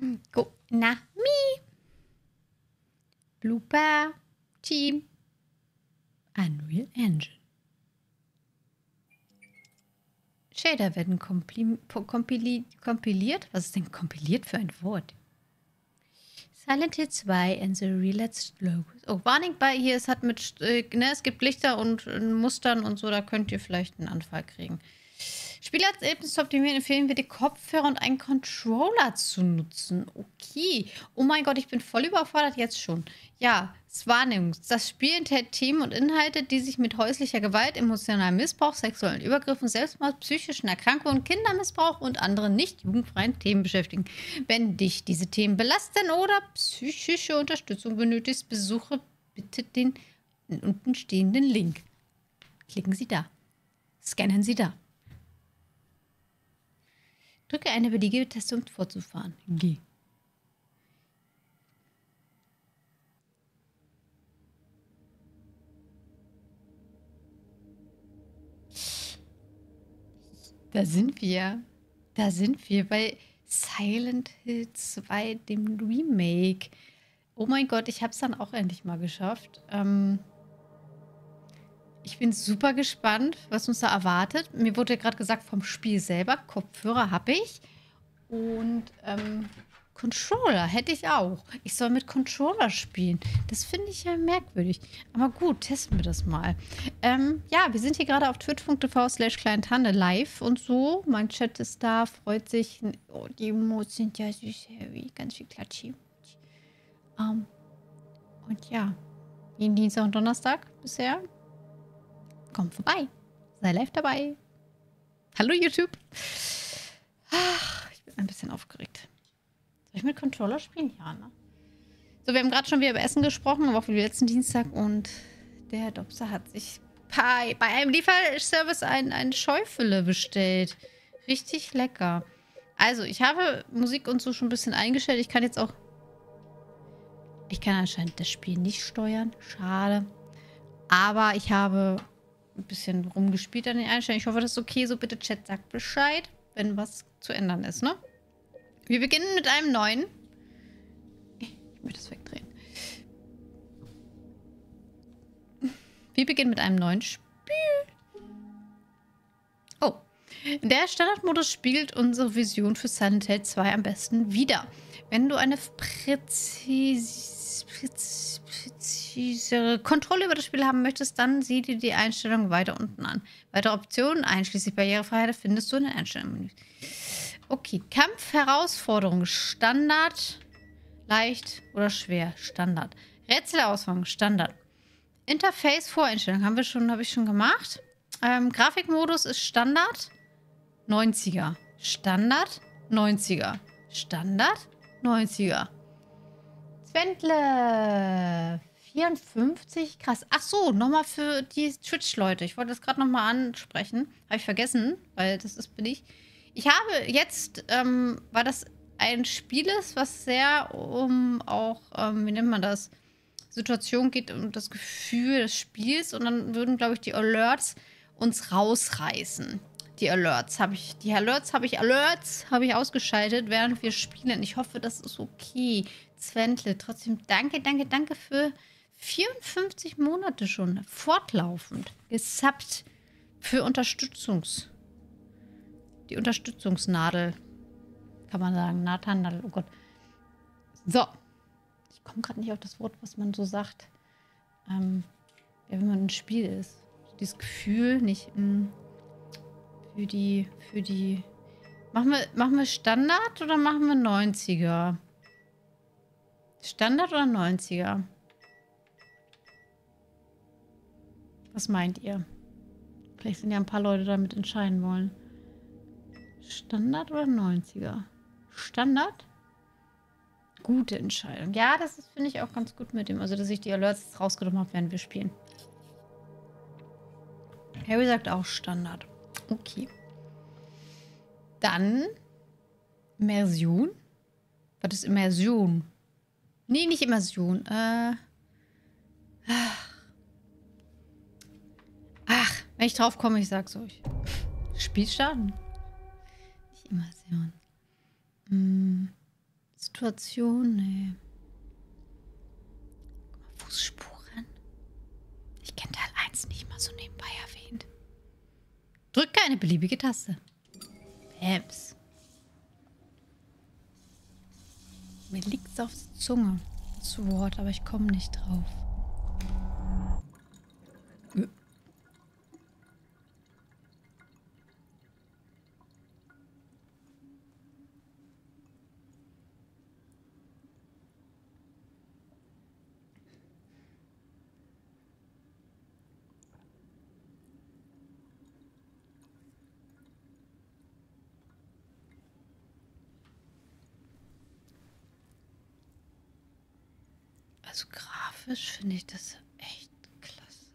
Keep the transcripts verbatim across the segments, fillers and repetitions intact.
Go. Na, mi. Blooper Team. Unreal Engine. Shader werden kompli kompili kompiliert. Was ist denn kompiliert für ein Wort? Silent Hill zwei and the Relaxed Logos. Oh, Warning bei hier, es hat mit, äh, ne, es gibt Lichter und äh, Mustern und so, da könnt ihr vielleicht einen Anfall kriegen. Spielerlebnis zu optimieren, empfehlen wir die Kopfhörer und einen Controller zu nutzen. Okay. Oh mein Gott, ich bin voll überfordert jetzt schon. Ja, Warnung. Das Spiel enthält Themen und Inhalte, die sich mit häuslicher Gewalt, emotionalem Missbrauch, sexuellen Übergriffen, Selbstmord, psychischen Erkrankungen, Kindermissbrauch und anderen nicht jugendfreien Themen beschäftigen. Wenn dich diese Themen belasten oder psychische Unterstützung benötigst, besuche bitte den unten stehenden Link. Klicken Sie da. Scannen Sie da. Drücke eine beliebige Taste, um fortzufahren. G. Da sind wir. Da sind wir bei Silent Hill zwei, dem Remake. Oh mein Gott, ich habe es dann auch endlich mal geschafft. Ähm ich bin super gespannt, was uns da erwartet. Mir wurde ja gerade gesagt, vom Spiel selber, Kopfhörer habe ich. Und ähm, Controller hätte ich auch. Ich soll mit Controller spielen. Das finde ich ja merkwürdig. Aber gut, testen wir das mal. Ähm, ja, wir sind hier gerade auf twitch punkt t v slash kleintanne live und so. Mein Chat ist da, freut sich. Oh, die Emotes sind ja süß, Harry. Ganz viel Klatschi. Ähm, und ja, jeden Dienstag und Donnerstag bisher. Kommt vorbei. Sei live dabei. Hallo YouTube. Ach, ich bin ein bisschen aufgeregt. Soll ich mit Controller spielen? Ja, ne? So, wir haben gerade schon wieder über Essen gesprochen, aber auch für den letzten Dienstag. Und der Herr Dobser hat sich bei, bei einem Lieferservice ein, ein Schäufele bestellt. Richtig lecker. Also, ich habe Musik und so schon ein bisschen eingestellt. Ich kann jetzt auch... Ich kann anscheinend das Spiel nicht steuern. Schade. Aber ich habe ein bisschen rumgespielt an den Einstellungen. Ich hoffe, das ist okay. So, bitte Chat sagt Bescheid, wenn was zu ändern ist, ne? Wir beginnen mit einem neuen. Ich möchte das wegdrehen. Wir beginnen mit einem neuen Spiel. Oh. Der Standardmodus spiegelt unsere Vision für Silent Hill zwei am besten wider. Wenn du eine präzise, präzisere Kontrolle über das Spiel haben möchtest, dann sieh dir die Einstellungen weiter unten an. Weitere Optionen, einschließlich Barrierefreiheit, findest du in den Einstellungen. Okay, Kampfherausforderung, Standard, leicht oder schwer, Standard. Rätselauswahl, Standard. Interface Voreinstellung haben wir schon, habe ich schon gemacht. Ähm, Grafikmodus ist Standard, neunziger. Standard, neunziger. Standard, neunziger. Zwendle, vierundfünfzig, krass. Ach so, nochmal für die Twitch-Leute. Ich wollte das gerade nochmal ansprechen. Habe ich vergessen, weil das ist billig. Ich habe jetzt, ähm, weil das ein Spiel ist, was sehr um auch, ähm, wie nennt man das, Situation geht, um das Gefühl des Spiels. Und dann würden, glaube ich, die Alerts uns rausreißen. Die Alerts habe ich, die Alerts habe ich, Alerts habe ich ausgeschaltet, während wir spielen. Ich hoffe, das ist okay. Zwendle, trotzdem danke, danke, danke für vierundfünfzig Monate schon. Fortlaufend. Gesubbt für Unterstützungs... Die Unterstützungsnadel. Kann man sagen. Nahtannadel. Oh Gott. So. Ich komme gerade nicht auf das Wort, was man so sagt. Ähm, ja, wenn man ein Spiel ist. Dieses Gefühl nicht. Mh, für die. Für die. Machen wir, machen wir Standard oder machen wir neunziger? Standard oder neunziger? Was meint ihr? Vielleicht sind ja ein paar Leute damit entscheiden wollen. Standard oder neunziger? Standard? Gute Entscheidung. Ja, das ist, finde ich, auch ganz gut mit dem. Also, dass ich die Alerts rausgenommen habe, während wir spielen. Harry sagt auch Standard. Okay. Dann Immersion. Was ist Immersion? Nee, nicht Immersion. Äh. Ach, wenn ich drauf komme, ich sag's euch. Spiel starten. Nicht Immersion. Hm. Situation, nee. Fußspuren. Ich kenne Teil eins nicht mal so nebenbei erwähnt. Drücke eine beliebige Taste. Bams. Mir liegt's auf der Zunge. Das Wort, aber ich komme nicht drauf. Äh. Also grafisch finde ich das echt klasse.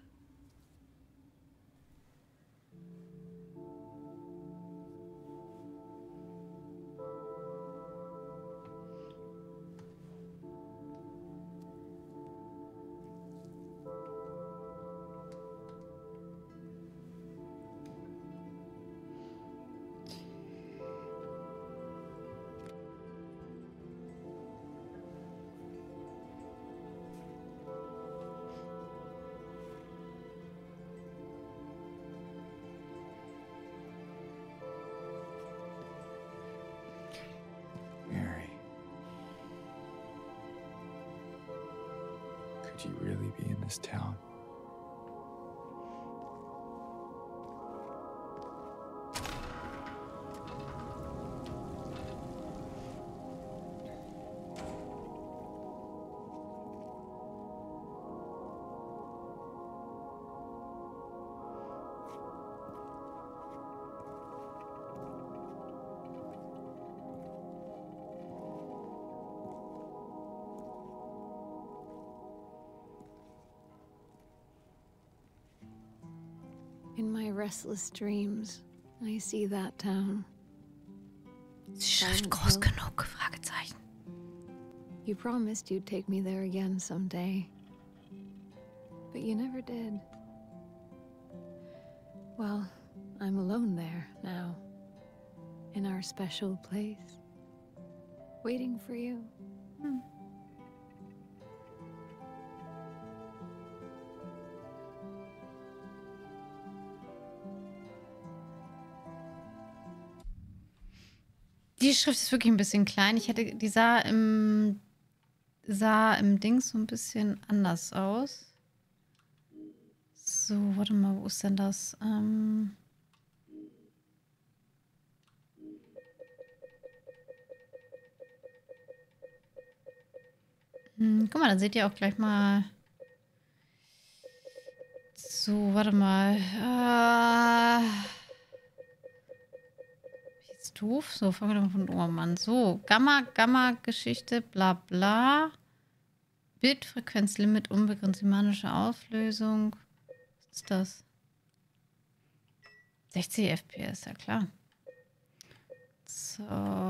Could you really be in this town? In my restless dreams, I see that town. Ist die Schrift groß genug? Fragezeichen. You promised you'd take me there again someday. But you never did. Well, I'm alone there now. In our special place. Waiting for you. Hm. Die Schrift ist wirklich ein bisschen klein. Ich hätte, die sah im, sah im Dings so ein bisschen anders aus. So, warte mal, wo ist denn das? Ähm hm, guck mal, dann seht ihr auch gleich mal. So, warte mal. Äh Doof. So, fangen wir mal von oben an. So, Gamma, Gamma-Geschichte, bla bla. Bildfrequenzlimit, unbegrenzte manische Auflösung. Was ist das? sechzig F P S, ja klar. So.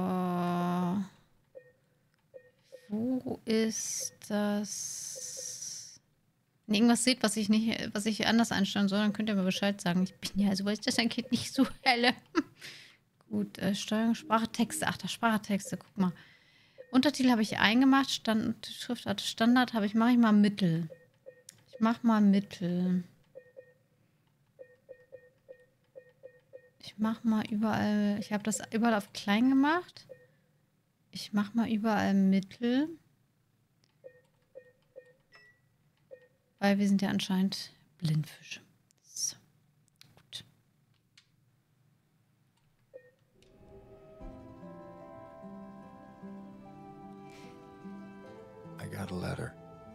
Wo ist das? Wenn ihr irgendwas seht, was ich nicht, was ich anders einstellen soll, dann könnt ihr mir Bescheid sagen. Ich bin ja, soweit das angeht, nicht so helle. Gut, äh, Steuerung, Sprachetexte. Ach, da Sprachetexte, guck mal. Untertitel habe ich eingemacht. Stand, Schriftart Standard habe ich, mache ich mal Mittel. Ich mache mal Mittel. Ich mache mal überall, ich habe das überall auf klein gemacht. Ich mache mal überall Mittel. Weil wir sind ja anscheinend Blindfische. So. Gut. I got a letter.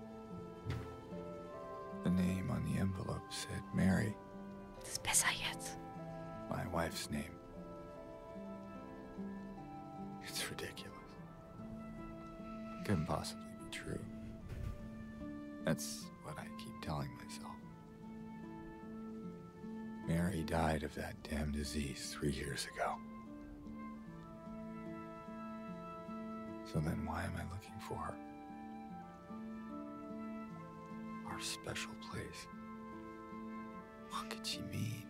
The name on the envelope said Mary. Das ist besser jetzt. My wife's name. It's ridiculous. Couldn't possibly be true. That's what I keep telling myself. Mary died of that damn disease three years ago. So then why am I looking for her? Our special place. What could she mean?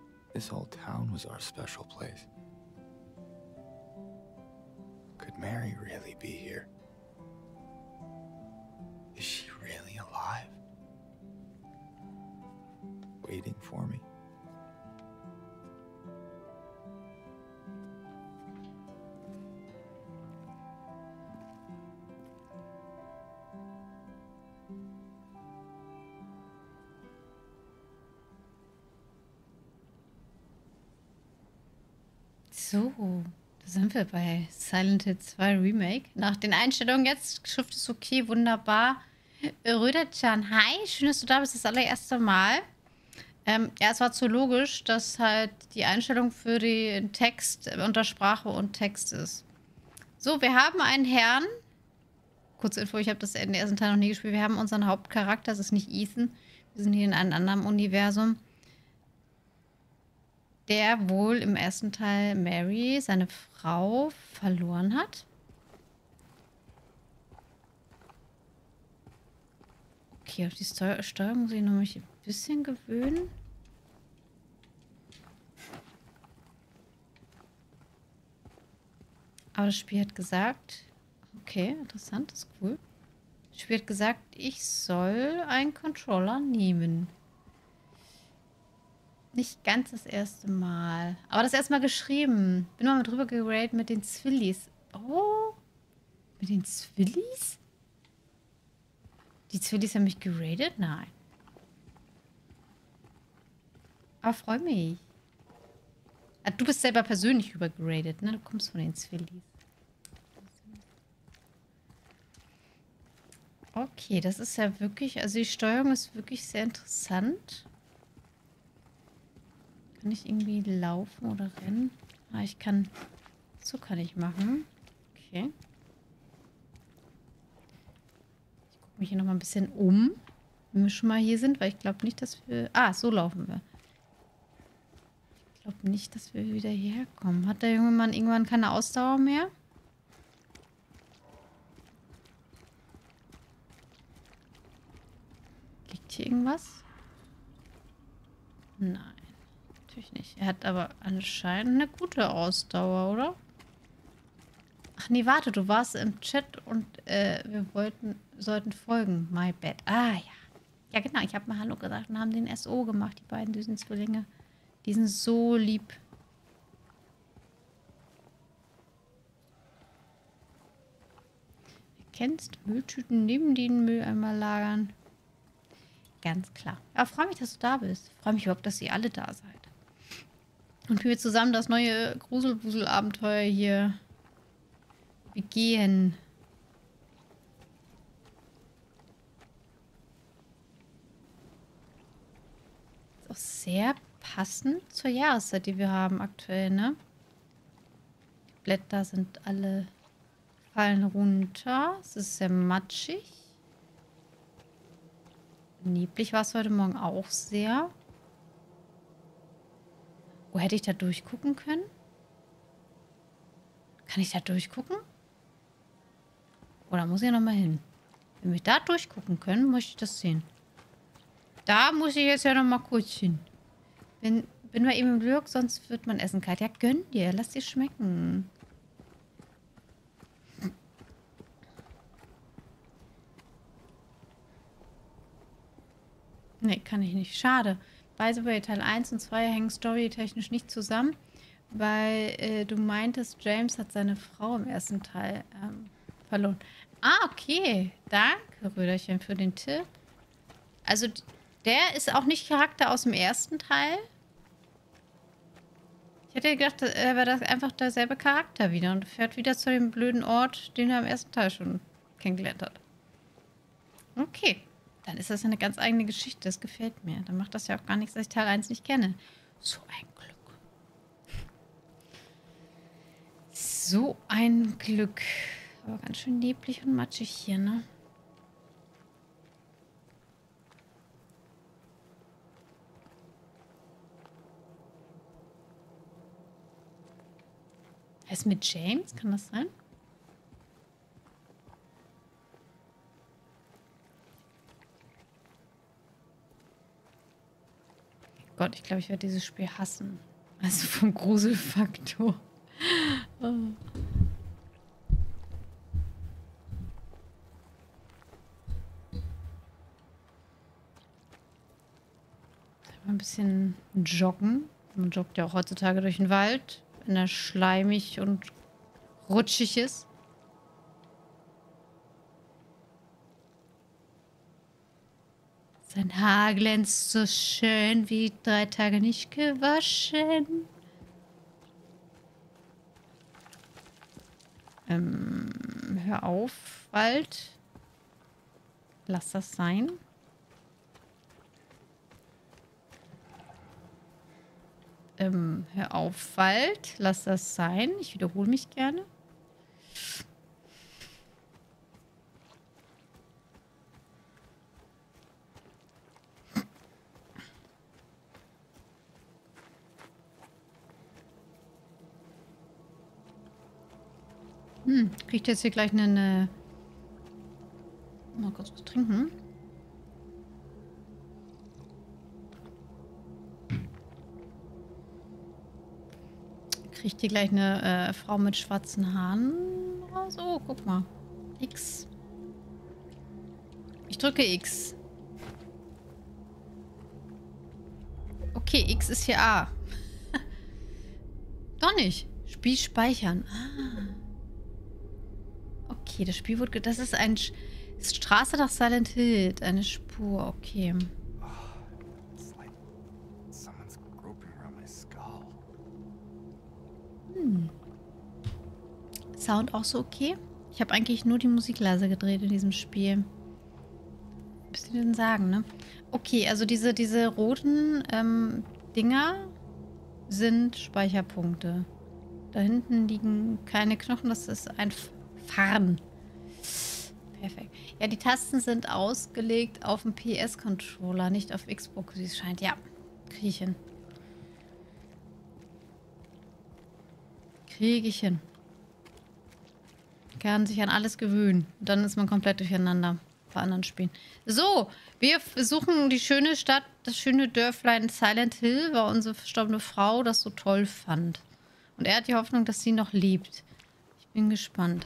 This whole town was our special place. Could Mary really be here? Is she really alive? Waiting for me? So, da sind wir bei Silent Hill zwei Remake. Nach den Einstellungen jetzt, Schrift ist okay, wunderbar. Röderchan, hi, schön, dass du da bist, das allererste Mal. Ähm, ja, es war zu logisch, dass halt die Einstellung für den Text unter Sprache und Text ist. So, wir haben einen Herrn. Kurze Info, ich habe das in der ersten Teil noch nie gespielt. Wir haben unseren Hauptcharakter, das ist nicht Ethan. Wir sind hier in einem anderen Universum. Der wohl im ersten Teil Mary, seine Frau, verloren hat. Okay, auf die Steu Steuerung muss ich noch mich ein bisschen gewöhnen. Aber das Spiel hat gesagt, okay, interessant, das ist cool. Das Spiel hat gesagt, ich soll einen Controller nehmen. Nicht ganz das erste Mal. Aber das erste Mal geschrieben. Bin mal drüber geratet mit den Zwillis. Oh. Mit den Zwillis? Die Zwillis haben mich geratet? Nein. Aber freu mich. Ah, du bist selber persönlich übergeratet, ne? Du kommst von den Zwillis. Okay, das ist ja wirklich... Also die Steuerung ist wirklich sehr interessant. Kann ich irgendwie laufen oder rennen? Ah, ich kann... So kann ich machen. Okay. Ich gucke mich hier nochmal ein bisschen um, wenn wir schon mal hier sind, weil ich glaube nicht, dass wir... Ah, so laufen wir. Ich glaube nicht, dass wir wieder hierher kommen. Hat der junge Mann irgendwann keine Ausdauer mehr? Liegt hier irgendwas? Nein. Nicht. Er hat aber anscheinend eine gute Ausdauer, oder? Ach nee, warte, du warst im Chat und äh, wir wollten, sollten folgen. My bad. Ah, ja. Ja, genau, ich habe mal Hallo gesagt und haben den S O gemacht, die beiden süßen Zwillinge. Die sind so lieb. Erkennst Mülltüten neben den Mülleimer lagern. Ganz klar. Ja, freue mich, dass du da bist. Freue mich überhaupt, dass ihr alle da seid. Und wir zusammen das neue Gruselwusel-Abenteuer hier begehen. Ist auch sehr passend zur Jahreszeit, die wir haben aktuell, ne? Die Blätter sind alle fallen runter. Es ist sehr matschig. Neblig war es heute Morgen auch sehr. Wo hätte ich da durchgucken können? Kann ich da durchgucken? Oder muss ich noch mal hin? Wenn wir da durchgucken können, möchte ich das sehen. Da muss ich jetzt ja noch mal kurz hin. Bin, bin mal eben im Glück, sonst wird mein Essen kalt. Ja, gönn dir. Lass dir schmecken. Nee, kann ich nicht. Schade. By the way, Teil eins und zwei hängen storytechnisch nicht zusammen, weil äh, du meintest, James hat seine Frau im ersten Teil ähm, verloren. Ah, okay. Danke, Röderchen, für den Tipp. Also, der ist auch nicht Charakter aus dem ersten Teil. Ich hätte gedacht, er wäre das einfach derselbe Charakter wieder und fährt wieder zu dem blöden Ort, den er im ersten Teil schon kennengelernt hat. Okay. Dann ist das eine ganz eigene Geschichte. Das gefällt mir. Dann macht das ja auch gar nichts, dass ich Teil eins nicht kenne. So ein Glück. So ein Glück. Aber ganz schön neblig und matschig hier, ne? Er ist mit James? Kann das sein? Gott, ich glaube, ich werde dieses Spiel hassen. Also vom Gruselfaktor. Oh. ein bisschen joggen. Man joggt ja auch heutzutage durch den Wald, wenn er schleimig und rutschig ist. Sein Haar glänzt so schön wie drei Tage nicht gewaschen. Ähm, hör auf, Wald. Lass das sein. Ähm, hör auf, Wald. Lass das sein. Ich wiederhole mich gerne. Hm, kriegt jetzt hier gleich eine... eine mal kurz was trinken. Kriegt hier gleich eine äh, Frau mit schwarzen Haaren raus? Oh, guck mal. X. Ich drücke X. Okay, X ist hier A. Doch nicht. Spiel speichern. Ah. Okay, das Spiel wurde... Das ist ein... Sch Straße nach Silent Hill. Eine Spur. Okay. Hm. Sound auch so okay? Ich habe eigentlich nur die Musik leise gedreht in diesem Spiel. Was die denn sagen, ne? Okay, also diese, diese roten ähm, Dinger sind Speicherpunkte. Da hinten liegen keine Knochen, das ist ein Farn. Perfekt. Ja, die Tasten sind ausgelegt auf dem P S-Controller, nicht auf Xbox, wie es scheint. Ja, kriege ich hin. Kriege ich hin. Kann sich an alles gewöhnen. Und dann ist man komplett durcheinander bei anderen Spielen. So, wir suchen die schöne Stadt, das schöne Dörflein Silent Hill, weil unsere verstorbene Frau das so toll fand. Und er hat die Hoffnung, dass sie noch lebt. Ich bin gespannt.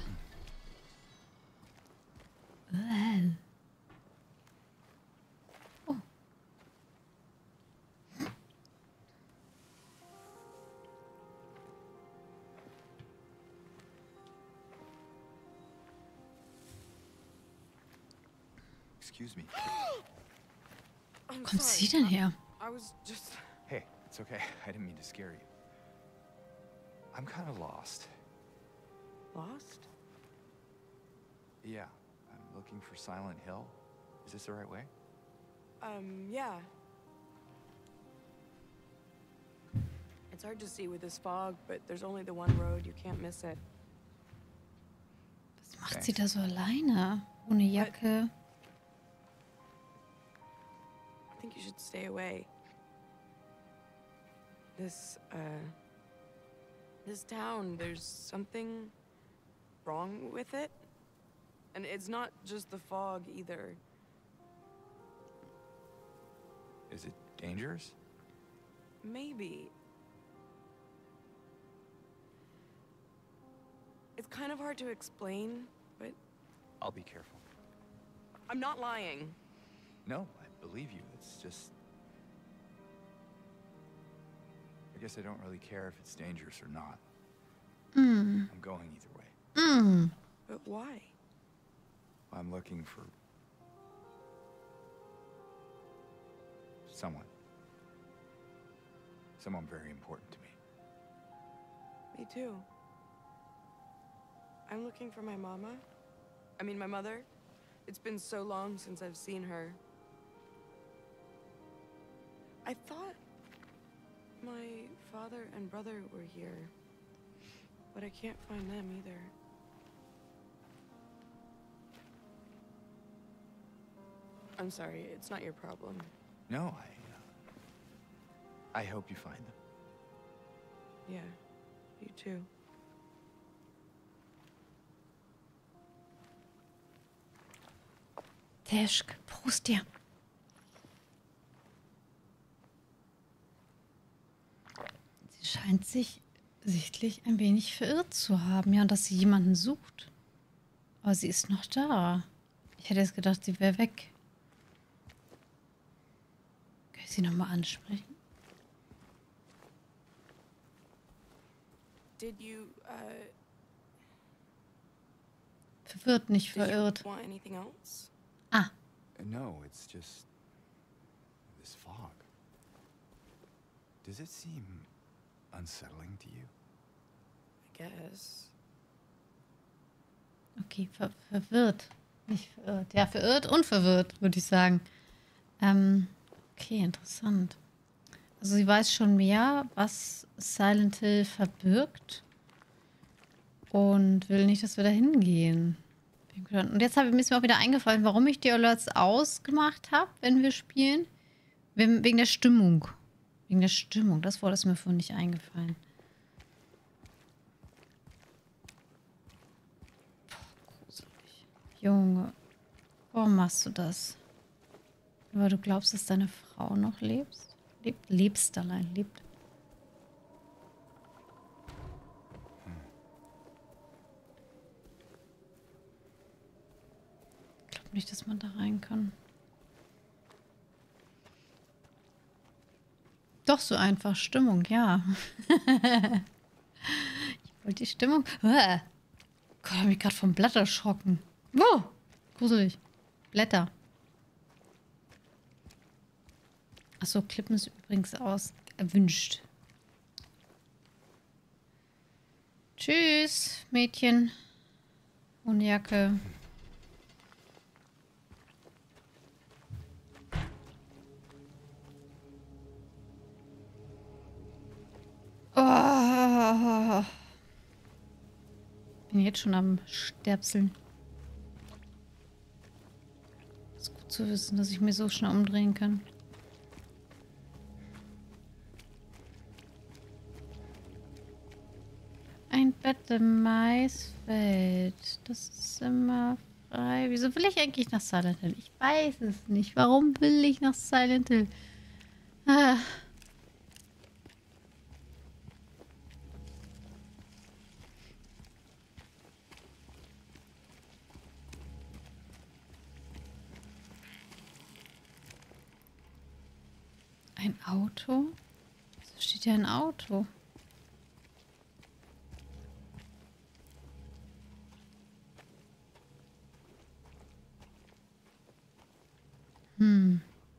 Oh. Excuse me. I'm Kommt sorry. sie denn her? I was just... Hey, it's okay. I didn't mean to scare you. I'm kind of lost. Lost? Yeah, I'm looking for Silent Hill. Is this the right way? Um, yeah. It's hard to see with this fog, but there's only the one road. You can't miss it. Was macht sie da so alleine? Ohne Jacke. I think you should stay away. This, uh... This town, there's something wrong with it. And it's not just the fog, either. Is it dangerous? Maybe. It's kind of hard to explain, but... I'll be careful. I'm not lying. No, I believe you. It's just... I guess I don't really care if it's dangerous or not. Mm. I'm going either way. Mm. But why? I'm looking for... someone. Someone very important to me. Me too. I'm looking for my mama. I mean, my mother. It's been so long since I've seen her. I thought my father and brother were here, but I can't find them either. I'm sorry, it's not your problem. No, I... Uh, I hope you find them. Yeah, you too. Teschk, Prost dir. Sie scheint sich sichtlich ein wenig verirrt zu haben, ja, und dass sie jemanden sucht. Aber sie ist noch da. Ich hätte jetzt gedacht, sie wäre weg. Kann ich sie nochmal ansprechen? Did you, uh, Verwirrt, nicht did you verirrt. want anything else? Ah, Uh, No, it's just this fog. Does it seem unsettling to you? I guess. okay, ver verwirrt. Nicht verirrt. Ja, verirrt und verwirrt, würde ich sagen. Ähm, okay, interessant. Also sie weiß schon mehr, was Silent Hill verbirgt. Und will nicht, dass wir da hingehen. Und jetzt hab, mir ist mir auch wieder eingefallen, warum ich die Alerts ausgemacht habe, wenn wir spielen. Wegen wegen der Stimmung. Wegen der Stimmung. Das Wort ist mir vorhin nicht eingefallen. Boah, gruselig. Junge, warum machst du das? Weil du glaubst, dass deine Frau noch lebst? Lebt, lebst allein, lebt. Ich glaube nicht, dass man da rein kann. Doch so einfach. Stimmung, ja. Ich wollte die Stimmung. Uah. Gott, hab mich gerade vom Blatt erschrocken. Wow, gruselig. Blätter. Achso, Klippen ist übrigens aus. Erwünscht. Tschüss, Mädchen. Ohne Jacke. Oh. Bin jetzt schon am Sterbseln. Ist gut zu wissen, dass ich mir so schnell umdrehen kann. Ein Bett im Maisfeld. Das ist immer frei. Wieso will ich eigentlich nach Silent Hill? Ich weiß es nicht. Warum will ich nach Silent Hill? Ah. Ein Auto? Wieso steht ja ein Auto? Hm.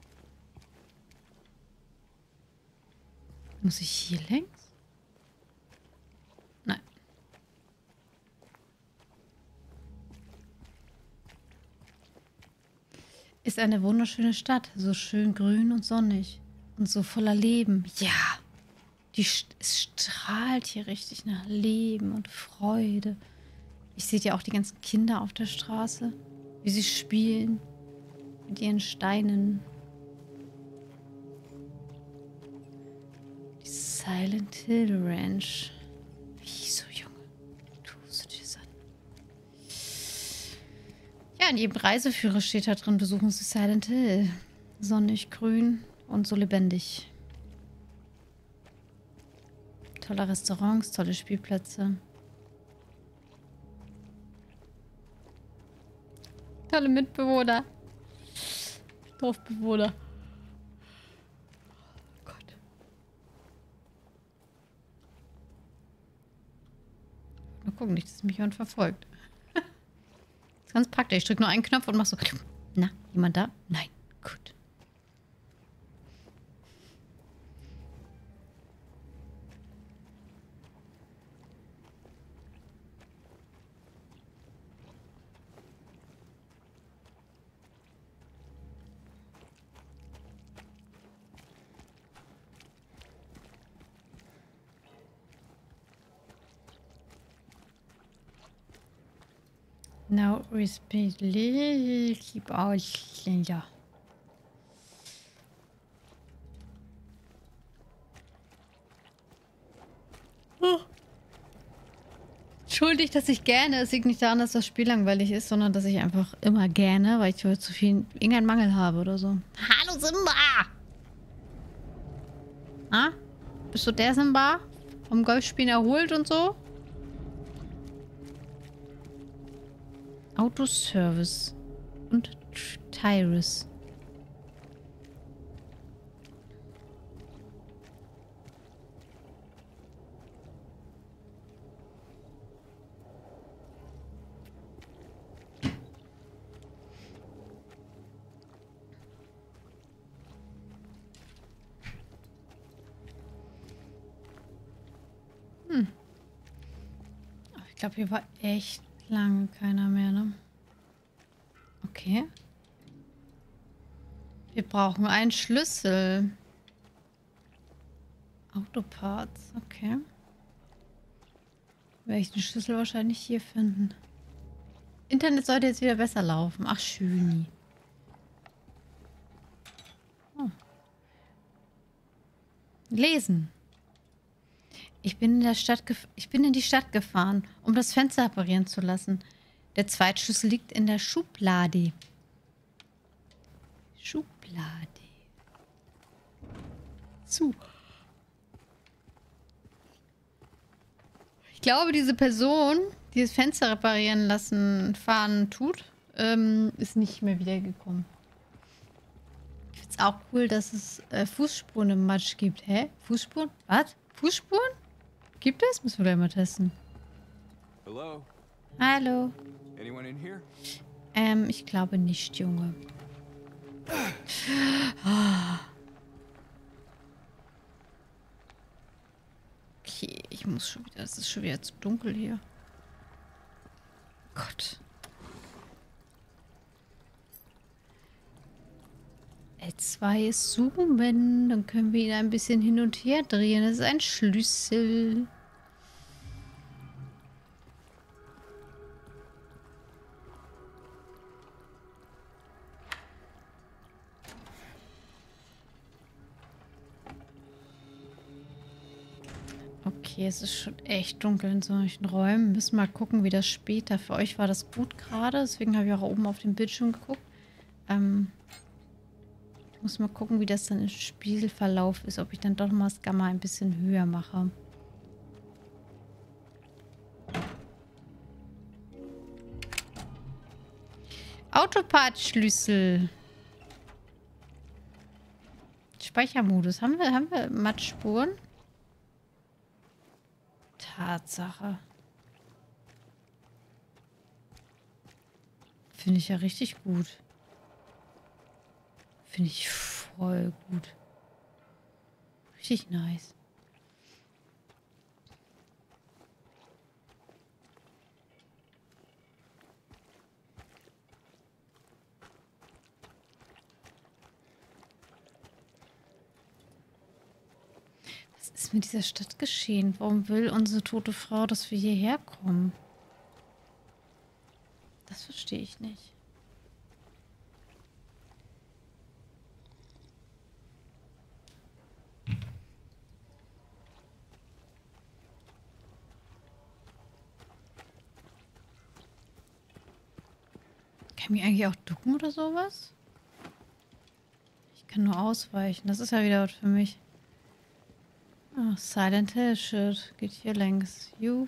Muss ich hier längs? Nein. Ist eine wunderschöne Stadt. So schön grün und sonnig. Und so voller Leben. Ja. Die, es strahlt hier richtig nach Leben und Freude. Ich sehe ja auch die ganzen Kinder auf der Straße. Wie sie spielen. Mit ihren Steinen. Die Silent Hill Ranch. Wieso, Junge? Tust du dir das an? Ja, in jedem Reiseführer steht da drin, besuchen Sie Silent Hill. Sonnig, grün und so lebendig. Tolle Restaurants, tolle Spielplätze. Tolle Mitbewohner. Dorfbewohner. Oh Gott. Mal gucken, nicht, dass mich jemand verfolgt. Das ist ganz praktisch. Ich drücke nur einen Knopf und mach so. Na, jemand da? Nein. Gut. Now respect little keep out ja. Oh. Entschuldigt, dass ich gerne. Es liegt nicht daran, dass das Spiel langweilig ist, sondern dass ich einfach immer gerne, weil ich heute zu viel irgendeinen Mangel habe oder so. Hallo Simba! Ah? Bist du der Simba? Vom Golfspielen erholt und so? Autoservice und Tyrus. glaube, hier war echt lange keiner mehr, ne? Okay. Wir brauchen einen Schlüssel. Autoparts, okay. Werde ich den Schlüssel wahrscheinlich hier finden. Internet sollte jetzt wieder besser laufen. Ach, schön. Oh. Lesen. Ich bin in der Stadt gef- ich bin in die Stadt gefahren, um das Fenster reparieren zu lassen. Der Zweitschlüssel liegt in der Schublade. Schublade. Zu. Ich glaube, diese Person, die das Fenster reparieren lassen, fahren tut, ähm, ist nicht mehr wiedergekommen. Ich finde es auch cool, dass es äh, Fußspuren im Matsch gibt. Hä? Fußspuren? Was? Fußspuren? Gibt es? Müssen wir gleich mal testen. Hello? Hallo. Anyone in here? Ähm, ich glaube nicht, Junge. Okay, ich muss schon wieder... Es ist schon wieder zu dunkel hier. Gott. L zwei ist zoomen. Dann können wir ihn ein bisschen hin und her drehen. Das ist ein Schlüssel. Okay, es ist schon echt dunkel in solchen Räumen. Müssen mal gucken, wie das später... Für euch war das gut gerade. Deswegen habe ich auch oben auf den Bildschirm geguckt. Ähm... Ich muss mal gucken, wie das dann im Spielverlauf ist. Ob ich dann doch mal das Gamma ein bisschen höher mache. Autopart-Schlüssel. Speichermodus. Haben wir, haben wir Mattspuren? Tatsache. Finde ich ja richtig gut. Finde ich voll gut. Richtig nice. Was ist mit dieser Stadt geschehen? Warum will unsere tote Frau, dass wir hierher kommen? Das verstehe ich nicht. Kann ich mich eigentlich auch ducken oder sowas? Ich kann nur ausweichen. Das ist ja wieder was für mich. Oh, Silent Hill Shit. Geht hier längs. Juhu.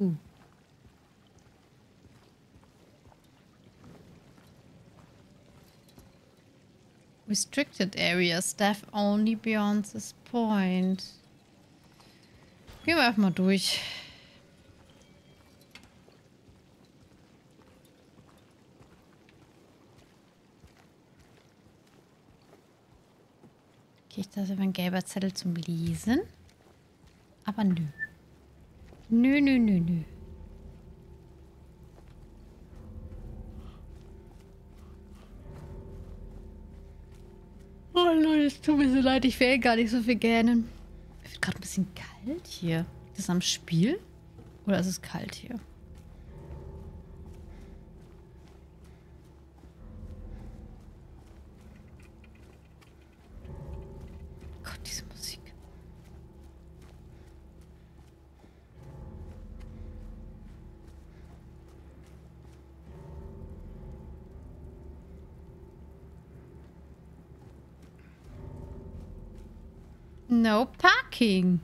Restricted area. Staff only beyond this point. Gehen wir einfach mal durch. Okay, ich dachte, ein gelber Zettel zum Lesen. Aber nö. Nö, nö, nö, nö. Oh Leute, es tut mir so leid, ich will gar nicht so viel gähnen. Mir wird gerade ein bisschen kalt hier. Ist das am Spiel? Oder ist es kalt hier? Gott, diese Musik. No parking.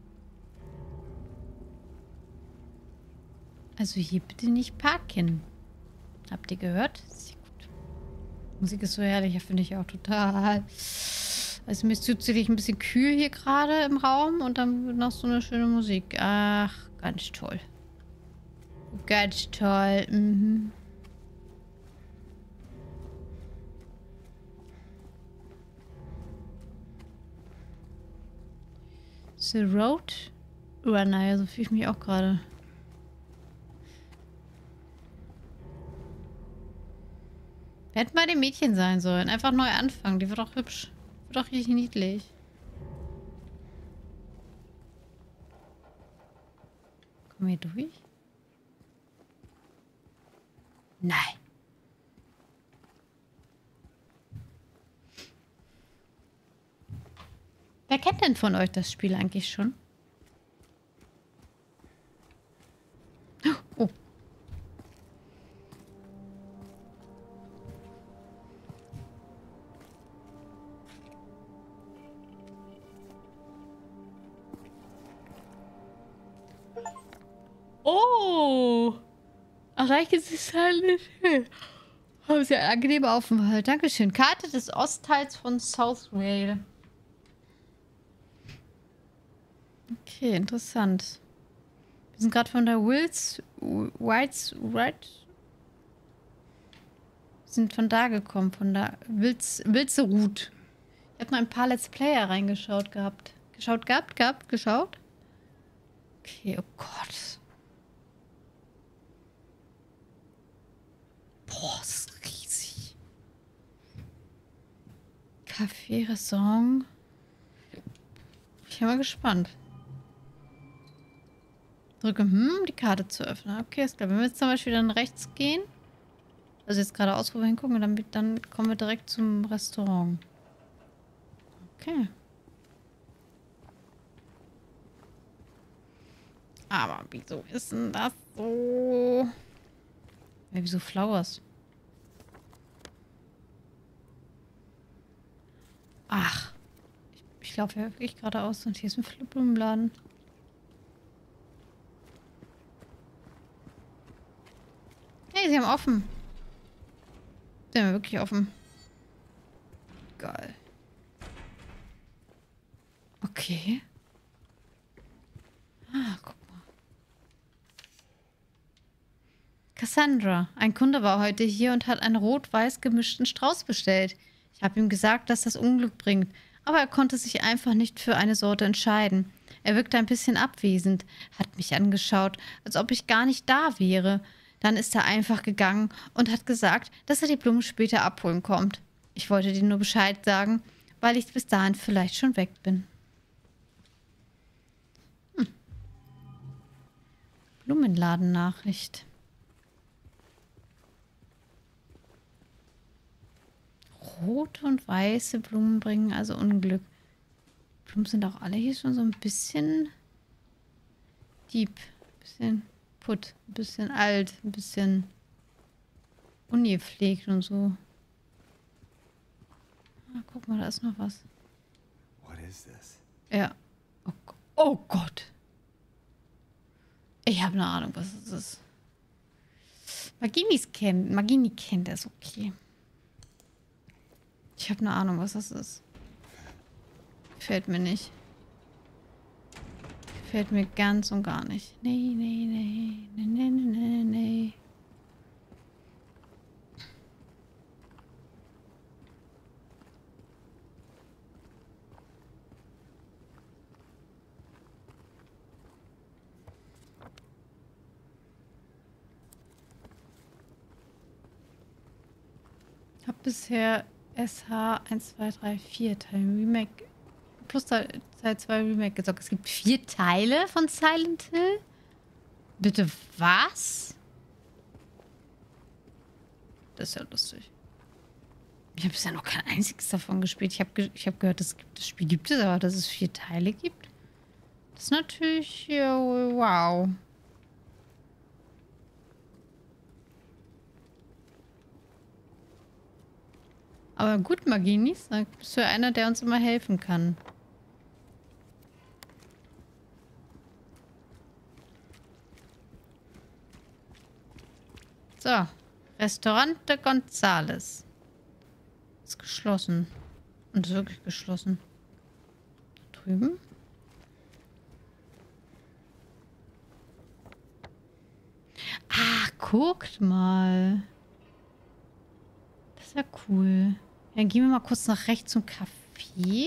Also hier bitte nicht parken. Habt ihr gehört? Sehr gut. Musik ist so herrlich, finde ich auch total. Also mir ist zusätzlich ein bisschen kühl hier gerade im Raum und dann noch so eine schöne Musik. Ach, ganz toll. Ganz toll. Mhm. The Road Runner, ja, so fühle ich mich auch gerade. Wir hätten bei dem Mädchen sein sollen. Einfach neu anfangen. Die wird doch hübsch. Wird doch richtig niedlich. Kommen wir durch? Nein. Wer kennt denn von euch das Spiel eigentlich schon? Oh. Oh. Erreichen Sie Silent Hill. Haben Sie einen angenehmen Aufenthalt. Dankeschön. Karte des Ostteils von Southvale. Okay, interessant. Wir sind gerade von der Wills... Whites... Right? Sind von da gekommen, von der Wilz... Wilzerut. Ich habe mal ein paar Let's Player reingeschaut gehabt. Geschaut gehabt, gehabt, geschaut? Okay, oh Gott. Boah, das ist riesig. Café, Restaurant. Ich bin mal gespannt. Drücke, hm, um die Karte zu öffnen. Okay, ist klar. Wenn wir jetzt zum Beispiel dann rechts gehen, also jetzt geradeaus, wo wir hingucken, dann, dann kommen wir direkt zum Restaurant. Okay. Aber wieso ist denn das so? Ja, wieso Flowers? Ach. Ich, ich laufe ja wirklich geradeaus und hier ist ein Blumenladen. Hey, sie haben offen. Sie haben wirklich offen. Geil. Okay. Ah, guck mal. Cassandra. Ein Kunde war heute hier und hat einen rot-weiß gemischten Strauß bestellt. Ich habe ihm gesagt, dass das Unglück bringt, aber er konnte sich einfach nicht für eine Sorte entscheiden. Er wirkte ein bisschen abwesend, hat mich angeschaut, als ob ich gar nicht da wäre. Dann ist er einfach gegangen und hat gesagt, dass er die Blumen später abholen kommt. Ich wollte dir nur Bescheid sagen, weil ich bis dahin vielleicht schon weg bin. Hm. Blumenladennachricht. Rote und weiße Blumen bringen also Unglück. Blumen sind auch alle hier schon so ein bisschen deep, ein bisschen putt, ein bisschen alt, ein bisschen ungepflegt und so. Ah, guck mal, da ist noch was. What is this? Ja. Oh, oh Gott. Ich habe eine Ahnung, was es ist. Maginis kennt, Magini kennt das, okay. Ich habe eine Ahnung, was das ist. Gefällt mir nicht. Gefällt mir ganz und gar nicht. Nee, nee, nee. Nee, nee, nee, nee. Ich habe bisher S H eins, zwei, drei, vier Teil Remake plus Teil zwei Remake gesagt. Es gibt vier Teile von Silent Hill? Bitte was? Das ist ja lustig. Ich habe bisher noch kein einziges davon gespielt. Ich habe ge ich hab gehört, das, gibt, das Spiel gibt es, aber dass es vier Teile gibt. Das ist natürlich ja, wow. Aber gut, Maginis, da bist du ja einer, der uns immer helfen kann. So, Restaurante Gonzales. Ist geschlossen. Und ist wirklich geschlossen. Da drüben. Ah, guckt mal. Das ist ja cool. Dann gehen wir mal kurz nach rechts zum Café.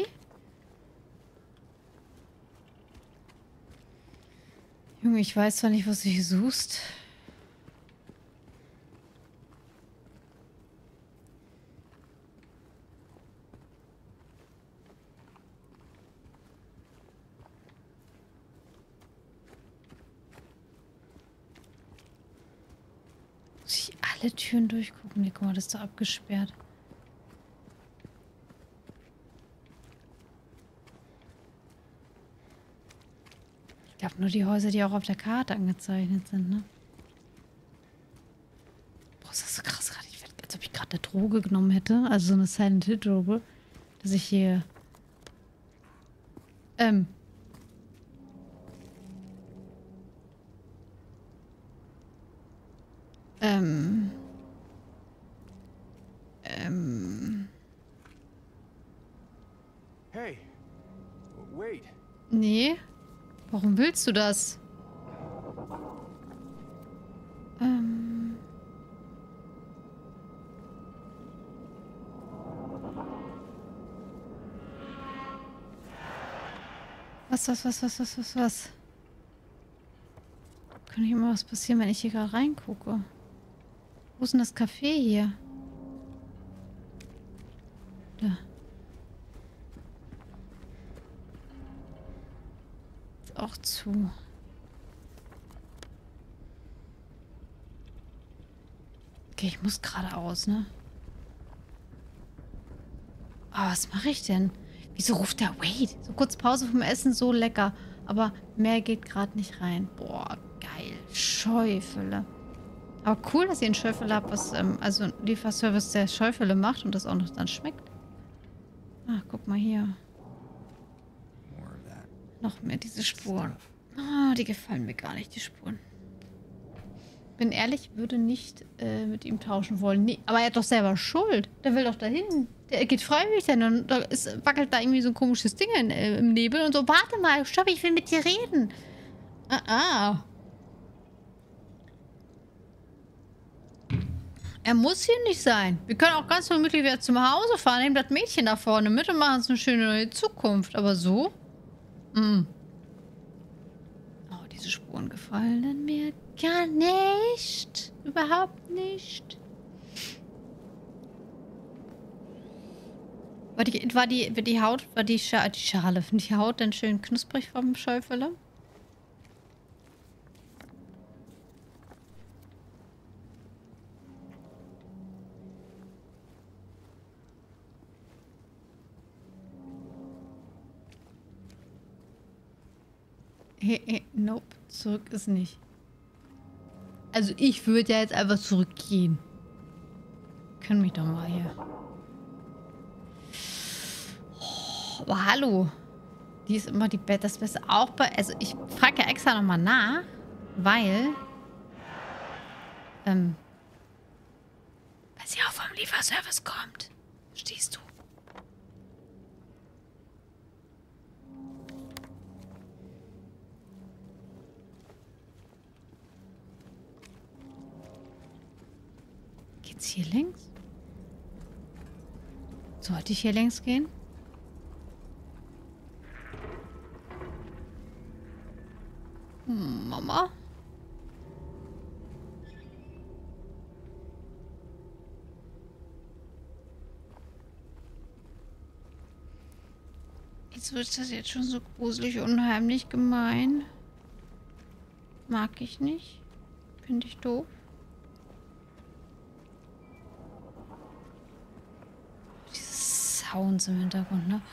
Junge, ich weiß zwar nicht, was du hier suchst. alle Türen durchgucken. Nee, guck mal, das ist doch abgesperrt. Ich glaube nur die Häuser, die auch auf der Karte angezeichnet sind, ne? Boah, ist das so krass gerade. Ich werde, als ob ich gerade eine Droge genommen hätte. Also so eine Silent Hill Droge. Dass ich hier... Ähm... Ähm... Ähm... Hey, wait. Nee. Warum willst du das? Ähm... Was, was, was, was, was, was, was? Kann nicht immer was passieren, wenn ich hier gerade reingucke? Wo ist denn das Café hier? Da. Ist auch zu. Okay, ich muss geradeaus, ne? Aber was mache ich denn? Wieso ruft der Wait? So kurz Pause vom Essen, so lecker. Aber mehr geht gerade nicht rein. Boah, geil. Schäufele. Aber cool, dass ihr einen Schäufele habt, was, ähm, also ein Lieferservice, der Schäufele macht und das auch noch dann schmeckt. Ach, guck mal hier. More of that Noch mehr diese Spuren. stuff. Ah, die gefallen mir gar nicht, die Spuren. Bin ehrlich, würde nicht äh, mit ihm tauschen wollen. Nee, aber er hat doch selber Schuld. Der will doch dahin. Der geht freiwillig dahin und da ist, wackelt da irgendwie so ein komisches Ding in, äh, im Nebel und so. Warte mal, stopp, ich will mit dir reden. Ah, ah. Er muss hier nicht sein. Wir können auch ganz vermutlich wieder zum Hause fahren, nehmen das Mädchen da vorne mit und machen uns eine schöne neue Zukunft. Aber so? Mm. Oh, diese Spuren gefallen mir gar nicht. Überhaupt nicht. War die, war die, war die Haut, war die, Scha die Schale, finde ich die Haut denn schön knusprig vom Schäufele? Hey, hey, nope, zurück ist nicht. Also ich würde ja jetzt einfach zurückgehen. Können mich doch mal hier. Oh, aber hallo. Die ist immer die Bett, das Beste auch bei. Also ich frage ja extra nochmal nach, weil. Ähm. Weil sie auch vom Lieferservice kommt. Verstehst du? Geht's hier längs? Sollte ich hier längs gehen? Hm, Mama? Jetzt wird das jetzt schon so gruselig, unheimlich, gemein. Mag ich nicht. Finde ich doof. Sounds im Hintergrund, ne?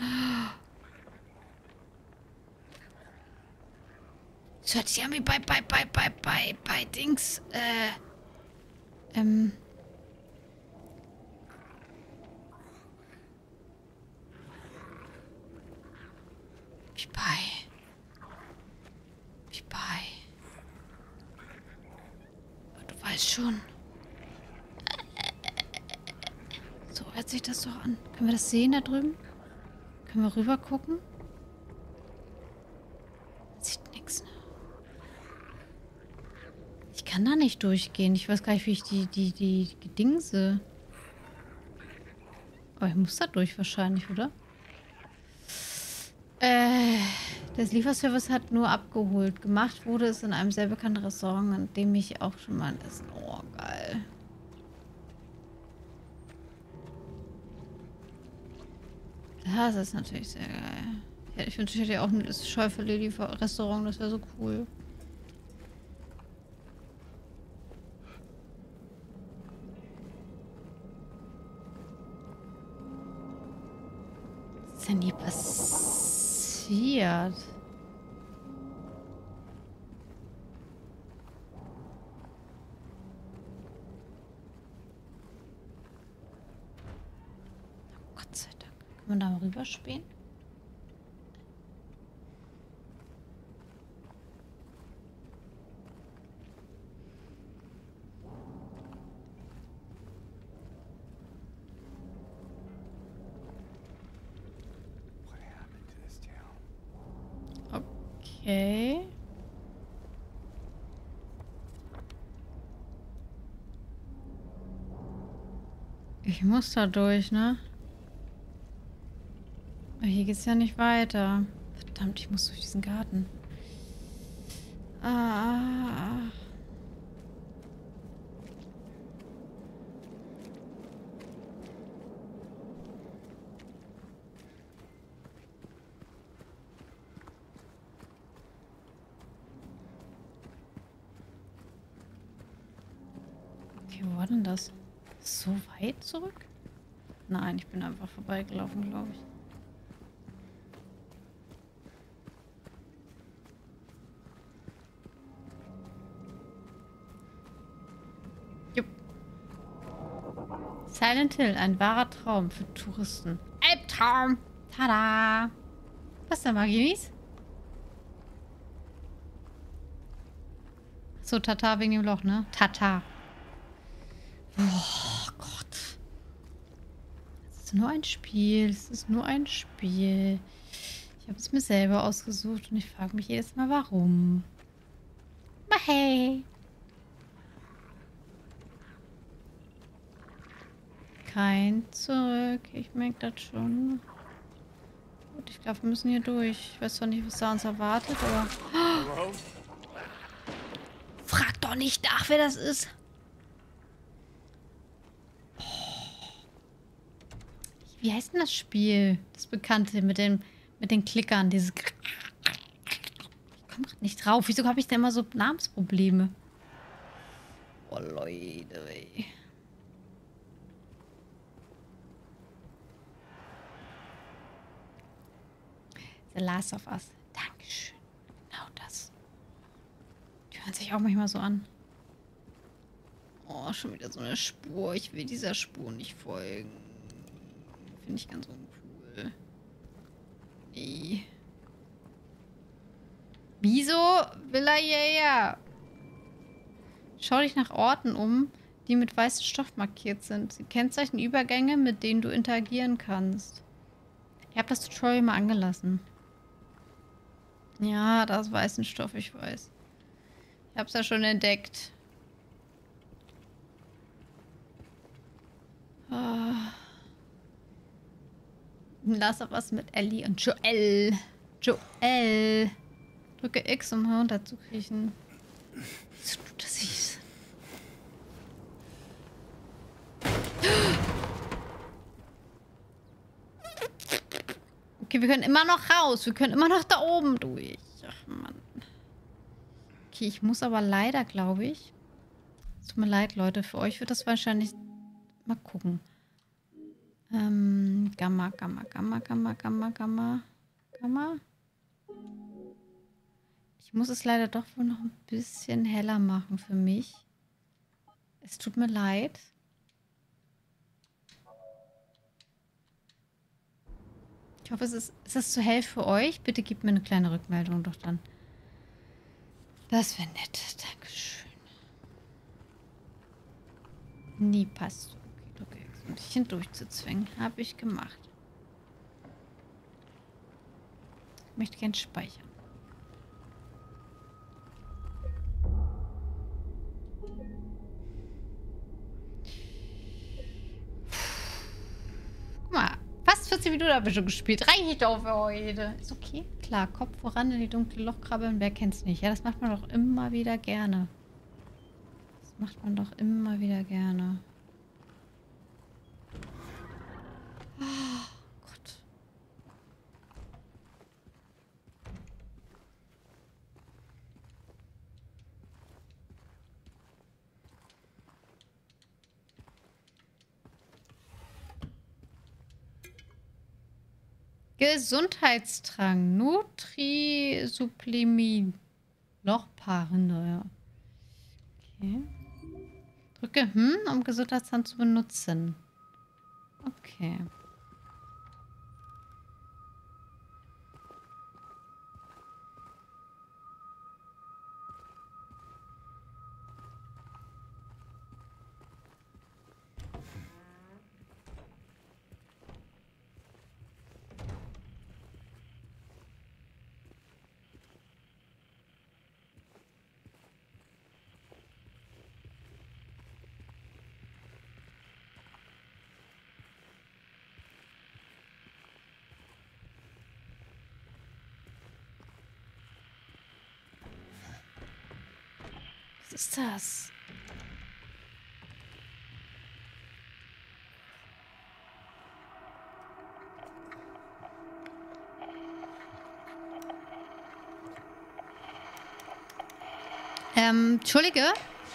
Das hört sich an wie bei, bei, bei, bei, bei, bei Dings, äh, ähm. Wie bei. Wie bei. Du weißt schon. So hört sich das doch an. Können wir das sehen da drüben? Können wir rüber gucken? Sieht nichts. Ne? Ich kann da nicht durchgehen. Ich weiß gar nicht, wie ich die, die, die, die Dingse. Aber ich muss da durch wahrscheinlich, oder? Äh, das Lieferservice hat nur abgeholt. Gemacht wurde es in einem sehr bekannten Restaurant, in dem ich auch schon mal essen. Oh, geil. Das ist natürlich sehr geil. Ja, ich wünschte, ich hätte ja auch ein Schäufele-Restaurant, das wäre so cool. ist denn hier passiert? Gott sei Dank. Kann man da mal rüberspielen? What happened to this town? Okay. Ich muss da durch, ne? Aber hier geht's ja nicht weiter. Verdammt, ich muss durch diesen Garten. Ah. Okay, wo war denn das? So weit zurück? Nein, ich bin einfach vorbeigelaufen, glaube ich. Jupp. Silent Hill, ein wahrer Traum für Touristen. Albtraum! Tada! Was denn, Maginis? So, Tata wegen dem Loch, ne? Tata. Oh Gott. Es ist nur ein Spiel. Es ist nur ein Spiel. Ich habe es mir selber ausgesucht und ich frage mich jedes Mal, warum. Aber hey. Kein Zurück. Ich merke das schon. Gut, ich glaube, wir müssen hier durch. Ich weiß zwar nicht, was da uns erwartet, aber... Hello? Frag doch nicht nach, wer das ist. Wie heißt denn das Spiel? Das Bekannte mit den, mit den Klickern. Dieses... Ich komme gerade nicht drauf. Wieso habe ich denn immer so Namensprobleme? Oh, Leute. Ey. The Last of Us. Dankeschön. Genau das. Die hören sich auch manchmal so an. Oh, schon wieder so eine Spur. Ich will dieser Spur nicht folgen. Finde ich ganz uncool. Nee. Wieso will er hierher? Schau dich nach Orten um, die mit weißem Stoff markiert sind. Sie kennzeichnen Übergänge, mit denen du interagieren kannst. Ich habe das Tutorial mal angelassen. Ja, da ist weißen Stoff, ich weiß. Ich habe es ja schon entdeckt. Ah. Lass auf was mit Ellie und Joel. Joel. Drücke X, um herunterzukriechen. So tut das hieß. Okay, wir können immer noch raus. Wir können immer noch da oben durch. Ach, Mann. Okay, ich muss aber leider, glaube ich. Es tut mir leid, Leute. Für euch wird das wahrscheinlich... Mal gucken. Ähm, Gamma, Gamma, Gamma, Gamma, Gamma, Gamma, Gamma. Ich muss es leider doch wohl noch ein bisschen heller machen für mich. Es tut mir leid. Ich hoffe, es ist, ist es zu hell für euch. Bitte gebt mir eine kleine Rückmeldung doch dann. Das wäre nett. Dankeschön. Nie passt. Okay, okay. Ein bisschen durchzuzwingen. Habe ich gemacht. Ich möchte gern speichern. Guck mal. Fast vierzig Minuten habe ich schon gespielt. Reicht doch für heute. Ist okay. Klar, Kopf voran in die dunkle Loch krabbeln. Wer kennt's nicht? Ja, das macht man doch immer wieder gerne. Das macht man doch immer wieder gerne. Oh Gott. Gesundheitstrang. Nutri-Supplement. Lochpaarende, ja. Okay. Drücke hm, um Gesundheitstrang zu benutzen. Okay. Was ist das? Ähm, Entschuldige.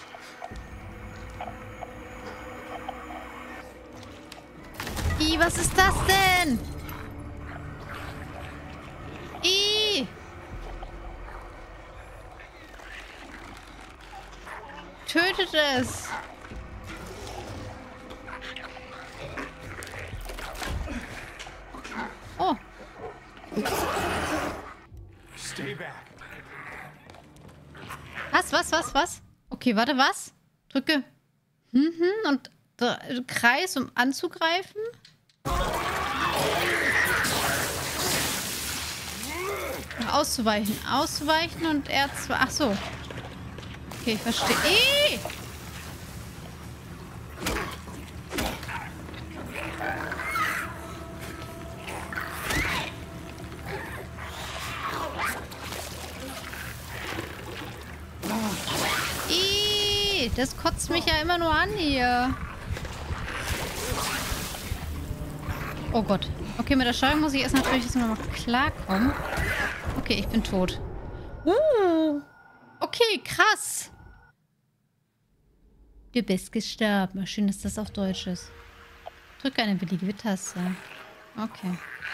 I, was ist das denn? I. Tötet es. Oh. Stay back. Was, was, was, was? Okay, warte, was? Drücke mhm und dr- Kreis, um anzugreifen. Auszuweichen, auszuweichen und er zwar. Ach so. Okay, ich verstehe. Ih! Ih, das kotzt mich ja immer nur an hier. Oh Gott. Okay, mit der Steuerung muss ich erst natürlich jetzt mal klarkommen. Okay, ich bin tot. Uh. Okay, krass. Du bist gestorben. Schön, dass das auf Deutsch ist. Drücke eine beliebige Taste. Okay.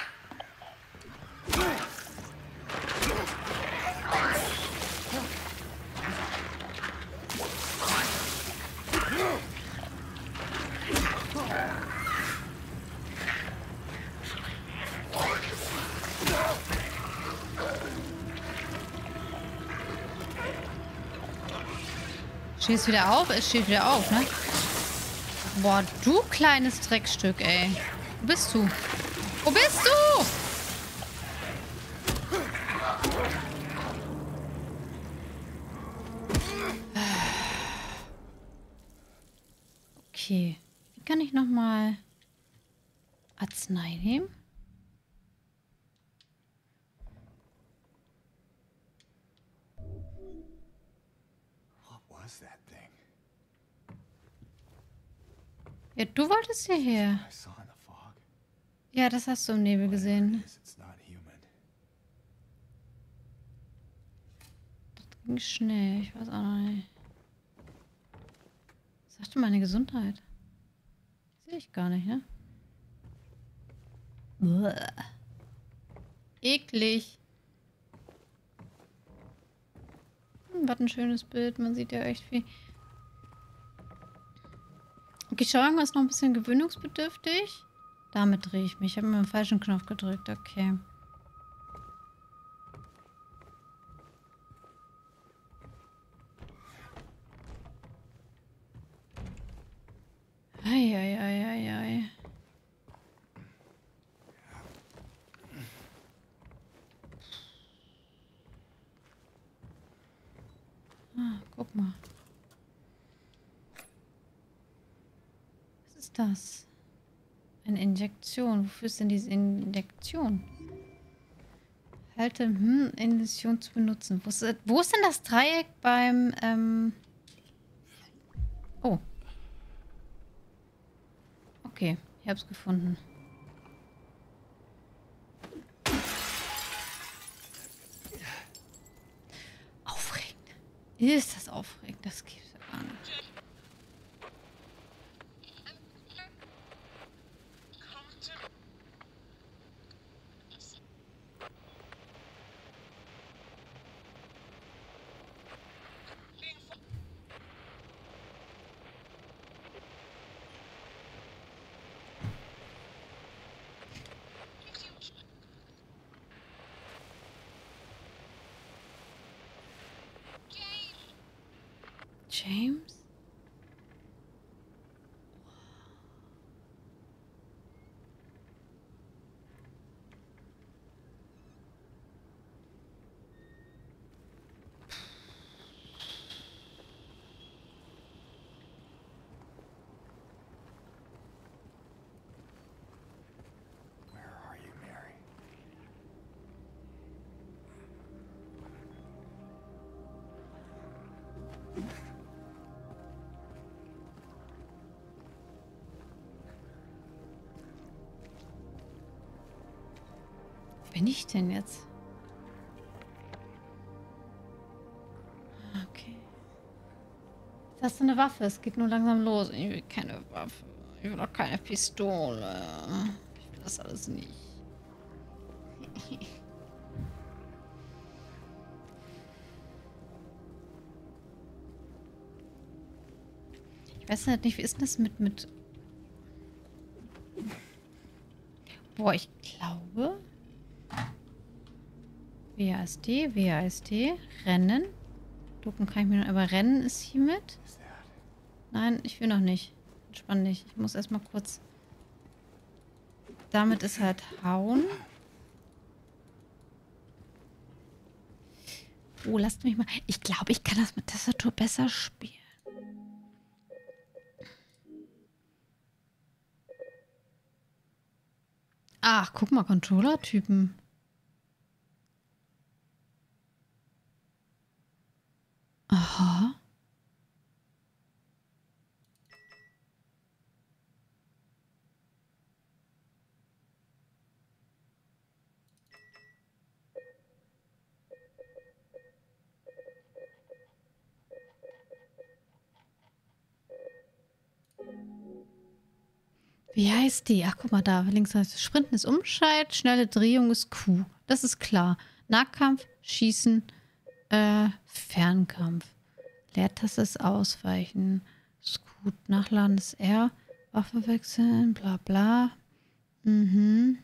Stehst wieder auf? Es steht wieder auf, ne? Boah, du kleines Dreckstück, ey. Wo bist du? Wo bist du? Okay. Wie kann ich nochmal Arznei nehmen? That thing Ja, du wolltest hierher. I saw in the fog. Ja, das hast du im Nebel gesehen. Yes, it's not human. Das ging schnell. Ich weiß auch noch nicht. Sagte meine Gesundheit. Sehe ich gar nicht, ne? Bäh. Eklig. Hm, was ein schönes Bild. Man sieht ja echt viel. Okay, Steuerung ist noch ein bisschen gewöhnungsbedürftig. Damit drehe ich mich. Ich habe mir den falschen Knopf gedrückt. Okay. Eieieiei. Ah, guck mal. Was ist das? Eine Injektion. Wofür ist denn diese Injektion? Halte, hm, Injektion zu benutzen. Wo ist, wo ist denn das Dreieck beim, ähm... Oh. Okay, ich hab's gefunden. Aufregend. Ist das aufregend? Das gibt's ja gar nicht. James? Where are you, Mary? Wo bin ich denn jetzt? Okay. Jetzt hast du eine Waffe. Es geht nur langsam los. Ich will keine Waffe. Ich will auch keine Pistole. Ich will das alles nicht. Ich weiß halt nicht, wie ist denn das mit, mit... Boah, ich glaube... W A S D, W A S D, Rennen. Ducken kann ich mir noch... Aber Rennen ist hiermit? Is that? Nein, ich will noch nicht. Entspann dich. Ich muss erstmal kurz... Damit ist halt hauen. Oh, lasst mich mal... Ich glaube, ich kann das mit Tastatur besser spielen. Ach, guck mal, Controller-Typen. Aha. Wie heißt die? Ach, guck mal da. Links heißt es Sprinten ist Umschalt, schnelle Drehung ist Q. Das ist klar. Nahkampf, Schießen, äh, Fernkampf. Leertaste ist Ausweichen. Scoot, Nachladen ist R. Waffe wechseln, bla bla. Mhm.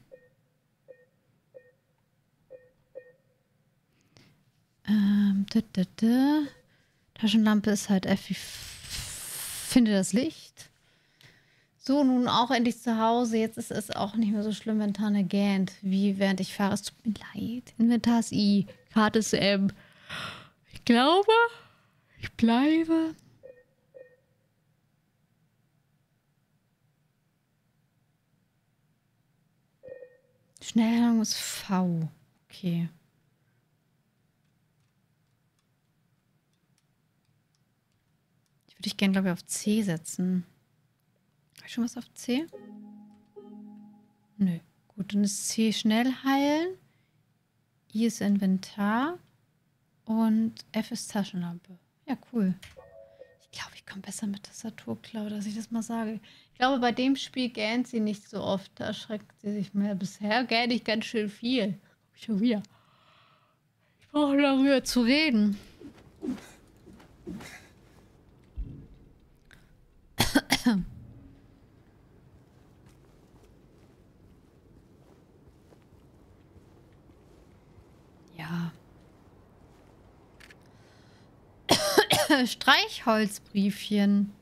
Ähm, da, da, da. Taschenlampe ist halt F wie finde das Licht. So, nun auch endlich zu Hause. Jetzt ist es auch nicht mehr so schlimm, wenn Tanne gähnt, wie während ich fahre. Es tut mir leid. Inventar ist I. Karte ist M. Ich glaube, ich bleibe. Schnellhandlung ist V. Okay. Ich würde dich gerne, glaube ich, auf C setzen. Habe ich schon was auf C? Nö. Gut, dann ist C schnell heilen. I ist Inventar. Und F ist Taschenlampe. Ja, cool. Ich glaube, ich komme besser mit Tastaturklau, dass ich das mal sage. Ich glaube, bei dem Spiel gähnt sie nicht so oft. Da erschreckt sie sich mehr. Bisher gähnt ich ganz schön viel. Schon wieder. Ich brauche darüber zu reden. Ja. Streichholzbriefchen.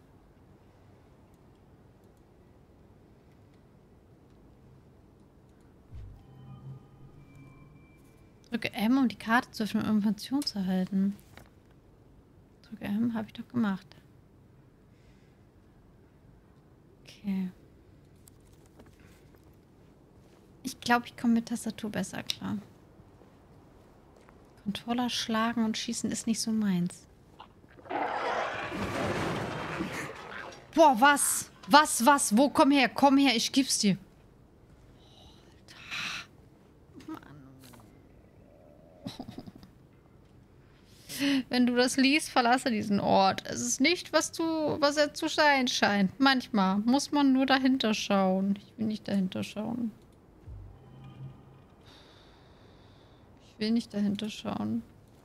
Drücke M, um die Karte zu öffnen, um Informationen zu erhalten. Drücke M, habe ich doch gemacht. Okay. Ich glaube, ich komme mit Tastatur besser klar. Controller schlagen und schießen ist nicht so meins. Boah, was? Was, was? Wo? Komm her, komm her, ich gib's dir. Wenn du das liest, verlasse diesen Ort. Es ist nicht, was du, was er zu sein scheint. Manchmal muss man nur dahinter schauen. Ich will nicht dahinter schauen. Ich will nicht dahinter schauen.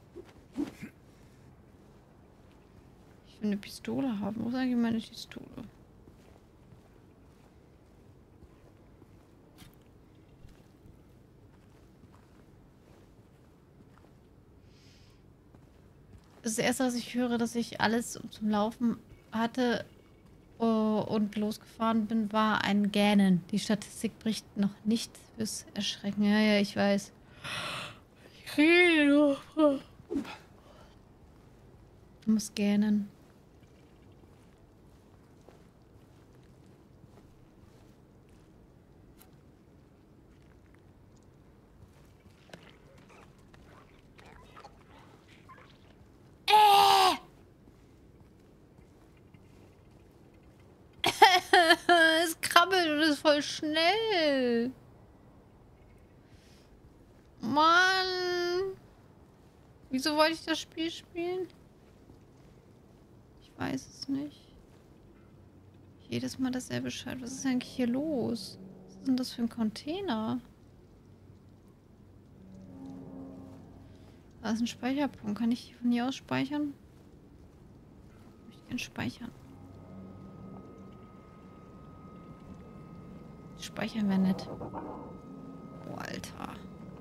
Ich will eine Pistole haben. Wo ist eigentlich meine Pistole? Das erste, was ich höre, dass ich alles zum Laufen hatte uh, und losgefahren bin, war ein Gähnen. Die Statistik bricht noch nicht fürs Erschrecken. Ja, ja, ich weiß. Ich rede noch. Du musst gähnen. Es krabbelt und ist voll schnell. Mann. Wieso wollte ich das Spiel spielen? Ich weiß es nicht. Jedes Mal dasselbe Bescheid. Was ist eigentlich hier los? Was ist denn das für ein Container? Da ist ein Speicherpunkt. Kann ich von hier aus speichern? Ich möchte gerne speichern. Speichern wäre nett. Oh, Alter.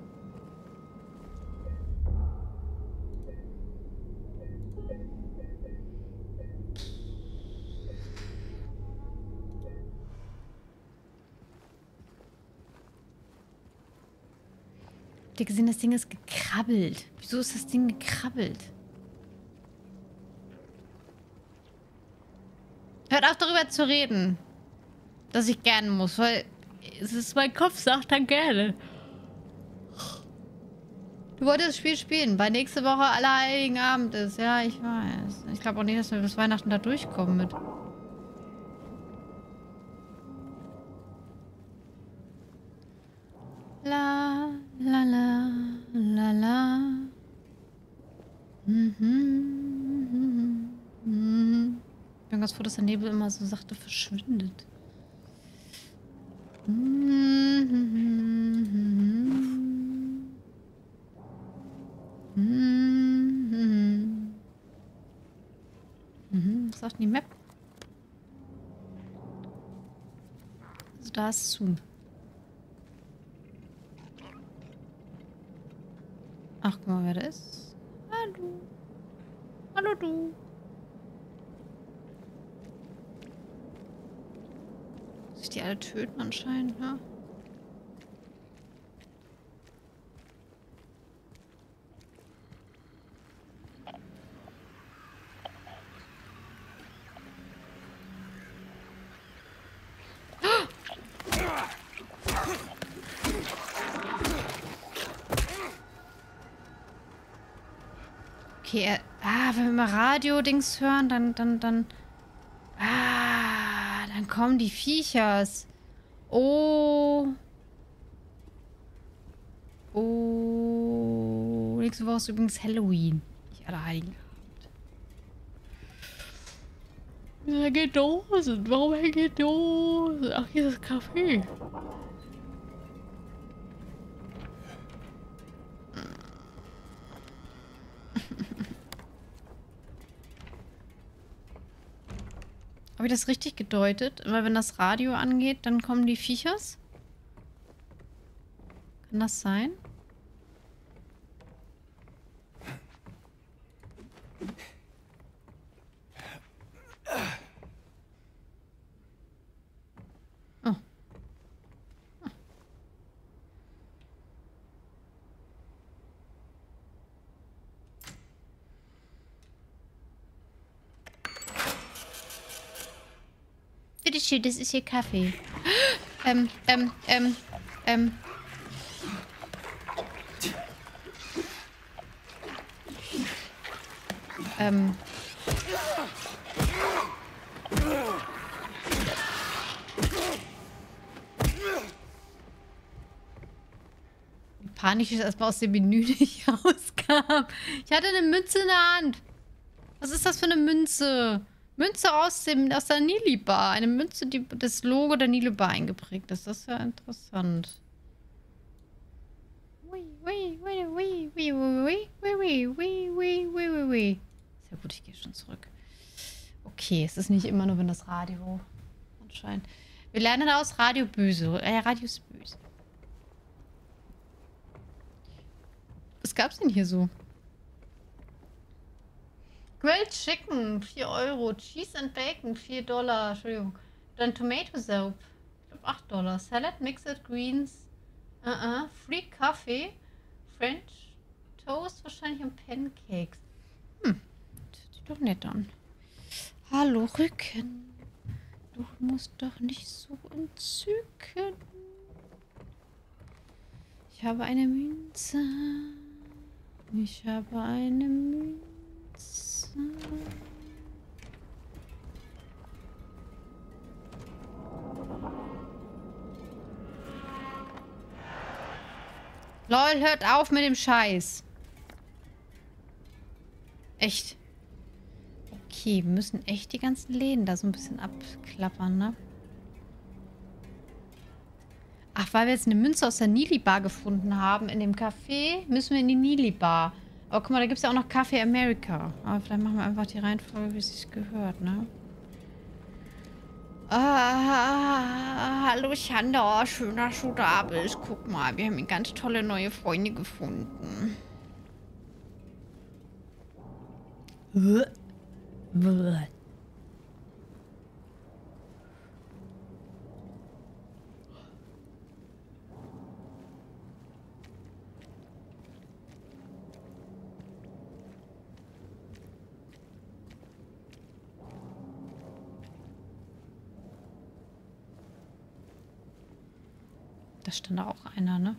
Habt ihr gesehen, das Ding ist gekrabbelt. Wieso ist das Ding gekrabbelt? Hört auf, darüber zu reden. Dass ich gerne muss, weil es ist mein Kopf sagt dann gerne. Du wolltest das Spiel spielen, weil nächste Woche Allerheiligen Abend ist. Ja, ich weiß. Ich glaube auch nicht, dass wir bis Weihnachten da durchkommen mit. La, la, la, la, la. Mhm, mhm, mhm. Ich bin ganz froh, dass der Nebel immer so sachte verschwindet. Mhm, mhm. Mhm, was sagt die Map? Also da ist zu. Ach, guck mal, wer da ist. Hallo. Hallo, du. Muss ich die alle töten anscheinend, ne? Okay, er, ah, wenn wir mal Radio-Dings hören, dann, dann, dann, ah, dann kommen die Viechers. Oh. Oh. Nächste Woche ist übrigens Halloween. Nicht Allerheiligen Abend. Hänge Dosen. Warum hänge Dosen? Ach, hier ist das Café. Habe ich das richtig gedeutet? Weil wenn das Radio angeht, dann kommen die Viechers? Kann das sein? Oh. Oh. Bitteschön, das ist hier Kaffee. Ähm, ähm, ähm, ähm. Ähm. Wie panisch ich erstmal aus dem Menü nicht rauskam. Ich hatte eine Münze in der Hand. Was ist das für eine Münze? Münze aus dem aus der Nili-Bar. Eine Münze, die das Logo der Nili-Bar eingeprägt ist. Das ist ja interessant. Ui, ui, ui, ui, ui, ui, ui, ui, ui, ui, ui, ui. Sehr gut, ich gehe schon zurück. Okay, es ist nicht immer nur, wenn das Radio anscheinend. Wir lernen aus Radio böse. Äh, Radio ist böse. Was gab's denn hier so? Grilled Chicken, vier Euro. Cheese and Bacon, vier Dollar. Entschuldigung. Dann Tomato Soup, ich glaube acht Dollar. Salad, Mixed Greens, uh -uh. Free Coffee, French Toast wahrscheinlich und Pancakes. Hm, das hört sich doch nett an. Hallo Rücken. Du musst doch nicht so entzücken. Ich habe eine Münze. Ich habe eine Münze. Lol, hört auf mit dem Scheiß. Echt. Okay, wir müssen echt die ganzen Läden da so ein bisschen abklappern, ne? Ach, weil wir jetzt eine Münze aus der Nili-Bar gefunden haben in dem Café, müssen wir in die Nili-Bar. Aber guck mal, da gibt es ja auch noch Café America. Aber vielleicht machen wir einfach die Reihenfolge, wie es sich gehört, ne? Ah, hallo Chanda, schön, dass du da bist. Guck mal, wir haben hier ganz tolle neue Freunde gefunden. Bäh. Bäh. Da stand da auch einer, ne?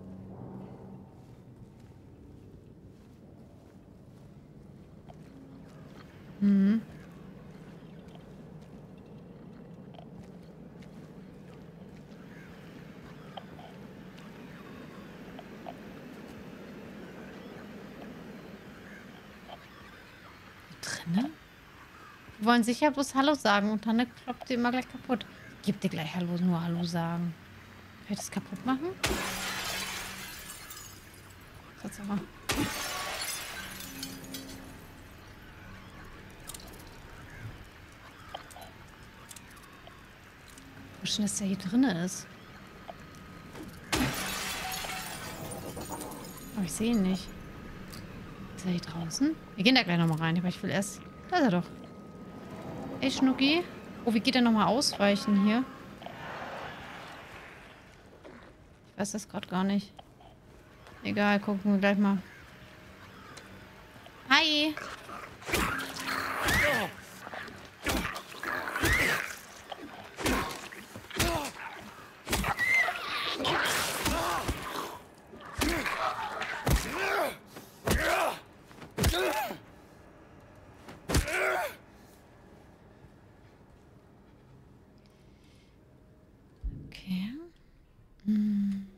Mhm. Drinne? Wir wollen sicher bloß Hallo sagen und Tanne kloppt die immer gleich kaputt. Gib dir gleich Hallo, nur Hallo sagen. Kann ich das kaputt machen? Tatsache. Wo schön, dass der hier drin ist. Aber ich sehe ihn nicht. Ist er hier draußen? Wir gehen da gleich nochmal rein, aber ich will erst... Da ist er doch. Ey, Schnucki. Oh, wie geht er nochmal ausweichen hier? Ich weiß das gerade gar nicht. Egal, gucken wir gleich mal. Hi! Okay. Hm.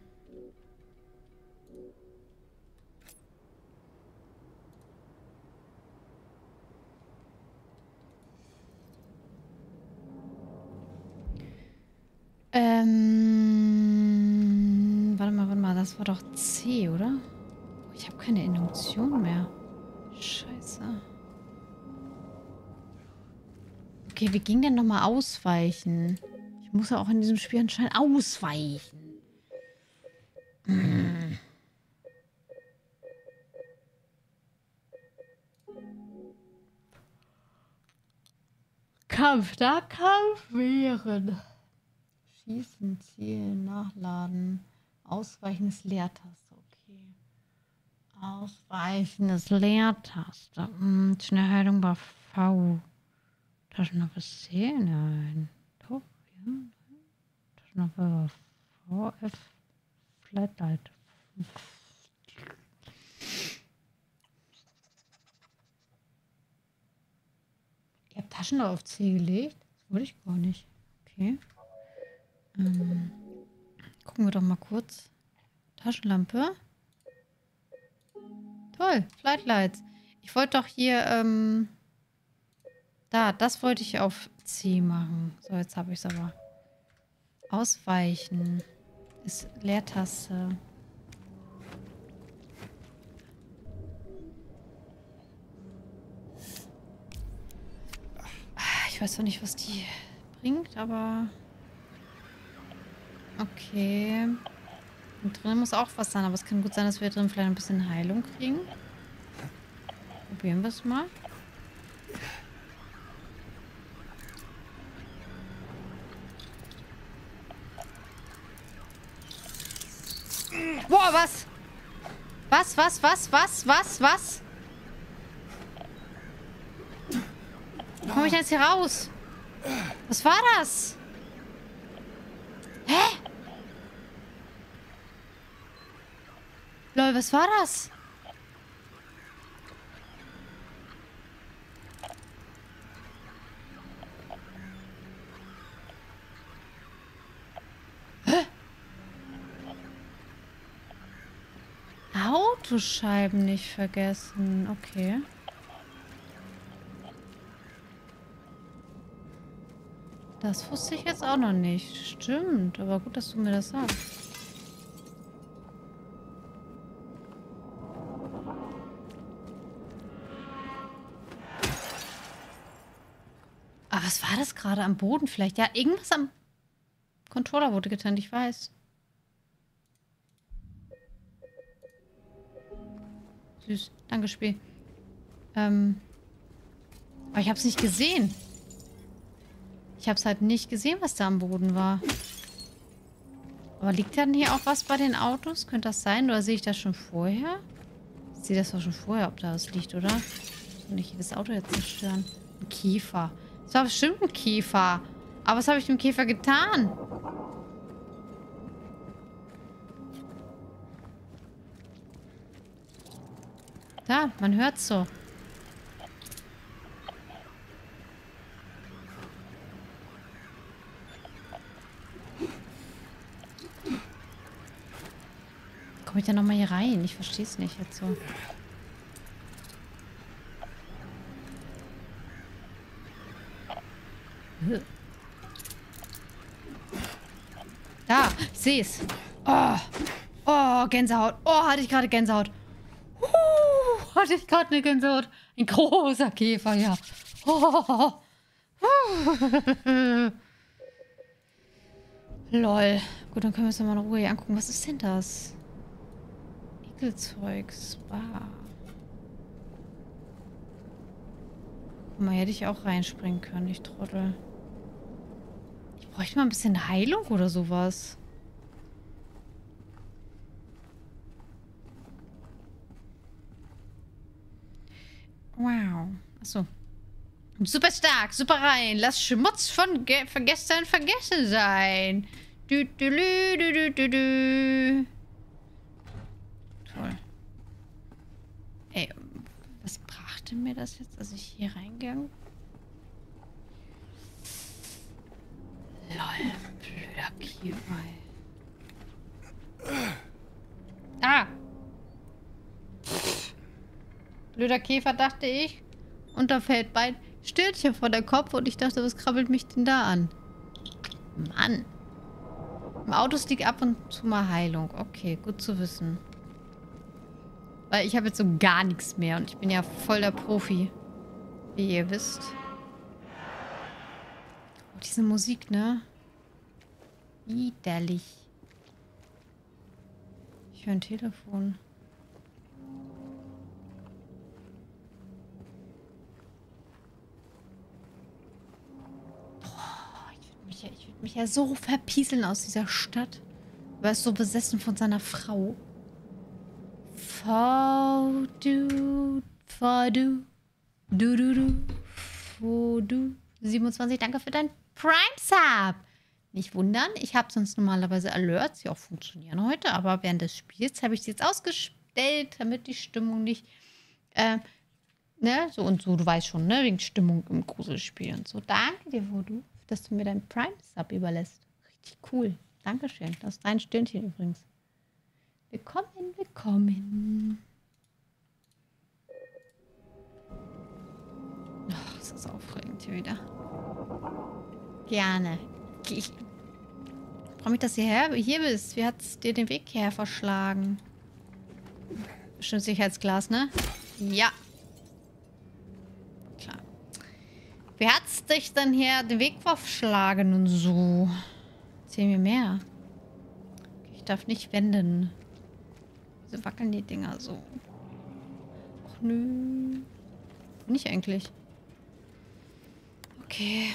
Ähm, warte mal, warte mal, das war doch C, oder? Ich habe keine Induktion mehr. Scheiße. Okay, wie ging denn nochmal ausweichen? Ich muss ja auch in diesem Spiel anscheinend ausweichen. Hm. Kampf, da Kampf wehren. Schießen, zielen, nachladen. Ausweichen ist Leertaste, okay. Ausweichen ist Leertaste. Hm, Schnellheilung war V. Taschenlampe C? Nein. Doch, ja. Taschenlampe war V, F. Flatlight. Ihr habt Taschenlampe auf C gelegt? Das wollte ich gar nicht. Okay. Ähm, gucken wir doch mal kurz. Taschenlampe. Toll, Flightlights. Ich wollte doch hier, ähm, da, das wollte ich auf C machen. So, jetzt habe ich es aber. Ausweichen. Ist Leertaste. Ich weiß zwar nicht, was die bringt, aber... Okay. Und drin muss auch was sein, aber es kann gut sein, dass wir drin vielleicht ein bisschen Heilung kriegen. Probieren wir es mal. Boah, was? Was, was, was, was, was, was? Wie komme ich jetzt hier raus? Was war das? Hä? Lol, was war das? Hä? Autoscheiben nicht vergessen. Okay. Das wusste ich jetzt auch noch nicht. Stimmt, aber gut, dass du mir das sagst. Aber was war das gerade am Boden vielleicht? Ja, irgendwas am Controller wurde getan, ich weiß. Süß. Danke, Spiel. Ähm. Aber ich hab's nicht gesehen. Ich hab's halt nicht gesehen, was da am Boden war. Aber liegt dann hier auch was bei den Autos? Könnte das sein? Oder sehe ich das schon vorher? Ich sehe das doch schon vorher, ob da was liegt, oder? Ich will nicht jedes Auto jetzt zerstören. Ein Käfer. Das war bestimmt ein Käfer. Aber was habe ich dem Käfer getan? Da, man hört's so. Komme ich da nochmal hier rein? Ich verstehe es nicht jetzt so. Da, ich sehe es. Oh, oh, Gänsehaut. Oh, hatte ich gerade Gänsehaut. Uh, hatte ich gerade eine Gänsehaut. Ein großer Käfer, ja. Oh. Lol. Gut, dann können wir uns mal in Ruhe hier angucken. Was ist denn das? Ekelzeug. Spa. Guck mal, hätte ich auch reinspringen können, ich Trottel. Ich bräuchte mal ein bisschen Heilung oder sowas. Wow. Achso. Super stark, super rein. Lass Schmutz von Ge vergestern vergessen sein. Du, du, du, du, du, du. Toll. Ey, was brachte mir das jetzt, als ich hier reingegangen? Lol, blöder Käfer. Ah! Blöder Käfer, dachte ich. Und da fällt mein Sternchen vor der Kopf und ich dachte, was krabbelt mich denn da an? Mann. Im Autos liegt ab und zu mal Heilung. Okay, gut zu wissen. Weil ich habe jetzt so gar nichts mehr und ich bin ja voll der Profi. Wie ihr wisst. Oh, diese Musik, ne? Widerlich. Ich höre ein Telefon. Ich würde mich ja so verpieseln aus dieser Stadt. Er ist so besessen von seiner Frau. Faudu, Faudu, du, du, du, Faudu. siebenundzwanzig, danke für dein Prime-Sub. Nicht wundern, ich habe sonst normalerweise Alerts, die auch funktionieren heute, aber während des Spiels habe ich sie jetzt ausgestellt, damit die Stimmung nicht, äh, ne, so und so, du weißt schon, ne, wegen Stimmung im Gruselspiel und so. Danke dir, Voodoo, dass du mir deinen Prime-Sub überlässt. Richtig cool. Dankeschön. Das ist dein Stündchen übrigens. Willkommen, willkommen. Ach, das ist aufregend hier wieder. Gerne. Ich freue mich, dass du hierher, hier bist. Wie hat es dir den Weg hierher verschlagen? Bestimmt Sicherheitsglas, ne? Ja. Klar. Wie hat's dich denn hier den Weg verschlagen und so? Erzähl mir mehr. Ich darf nicht wenden. Wieso wackeln die Dinger so? Ach nö. Nicht eigentlich. Okay.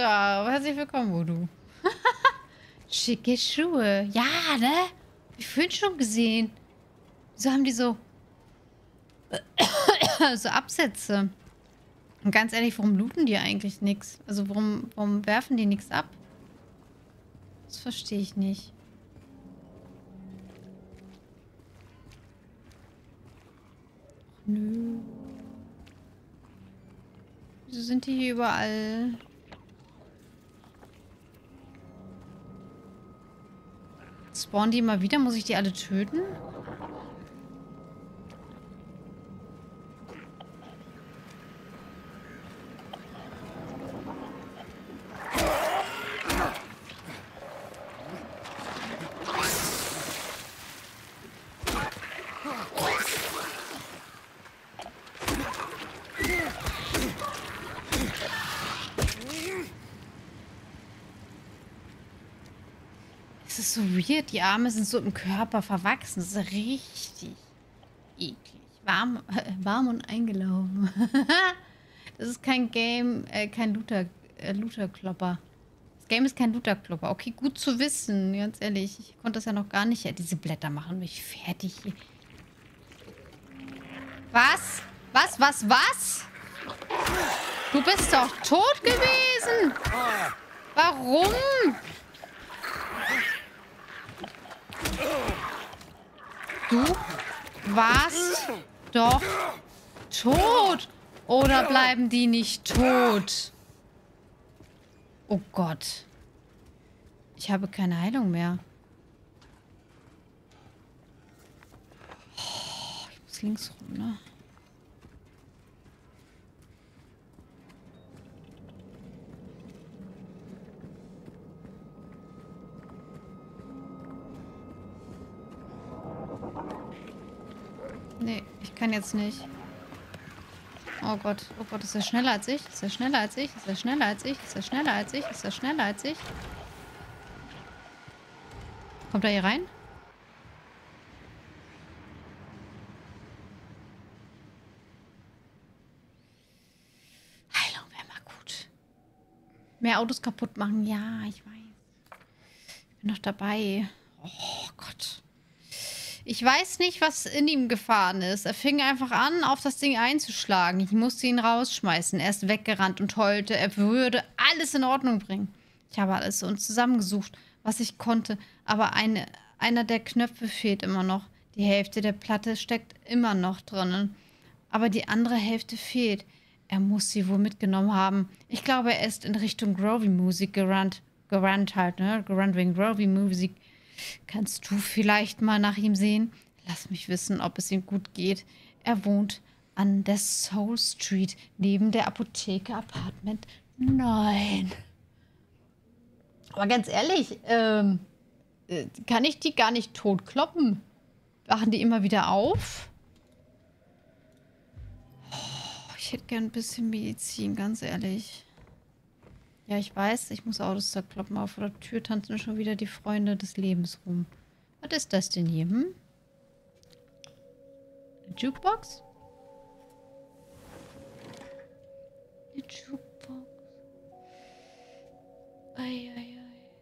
Ja, herzlich willkommen, Voodoo. Schicke Schuhe. Ja, ne? Hab ich vorhin schon gesehen. Wieso haben die so... so Absätze? Und ganz ehrlich, warum looten die eigentlich nichts? Also warum, warum werfen die nichts ab? Das verstehe ich nicht. Ach, nö. Wieso sind die hier überall? Spawnen die immer wieder? Muss ich die alle töten? Es ist so weird. Die Arme sind so im Körper verwachsen. Das ist richtig eklig. Warm, äh, warm und eingelaufen. Das ist kein Game, äh, kein Looter, äh, Looter-Klopper. Das Game ist kein Looter-Klopper. Okay, gut zu wissen. Ganz ehrlich, ich konnte das ja noch gar nicht. Ja, diese Blätter machen mich fertig hier. Was? Was, was, was? Du bist doch tot gewesen. Warum? Du warst doch tot. Oder bleiben die nicht tot? Oh Gott. Ich habe keine Heilung mehr. Oh, ich muss links rum, ne? Nee, ich kann jetzt nicht. Oh Gott, oh Gott, ist er schneller als ich? Ist er schneller als ich? Ist er schneller als ich? Ist er schneller als ich? Ist er schneller als ich? Kommt er hier rein? Heilung wäre mal gut. Mehr Autos kaputt machen? Ja, ich weiß. Ich bin noch dabei. Oh Gott. Ich weiß nicht, was in ihm gefahren ist. Er fing einfach an, auf das Ding einzuschlagen. Ich musste ihn rausschmeißen. Er ist weggerannt und heulte. Er würde alles in Ordnung bringen. Ich habe alles so zusammengesucht, was ich konnte. Aber eine, einer der Knöpfe fehlt immer noch. Die Hälfte der Platte steckt immer noch drinnen. Aber die andere Hälfte fehlt. Er muss sie wohl mitgenommen haben. Ich glaube, er ist in Richtung Groovy-Musik gerannt. Gerannt halt, ne? Gerannt wegen Groovy-Musik. Kannst du vielleicht mal nach ihm sehen? Lass mich wissen, ob es ihm gut geht. Er wohnt an der Soul Street, neben der Apotheke Apartment neun. Aber ganz ehrlich, ähm, äh, kann ich die gar nicht totkloppen? Wachen die immer wieder auf? Oh, ich hätte gern ein bisschen Medizin, ganz ehrlich. Ja, ich weiß, ich muss Autos zerkloppen. Auf der Tür tanzen schon wieder die Freunde des Lebens rum. Was ist das denn hier, hm? Eine Jukebox? Eine Jukebox. Ei, ei,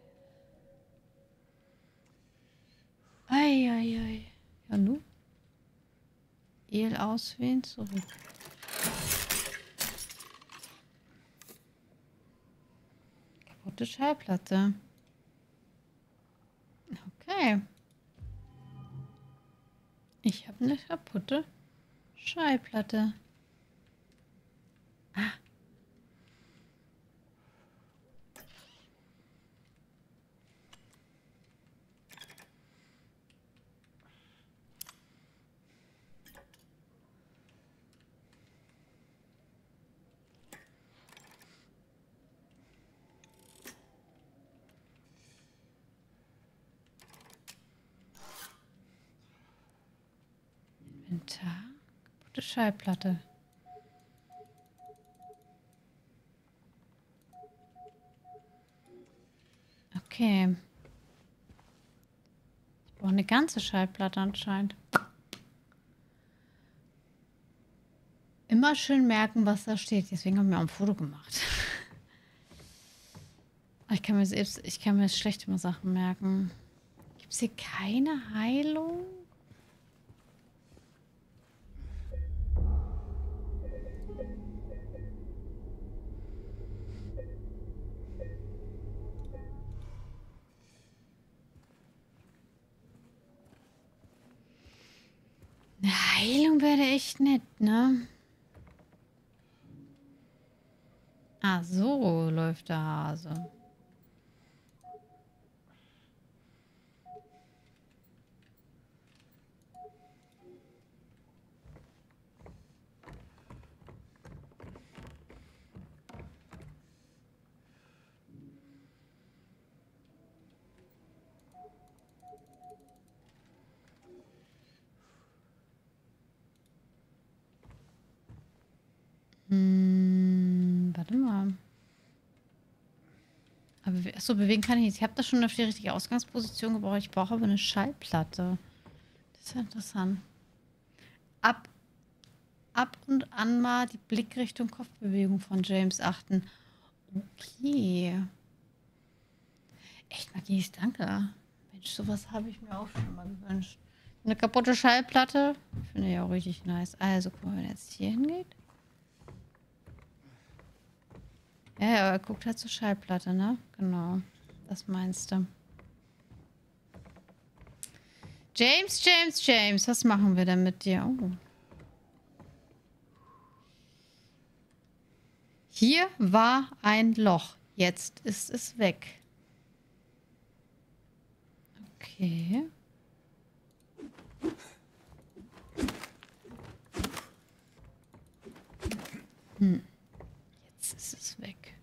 ei. Ei, ei, ei. Ja, nu? El auswählen, zurück. Kaputte Schallplatte. Okay. Ich habe eine kaputte Schallplatte. Ah. Inventar. Kaputte Schallplatte. Okay. Ich brauche eine ganze Schallplatte anscheinend. Immer schön merken, was da steht. Deswegen haben wir auch ein Foto gemacht. Ich kann mir selbst, ich kann mir schlecht immer Sachen merken. Gibt es hier keine Heilung? Eine Heilung wäre echt nett, ne? Ah, so läuft der Hase. Hm, warte mal. Aber be- achso, bewegen kann ich nicht. Ich habe das schon auf die richtige Ausgangsposition gebraucht. Ich brauche aber eine Schallplatte. Das ist ja interessant. Ab, ab und an mal die Blickrichtung Kopfbewegung von James achten. Okay. Echt, Magie, danke. Mensch, sowas habe ich mir auch schon mal gewünscht. Eine kaputte Schallplatte. Finde ich auch richtig nice. Also, guck mal, wenn er jetzt hier hingeht. Ja, ja, er guckt halt zur Schallplatte, ne? Genau. Das meinst du. James, James, James, was machen wir denn mit dir? Oh. Hier war ein Loch. Jetzt ist es weg. Okay. Hm. Jetzt ist es weg.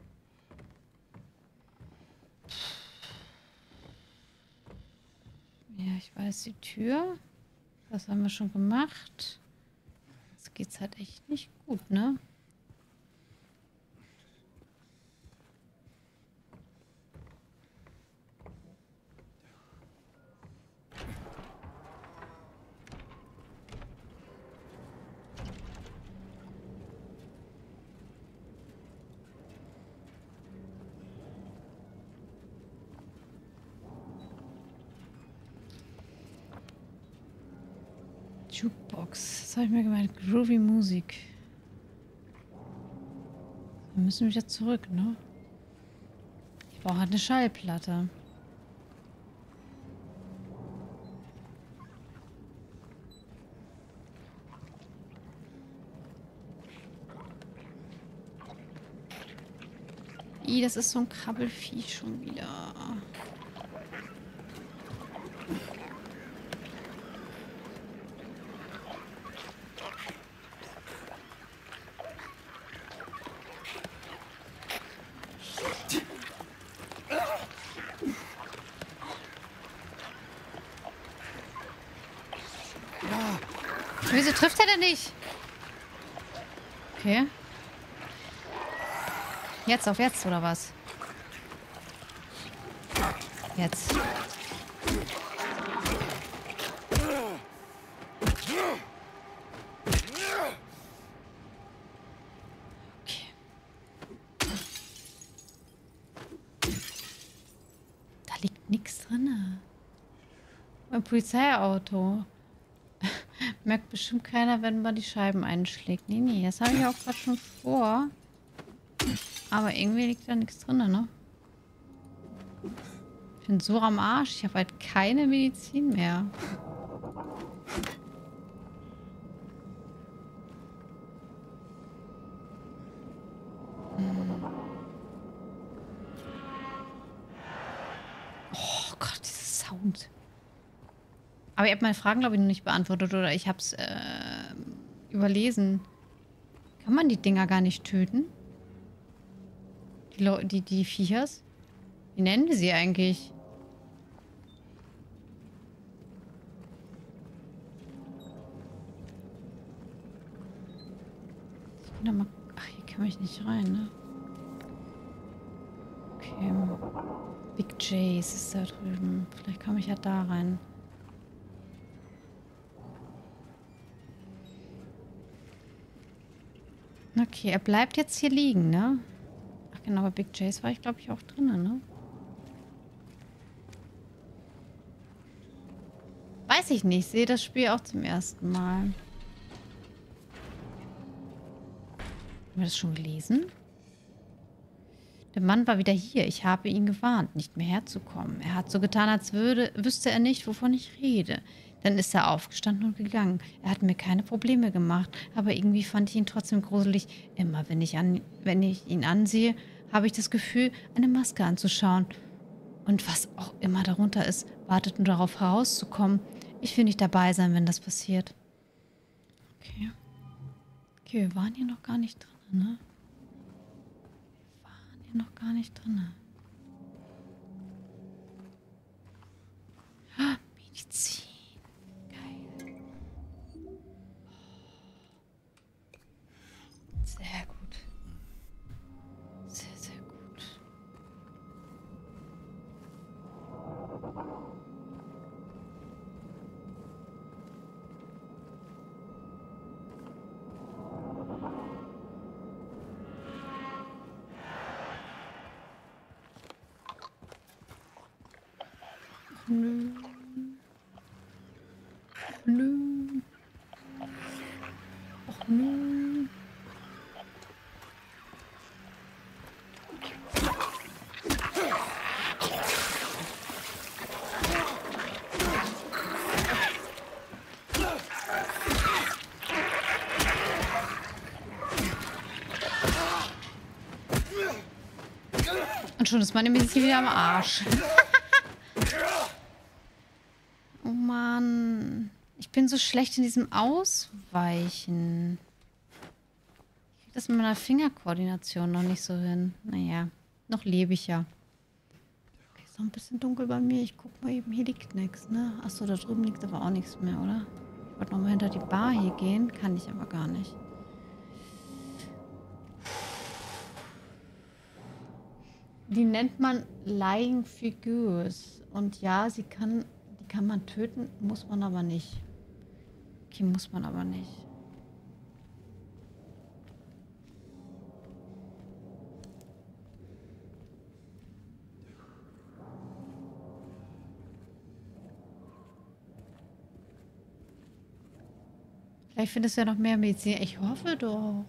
Ja, ich weiß, die Tür. Das haben wir schon gemacht. Jetzt geht's halt echt nicht gut, ne? Jukebox. Das habe ich mir gemeint. Groovy Musik. Wir müssen wieder zurück, ne? Ich brauche halt eine Schallplatte. Ih, das ist so ein Krabbelvieh schon wieder. Wieso trifft er denn nicht? Okay. Jetzt auf jetzt, oder was? Jetzt. Okay. Da liegt nichts drin. Ein Polizeiauto. Merkt bestimmt keiner, wenn man die Scheiben einschlägt. Nee, nee, das habe ich auch gerade schon vor. Aber irgendwie liegt da nichts drin, ne? Ich bin so am Arsch. Ich habe halt keine Medizin mehr. Hm. Oh Gott, dieser Sound. Aber ihr habt meine Fragen, glaube ich, noch nicht beantwortet. Oder ich habe es äh, überlesen. Kann man die Dinger gar nicht töten? Die, Leu die, die Viechers? Wie nennen wir sie eigentlich? Ich kann da mal... Ach, hier kann ich nicht rein, ne? Okay. Big Jays ist da drüben. Vielleicht komme ich ja da rein. Okay, er bleibt jetzt hier liegen, ne? Ach Genau, bei Big Chase war ich, glaube ich, auch drin, ne? Weiß ich nicht. Sehe das Spiel auch zum ersten Mal. Haben wir das schon gelesen? Der Mann war wieder hier. Ich habe ihn gewarnt, nicht mehr herzukommen. Er hat so getan, als würde, wüsste er nicht, wovon ich rede. Dann ist er aufgestanden und gegangen. Er hat mir keine Probleme gemacht, aber irgendwie fand ich ihn trotzdem gruselig. Immer wenn ich, an, wenn ich ihn ansehe, habe ich das Gefühl, eine Maske anzuschauen. Und was auch immer darunter ist, wartet nur darauf herauszukommen. Ich will nicht dabei sein, wenn das passiert. Okay. Okay, wir waren hier noch gar nicht drin, ne? Wir waren hier noch gar nicht drin. Ah, Medizin. Geil. Sehr gut. Sehr, sehr gut. Nö. Nö. Och nö. Und schon ist meine Medizin wieder am Arsch. Oh Mann. Ich bin so schlecht in diesem Ausweichen. Ich krieg das mit meiner Fingerkoordination noch nicht so hin. Naja, noch lebe ich ja. Okay, ist noch ein bisschen dunkel bei mir. Ich guck mal eben. Hier liegt nichts, ne? Achso, da drüben liegt aber auch nichts mehr, oder? Ich wollte nochmal hinter die Bar hier gehen. Kann ich aber gar nicht. Die nennt man Lying Figures. Und ja, sie kann, die kann man töten, muss man aber nicht. Okay, muss man aber nicht. Vielleicht findest du ja noch mehr Medizin. Ich hoffe doch.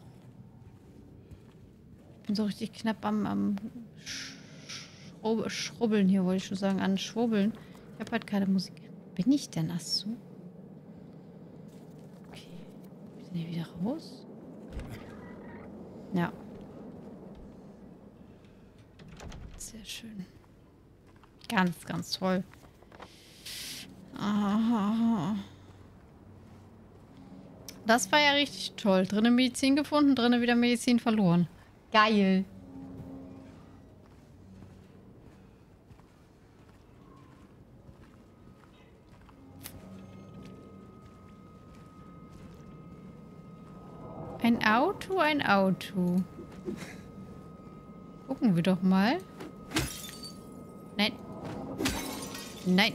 Ich bin so richtig knapp am, am Schrubb Schrubbeln hier, wollte ich schon sagen, an Schwubbeln. Ich habe halt keine Musik. Bin ich denn? Ach so. Okay. Wir sind hier wieder raus. Ja. Sehr schön. Ganz, ganz toll. Aha. Das war ja richtig toll. Drinnen Medizin gefunden, drinnen wieder Medizin verloren. Geil. Ein Auto, ein Auto. Gucken wir doch mal. Nein. Nein.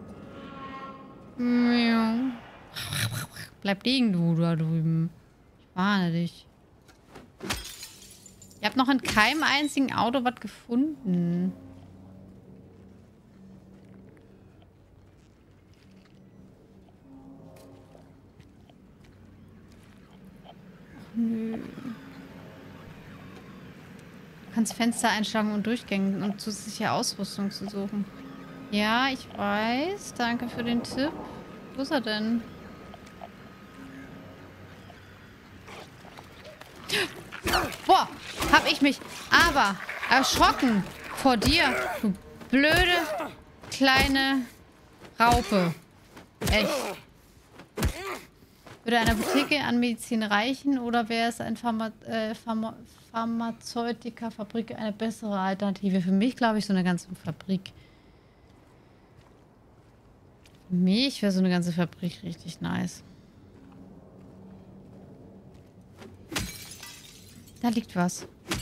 Bleib liegen, du da drüben. Ich warne dich. Ihr habt noch in keinem einzigen Auto was gefunden. Nö. Du kannst Fenster einschlagen und durchgängen und zusätzliche Ausrüstung zu suchen. Ja, ich weiß. Danke für den Tipp. Wo ist er denn? Boah, hab ich mich aber erschrocken vor dir, du blöde kleine Raupe. Echt. Würde eine Apotheke an Medizin reichen oder wäre es ein Pharma äh, Pharma Pharmazeutika-Fabrik eine bessere Alternative? Für mich glaube ich so eine ganze Fabrik. Für mich wäre so eine ganze Fabrik richtig nice. Da liegt was.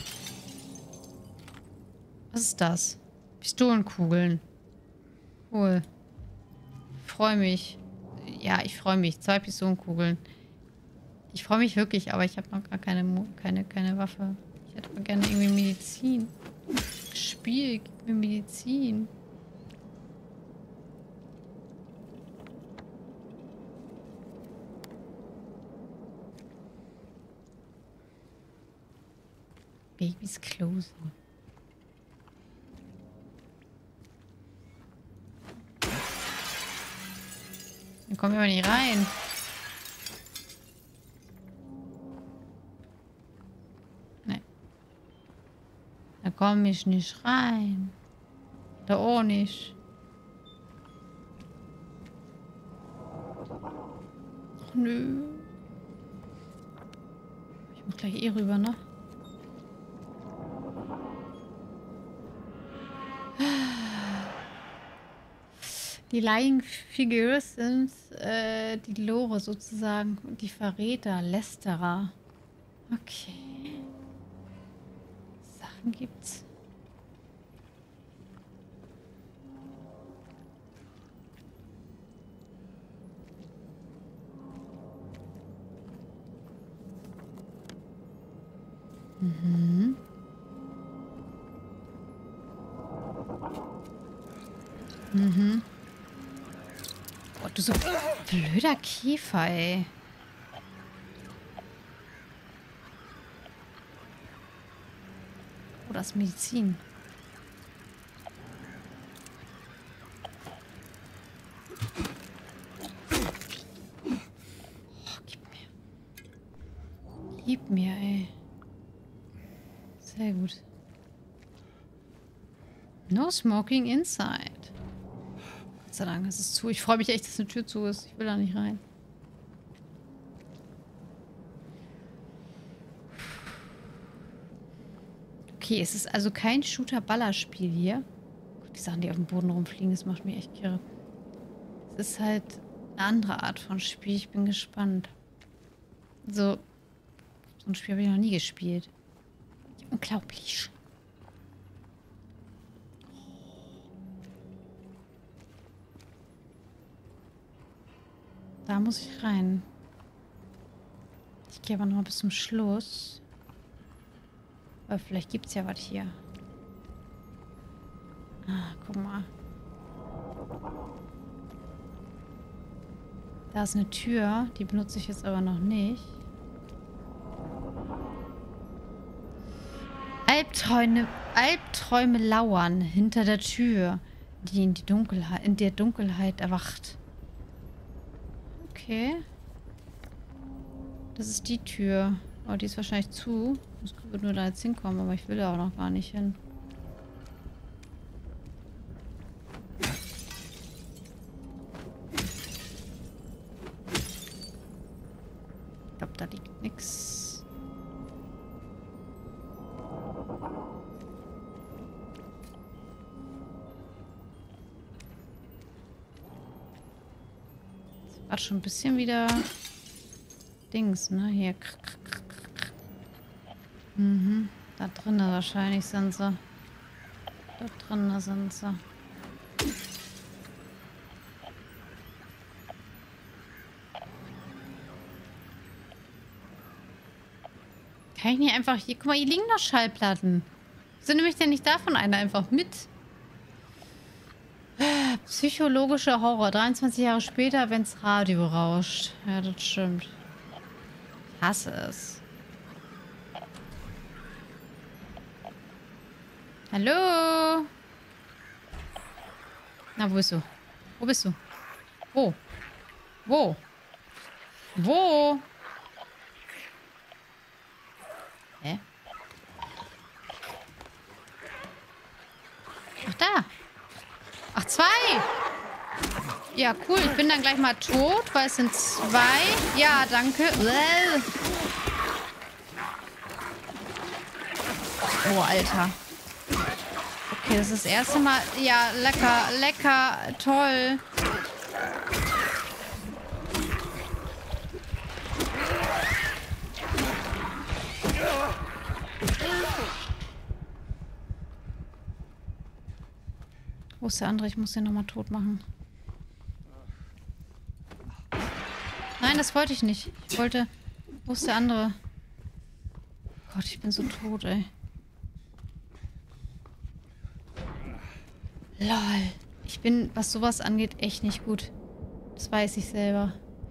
Was ist das? Pistolenkugeln. Cool. Ich freue mich. Ja, ich freue mich. Zwei Pistolenkugeln. Ich freue mich wirklich, aber ich habe noch gar keine, keine, keine Waffe. Ich Ich hätte aber gerne irgendwie Medizin. Spiel, gib mir Medizin. Baby's closing. Da kommen wir aber nicht rein. Nee. Da komme ich nicht rein. Da auch nicht. Ach nö. Ich muss gleich eh rüber, ne? Die Lying Figures sind äh, die Lore sozusagen, die Verräter, Lästerer. Okay. Sachen gibt's. Mhm. Mhm. Oh, du so blöder Käfer, ey. Oh, das ist Medizin. Oh, gib mir. Gib mir, ey. Sehr gut. No smoking inside. Gott sei Dank, es ist zu. Ich freue mich echt, dass eine Tür zu ist. Ich will da nicht rein. Okay, es ist also kein Shooter-Baller-Spiel hier. Die Sachen, die auf dem Boden rumfliegen, das macht mich echt kirre. Es ist halt eine andere Art von Spiel. Ich bin gespannt. So, so ein Spiel habe ich noch nie gespielt. Unglaublich. Da muss ich rein. Ich gehe aber noch mal bis zum Schluss. Aber vielleicht gibt es ja was hier. Ah, guck mal. Da ist eine Tür. Die benutze ich jetzt aber noch nicht. Albträume, Albträume lauern hinter der Tür, die in, die Dunkelheit, in der Dunkelheit erwacht. Okay. Das ist die Tür. Oh, die ist wahrscheinlich zu. Ich würde nur da jetzt hinkommen, aber ich will da auch noch gar nicht hin. Ich glaube, da liegt nichts. Das war schon ein bisschen wieder Dings, ne? Hier. Mhm. Da drinnen wahrscheinlich sind sie. Da drinnen sind sie. Kann ich nicht einfach hier... Guck mal, hier liegen noch Schallplatten. Wieso nehme ich denn nicht davon eine einfach mit? Psychologischer Horror. dreiundzwanzig Jahre später, wenn's Radio rauscht. Ja, das stimmt. Ich hasse es. Hallo? Na, wo bist du? Wo bist du? Wo? Wo? Wo? Hä? Ach, da. Ach, zwei. Ja, cool. Ich bin dann gleich mal tot, weil es sind zwei. Ja, danke. Oh, Alter. Okay, das ist das erste Mal. Ja, lecker, lecker, toll. Wo ist der andere? Ich muss den nochmal tot machen. Nein, das wollte ich nicht. Ich wollte... Wo ist der andere? Gott, ich bin so tot, ey. Lol. Ich bin, was sowas angeht, echt nicht gut. Das weiß ich selber.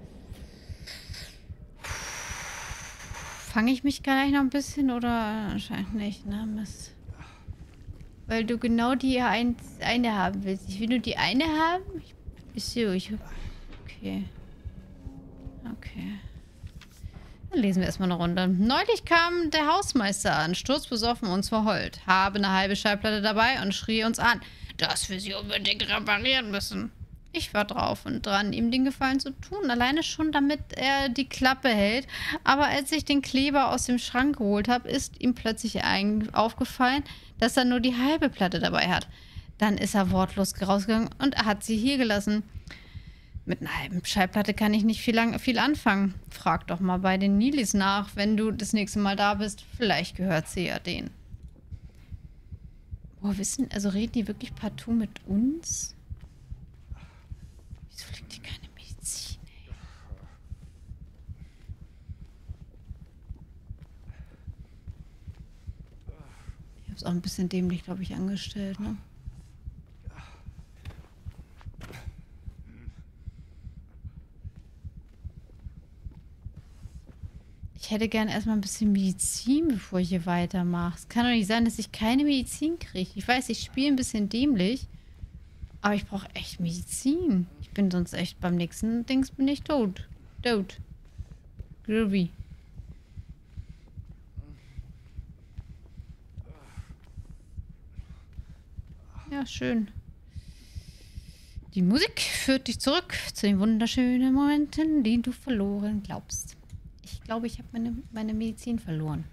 Fange ich mich gleich noch ein bisschen oder anscheinend nicht, ne? Mist. Weil du genau die ein, eine haben willst. Ich will nur die eine haben. Ich, ist so, ich. Okay. Okay. Dann lesen wir erstmal eine Runde. Neulich kam der Hausmeister an, sturzbesoffen und verheult. Habe eine halbe Schallplatte dabei und schrie uns an, dass wir sie unbedingt reparieren müssen. Ich war drauf und dran, ihm den Gefallen zu tun. Alleine schon, damit er die Klappe hält. Aber als ich den Kleber aus dem Schrank geholt habe, ist ihm plötzlich aufgefallen, dass er nur die halbe Platte dabei hat. Dann ist er wortlos rausgegangen und er hat sie hier gelassen. Mit einer halben Schallplatte kann ich nicht viel, lang, viel anfangen. Frag doch mal bei den Nilis nach, wenn du das nächste Mal da bist. Vielleicht gehört sie ja denen. Boah, wissen, also reden die wirklich partout mit uns? Wieso liegt hier keine Medizin, ey? Ich hab's auch ein bisschen dämlich, glaube ich, angestellt, ne? Ich hätte gern erstmal ein bisschen Medizin, bevor ich hier weitermache. Es kann doch nicht sein, dass ich keine Medizin kriege. Ich weiß, ich spiele ein bisschen dämlich, aber ich brauche echt Medizin. Ich bin sonst echt beim nächsten Dings bin ich tot. Tot. Groovy. Ja, schön. Die Musik führt dich zurück zu den wunderschönen Momenten, die du verloren glaubst. Ich glaube, ich habe meine, meine Medizin verloren.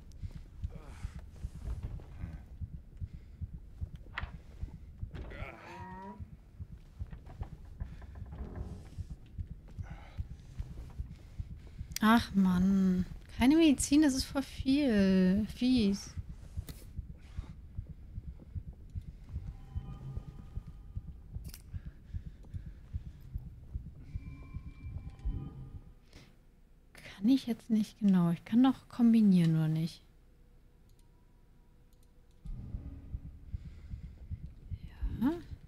Ach Mann. Keine Medizin, das ist voll viel. Fies. Kann ich jetzt nicht genau. Ich kann doch kombinieren, nur nicht. Ja.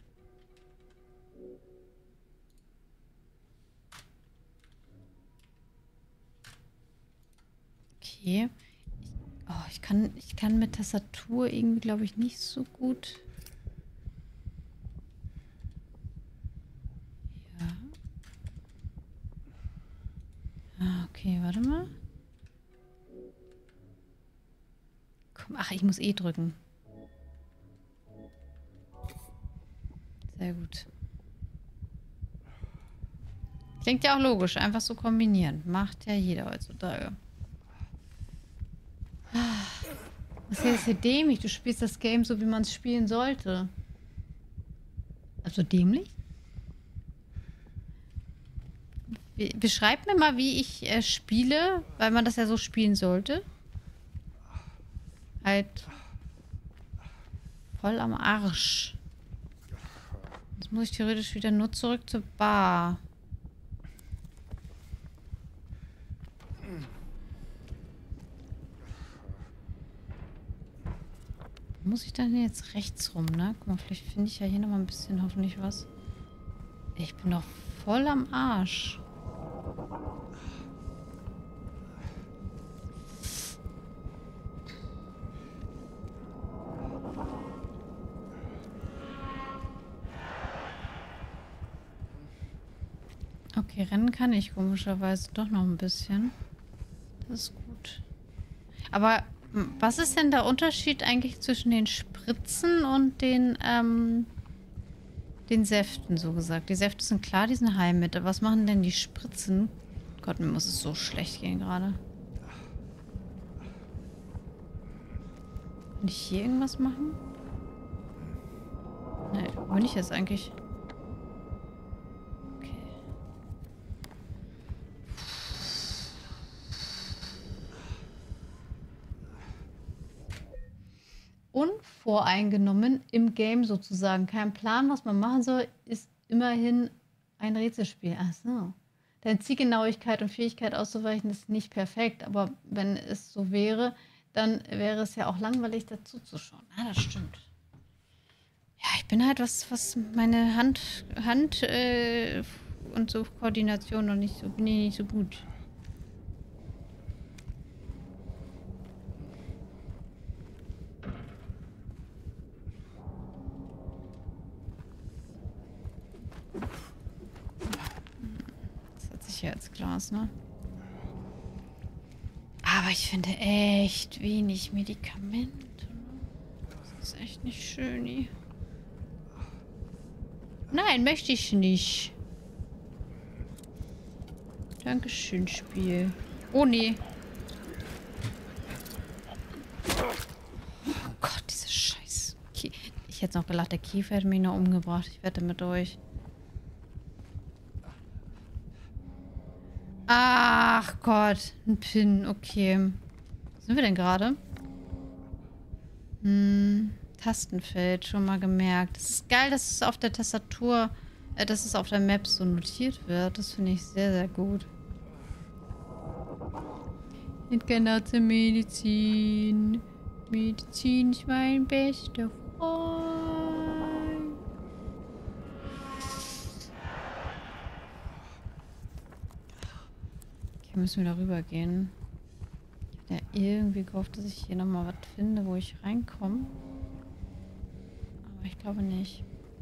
Okay. Ich, oh, ich kann, ich kann mit Tastatur irgendwie, glaube ich, nicht so gut. Ja. Ah, okay, warte mal. Komm, ach, ich muss eh drücken. Sehr gut. Klingt ja auch logisch, einfach so kombinieren. Macht ja jeder heutzutage. Was ist jetzt hier dämlich? Du spielst das Game so, wie man es spielen sollte. Also dämlich? Be- Beschreib mir mal, wie ich äh, spiele, weil man das ja so spielen sollte. Halt voll am Arsch. Jetzt muss ich theoretisch wieder nur zurück zur Bar. Muss ich dann jetzt rechts rum, ne? Guck mal, vielleicht finde ich ja hier nochmal ein bisschen hoffentlich was. Ich bin doch voll am Arsch. Okay, rennen kann ich komischerweise doch noch ein bisschen. Das ist gut. Aber m, was ist denn der Unterschied eigentlich zwischen den Spritzen und den, ähm, den Säften, so gesagt? Die Säfte sind klar, die sind Heilmittel. Was machen denn die Spritzen? Gott, mir muss es so schlecht gehen gerade. Kann ich hier irgendwas machen? Nee, wo bin ich jetzt eigentlich? Unvoreingenommen im Game sozusagen. Kein Plan, was man machen soll, ist immerhin ein Rätselspiel. Ach so. Deine Zielgenauigkeit und Fähigkeit auszuweichen ist nicht perfekt, aber wenn es so wäre, dann wäre es ja auch langweilig, dazu zu schauen. Ah, das stimmt. Ja, ich bin halt, was, was meine Hand, Hand äh, und so Koordination noch nicht so, bin ich nicht so gut. Das hat Sicherheitsglas, ne? Aber ich finde echt wenig Medikamente. Das ist echt nicht schön. Nein, möchte ich nicht. Dankeschön, Spiel. Oh, nee. Oh Gott, diese Scheiße. Okay. Ich hätte noch gelacht, der Käfer hätte mich noch umgebracht. Ich wette mit euch. Ach Gott, ein Pin, okay. Wo sind wir denn gerade? Hm, Tastenfeld, schon mal gemerkt. Es ist geil, dass es auf der Tastatur, äh, dass es auf der Map so notiert wird. Das finde ich sehr, sehr gut. Entgernerte Medizin. Medizin ist mein bester Freund. Okay, müssen wir darüber gehen. Ich habe ja irgendwie gehofft, dass ich hier nochmal was finde, wo ich reinkomme. Aber ich glaube nicht.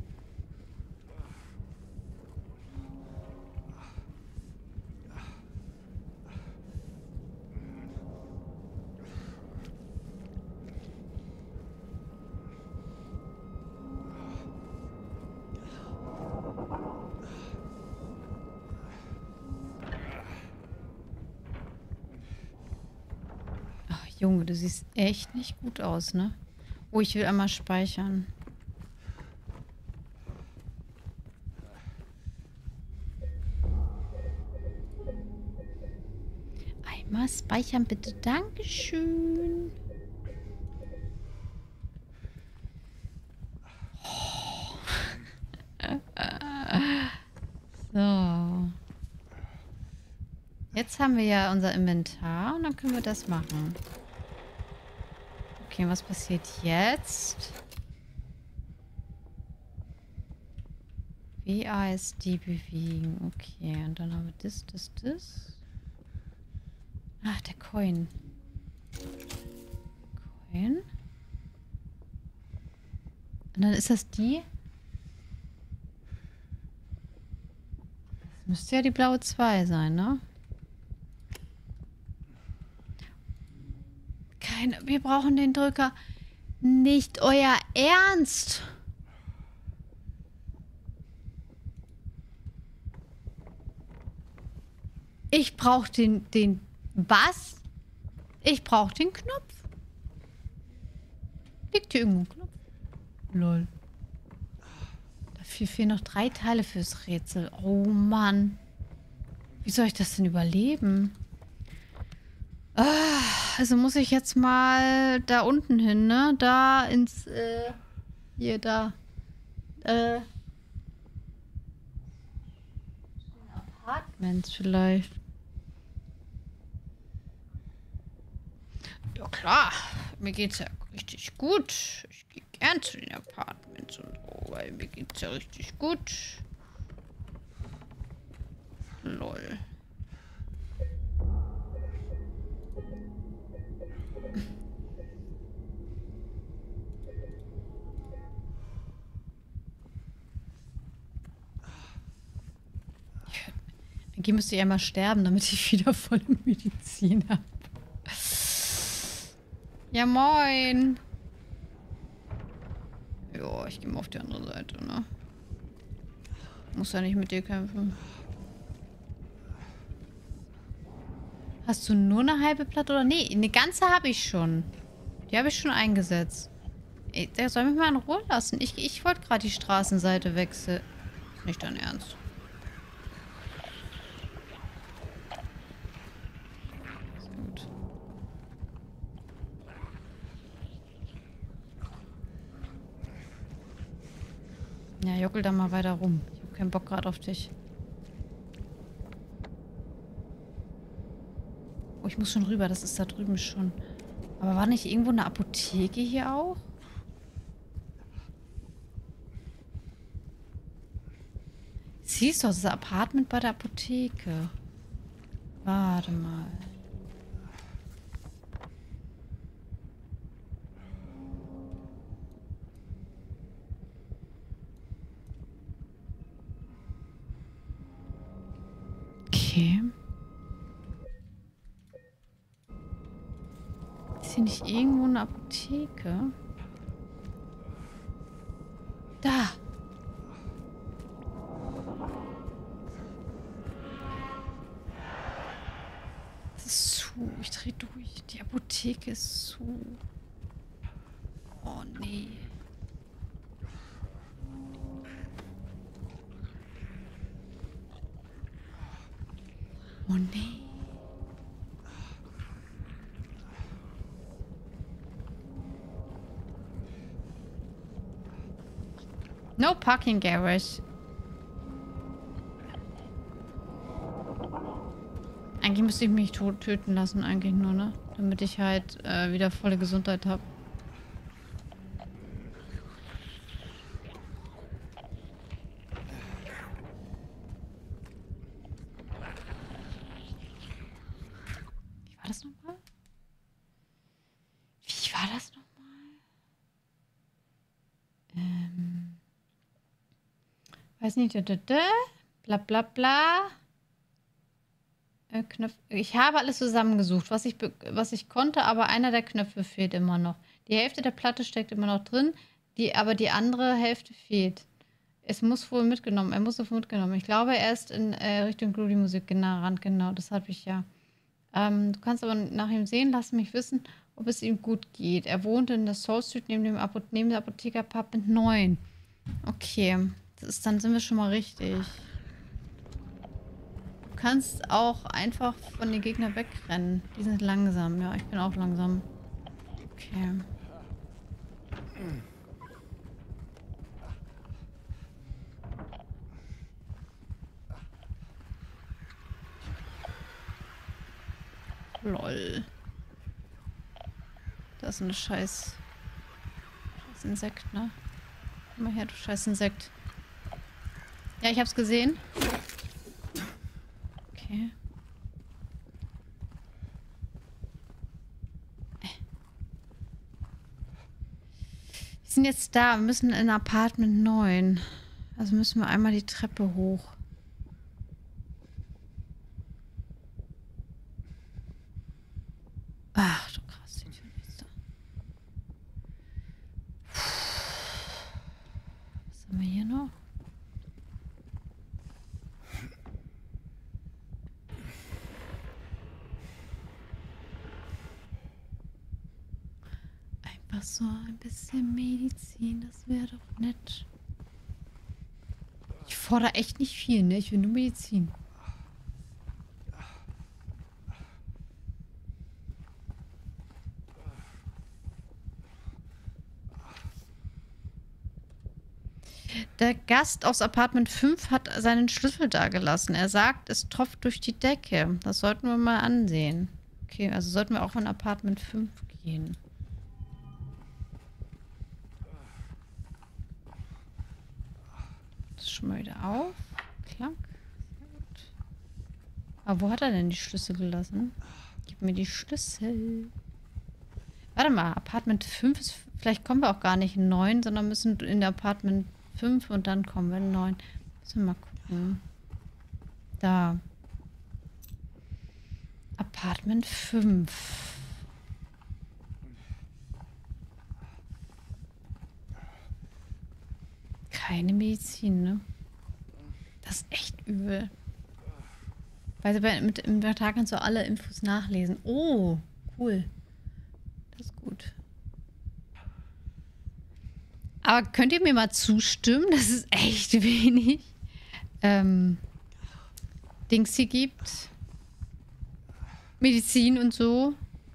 Junge, du siehst echt nicht gut aus, ne? Oh, ich will einmal speichern. Einmal speichern, bitte. Dankeschön. Oh. So. Jetzt haben wir ja unser Inventar und dann können wir das machen. Okay, was passiert jetzt? W A S D bewegen. Okay, und dann haben wir das, das, das. Ach, der Coin. Coin. Und dann ist das die? Das müsste ja die blaue zwei sein, ne? Keine, wir brauchen den Drücker. Nicht euer Ernst. Ich brauche den, den, was? Ich brauche den Knopf. Liegt hier irgendwo ein Knopf? Lol. Dafür fehlen noch drei Teile fürs Rätsel. Oh Mann. Wie soll ich das denn überleben? Ah, also muss ich jetzt mal da unten hin, ne? Da ins, äh, hier, da. Äh. Apartments vielleicht. Ja klar, mir geht's ja richtig gut. Ich gehe gern zu den Apartments und so, weil mir geht's ja richtig gut. Lol. Eigentlich müsste ich einmal sterben, damit ich wieder volle Medizin habe. Ja, moin. Jo, ich gehe mal auf die andere Seite, ne? Muss ja nicht mit dir kämpfen. Hast du nur eine halbe Platte oder? Nee, eine ganze habe ich schon. Die habe ich schon eingesetzt. Ey, der soll mich mal in Ruhe lassen. Ich, ich wollte gerade die Straßenseite wechseln. Nicht dein Ernst. Gut. Ja, jockel da mal weiter rum. Ich habe keinen Bock gerade auf dich. Oh, ich muss schon rüber. Das ist da drüben schon. Aber war nicht irgendwo eine Apotheke hier auch? Siehst du, das Apartment bei der Apotheke. Warte mal. Okay. Ist hier nicht irgendwo eine Apotheke? Da! Das ist zu. Ich drehe durch. Die Apotheke ist zu. Oh nee. Oh nee. No parking garage. Eigentlich müsste ich mich tot töten lassen, eigentlich nur, ne? Damit ich halt äh, wieder volle Gesundheit habe. Wie war das nochmal? Wie war das nochmal? Ähm. Weiß nicht. Da, da, da. Bla bla bla. Knöpfe. Ich habe alles zusammengesucht, was ich, was ich konnte, aber einer der Knöpfe fehlt immer noch. Die Hälfte der Platte steckt immer noch drin, die, aber die andere Hälfte fehlt. Es muss wohl mitgenommen, er muss wohl mitgenommen. Ich glaube, er ist in äh, Richtung Groovy Musik genau, ran, genau, das habe ich ja. Ähm, du kannst aber nach ihm sehen, lass mich wissen, ob es ihm gut geht. Er wohnt in der Soul Street neben dem Apo neben der Apotheker Apartment neun. Okay, das ist, dann sind wir schon mal richtig. Du kannst auch einfach von den Gegnern wegrennen. Die sind langsam. Ja, ich bin auch langsam. Okay. Lol. Das ist eine scheiß... scheiß Insekt, ne? Komm mal her, du scheiß Insekt. Ja, ich hab's gesehen. Okay. Wir sind jetzt da. Wir müssen in Apartment neun. Also müssen wir einmal die Treppe hoch. Ach du krass, die Tür ist da. Was haben wir hier noch? Einfach so ein bisschen Medizin, das wäre doch nett. Ich fordere echt nicht viel, ne? Ich will nur Medizin. Der Gast aus Apartment fünf hat seinen Schlüssel dagelassen. Er sagt, es tropft durch die Decke. Das sollten wir mal ansehen. Okay, also sollten wir auch in Apartment fünf gehen. Das schon mal wieder auf. Klack. Sehr gut. Aber wo hat er denn die Schlüssel gelassen? Gib mir die Schlüssel. Warte mal, Apartment fünf ist... Vielleicht kommen wir auch gar nicht in neun, sondern müssen in der Apartment fünf und dann kommen wir in neun. Müssen wir mal gucken. Da. Apartment fünf. Keine Medizin, ne? Das ist echt übel. Weil bei, mit im Inventar kannst du alle Infos nachlesen. Oh, cool. Das ist gut. Aber könnt ihr mir mal zustimmen, dass es echt wenig ähm, Dings hier gibt? Medizin und so.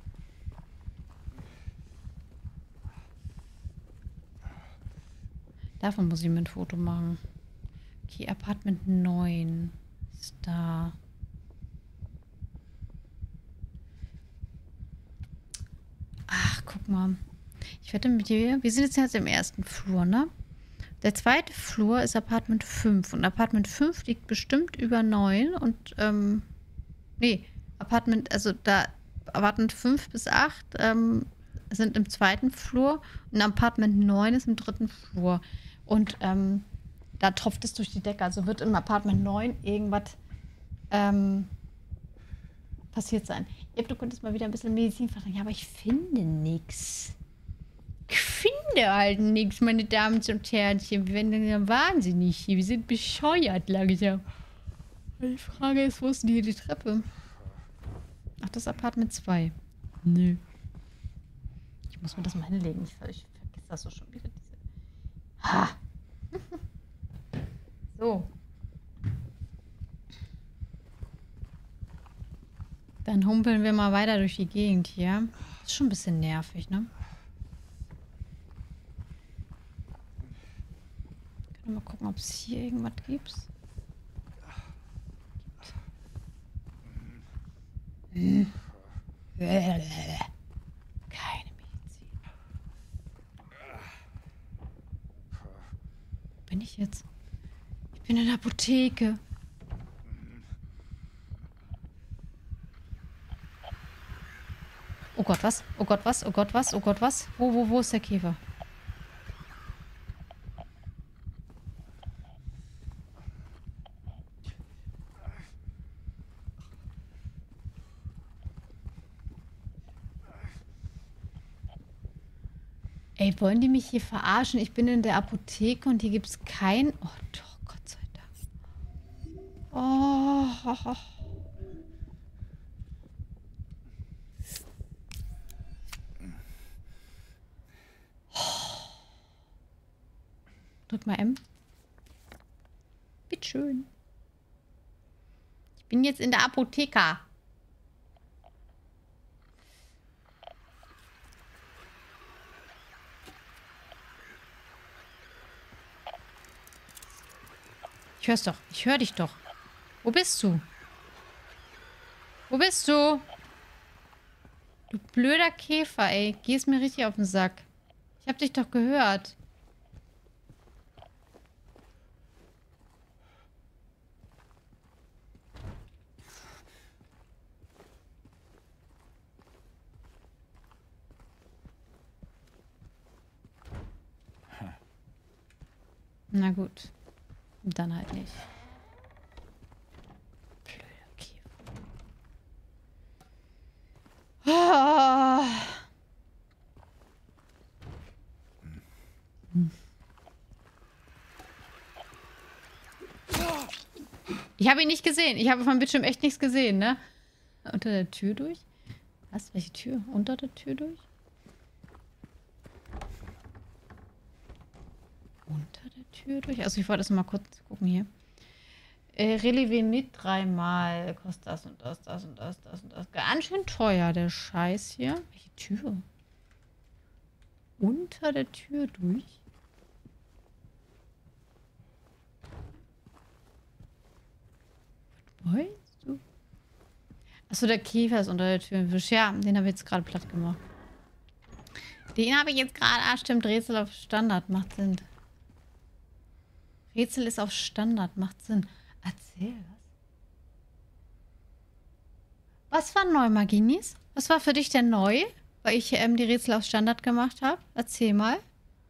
Davon muss ich mir ein Foto machen. Okay, Apartment neun ist da. Ah. guck mal. Ich wette mit dir, wir sind jetzt jetzt im ersten Flur, ne? Der zweite Flur ist Apartment fünf. Und Apartment fünf liegt bestimmt über neun. Und, ähm, nee, Apartment, also da, Apartment fünf bis acht ähm, sind im zweiten Flur. Und Apartment neun ist im dritten Flur. Und, ähm, da tropft es durch die Decke. Also wird im Apartment neun irgendwas, ähm, passiert sein. Ja, du könntest mal wieder ein bisschen Medizin fragen. Ja, aber ich finde nichts. Ich finde halt nichts, meine Damen und Herrchen. Wir werden ja wahnsinnig hier. Wir sind bescheuert langsam. Die Frage ist, wo ist denn hier die Treppe? Ach, das ist Apartment zwei. Nö. Ich muss mir das mal hinlegen. Ich, ich vergesse das so schon wieder. Diese... Ha! So. Dann humpeln wir mal weiter durch die Gegend hier. Ist schon ein bisschen nervig, ne? Können wir mal gucken, ob es hier irgendwas gibt. Hm. Keine Medizin. Wo bin ich jetzt? Ich bin in der Apotheke. Oh Gott, was? Oh Gott, was? Oh Gott, was? Oh Gott, was? Wo, wo, wo ist der Käfer? Ey, wollen die mich hier verarschen? Ich bin in der Apotheke und hier gibt es kein... Oh doch, Gott sei Dank. Oh. Drück mal M. Bitteschön. Ich bin jetzt in der Apotheke. Ich hör's doch. Ich höre dich doch. Wo bist du? Wo bist du? Du blöder Käfer, ey. Gehst mir richtig auf den Sack. Ich hab dich doch gehört. Na gut. Dann halt nicht. Blöder Käfer. Ah. Hm. Ich habe ihn nicht gesehen. Ich habe auf meinem Bildschirm echt nichts gesehen, ne? Unter der Tür durch? Was? Welche Tür? Unter der Tür durch? Unter der Tür durch? Also ich wollte das mal kurz gucken hier. Äh, Relevé mit dreimal. Kostet das und das, das und das, das und das. Ganz schön teuer, der Scheiß hier. Welche Tür? Unter der Tür durch? Was meinst du? Achso, der Käfer ist unter der Tür. Ja, den habe ich jetzt gerade platt gemacht. Den habe ich jetzt gerade... Ah, stimmt. Rätsel auf Standard. Macht Sinn. Rätsel ist auf Standard. Macht Sinn. Erzähl was. Was war neu, Maginis? Was war für dich denn neu? Weil ich ähm, die Rätsel auf Standard gemacht habe. Erzähl mal.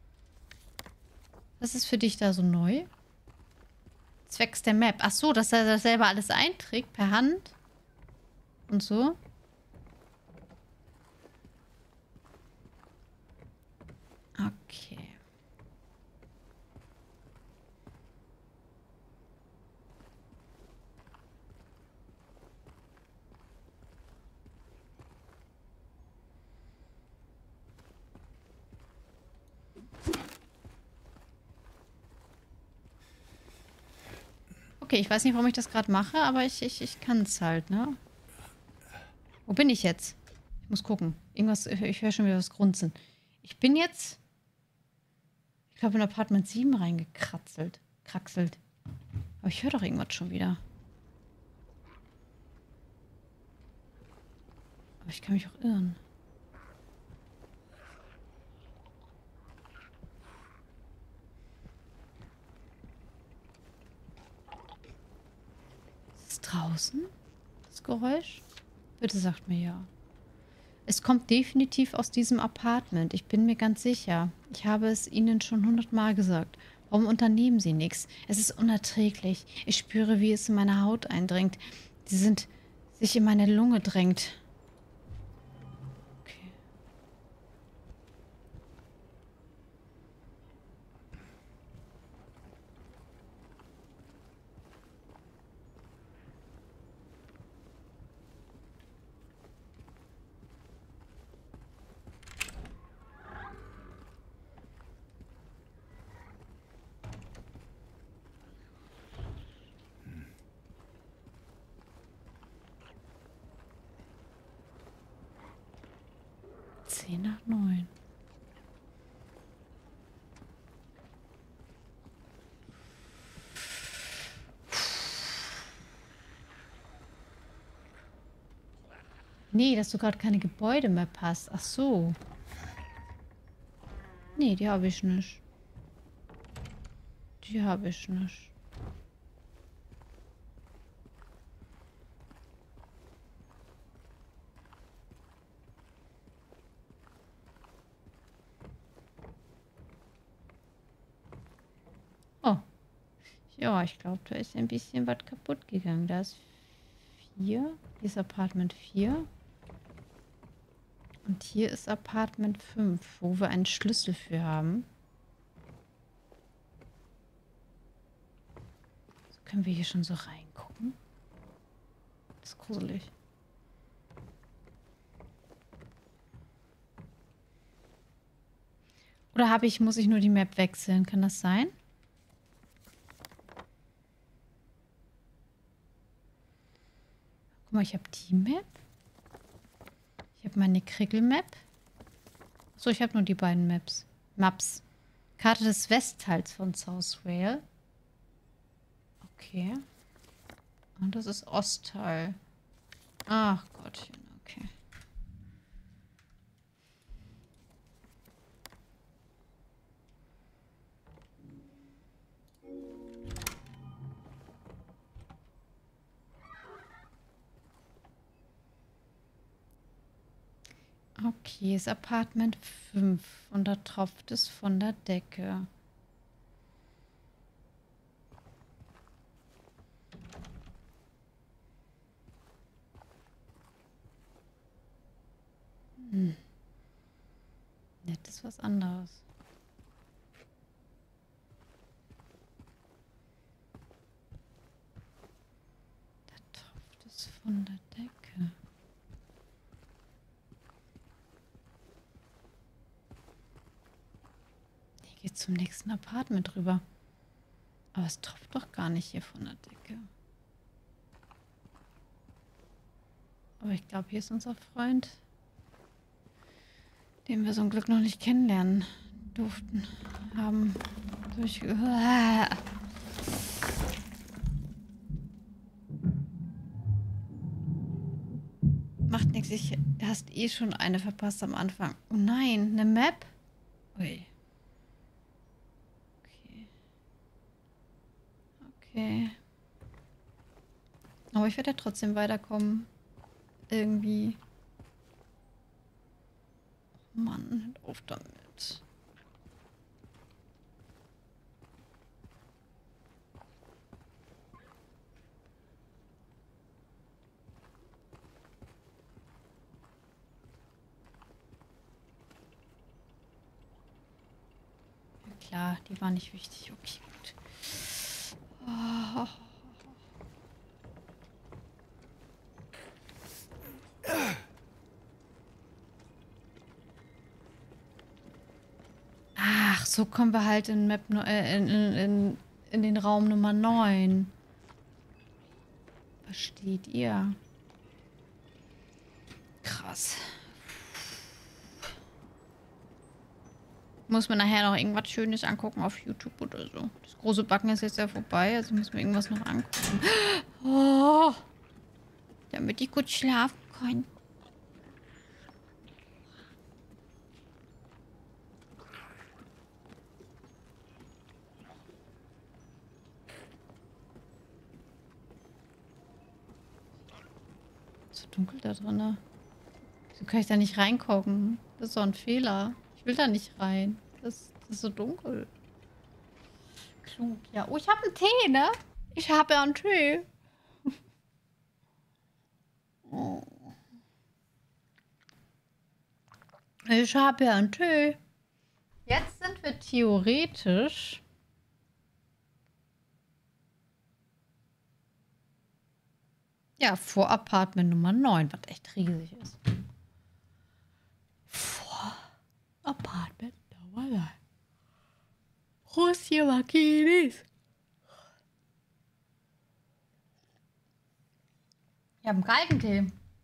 Was ist für dich da so neu? Zwecks der Map. Ach so, dass er das selber alles einträgt per Hand. Und so. Okay. Okay, ich weiß nicht, warum ich das gerade mache, aber ich, ich, ich kann es halt, ne? Wo bin ich jetzt? Ich muss gucken. Irgendwas, ich höre schon wieder was grunzen. Ich bin jetzt, ich glaube, in Apartment sieben reingekratzelt. Kraxelt. Aber ich höre doch irgendwas schon wieder. Aber ich kann mich auch irren. Geräusch? Bitte sagt mir ja. Es kommt definitiv aus diesem Apartment. Ich bin mir ganz sicher. Ich habe es Ihnen schon hundertmal gesagt. Warum unternehmen Sie nichts? Es ist unerträglich. Ich spüre, wie es in meine Haut eindringt. Sie sind sich in meine Lunge drängt. Okay. Zehn nach neun. Nee, dass du gerade keine Gebäude mehr passt. Ach so. Nee, die habe ich nicht. Die habe ich nicht. Oh. Ja, ich glaube, da ist ein bisschen was kaputt gegangen. Da ist vier. Hier ist Apartment vier. Und hier ist Apartment fünf, wo wir einen Schlüssel für haben. So, können wir hier schon so reingucken? Das ist gruselig. Oder habe ich, muss ich nur die Map wechseln? Kann das sein? Guck mal, ich habe die Map. Ich habe meine Krickel-Map. So, ich habe nur die beiden Maps. Maps. Karte des Westteils von Southvale. Okay. Und das ist Ostteil. Ach Gottchen, okay. Okay, ist Apartment fünf und da tropft es von der Decke. Hm. Nett ist was anderes. Da tropft es von der Decke. Geht zum nächsten Apartment rüber. Aber es tropft doch gar nicht hier von der Decke. Aber ich glaube, hier ist unser Freund, den wir zum Glück noch nicht kennenlernen durften. Haben durch... Macht nichts, ich hast eh schon eine verpasst am Anfang. Oh nein, eine Map? Ui. Okay. Aber ich werde ja trotzdem weiterkommen. Irgendwie. Oh Mann, hört auf damit. Ja klar, die war nicht wichtig. Okay, gut. Oh. Ach, so kommen wir halt in Map no äh, in, in, in, in den Raum Nummer neun. Versteht ihr? Krass. Muss man nachher noch irgendwas Schönes angucken auf YouTube oder so. Das große Backen ist jetzt ja vorbei, also müssen wir irgendwas noch angucken. Oh, damit ich gut schlafen kann. dunkel da drin. Wieso kann ich da nicht reingucken? Das ist so ein Fehler. Ich will da nicht rein. Das, das ist so dunkel. Klug, ja. Oh, ich habe einen Tee, ne? Ich habe ja einen Tee. Oh. Ich habe ja einen Tee. Jetzt sind wir theoretisch... Ja, vor Apartment Nummer neun, was echt riesig ist. Vor Apartment Nummer neun. Prost hier, Makinis. Ich habe einen kalten Tee.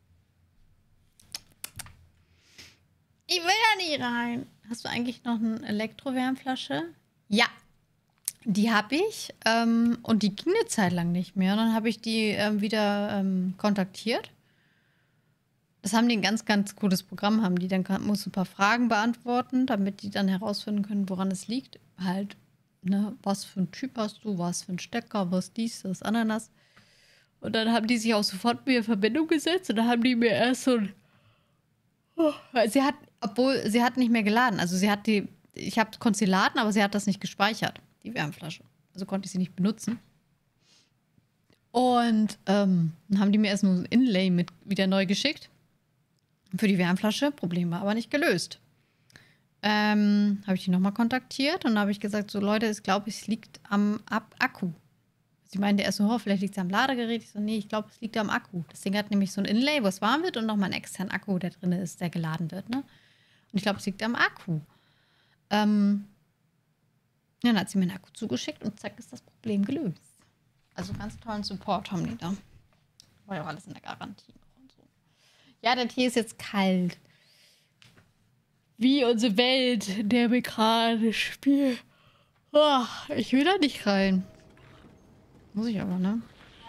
Ich will da nicht rein. Hast du eigentlich noch eine Elektrowärmflasche? Ja. Die habe ich. Ähm, und die ging eine Zeit lang nicht mehr. Und dann habe ich die ähm, wieder ähm, kontaktiert. Das haben die ein ganz, ganz cooles Programm. Haben die dann musst ein paar Fragen beantworten, damit die dann herausfinden können, woran es liegt. Halt, ne, was für ein Typ hast du, was für ein Stecker, was dies, das, Ananas. Und dann haben die sich auch sofort mit mir in Verbindung gesetzt. Und dann haben die mir erst so ein... Oh, sie hat, obwohl, sie hat nicht mehr geladen. Also sie hat die... Ich habe konnte sie laden, aber sie hat das nicht gespeichert. Die Wärmflasche. Also konnte ich sie nicht benutzen. Und ähm, dann haben die mir erst nur ein Inlay mit wieder neu geschickt. Für die Wärmflasche. Problem war aber nicht gelöst. Ähm, habe ich die nochmal kontaktiert und habe ich gesagt, so Leute, ich glaube, es liegt am Ab Akku. Sie meinte erst so, oh, vielleicht liegt es am Ladegerät. Ich so, nee, ich glaube, es liegt am Akku. Das Ding hat nämlich so ein Inlay, wo es warm wird und nochmal einen externen Akku, der drin ist, der geladen wird. Ne? Und ich glaube, es liegt am Akku. Ähm... Dann hat sie mir einen Akku zugeschickt und zack, ist das Problem gelöst. Also ganz tollen Support haben die da. War ja auch alles in der Garantie und so. Ja, der Tee ist jetzt kalt. Wie unsere Welt, der wir gerade spielen. Oh, ich will da nicht rein. Muss ich aber, ne?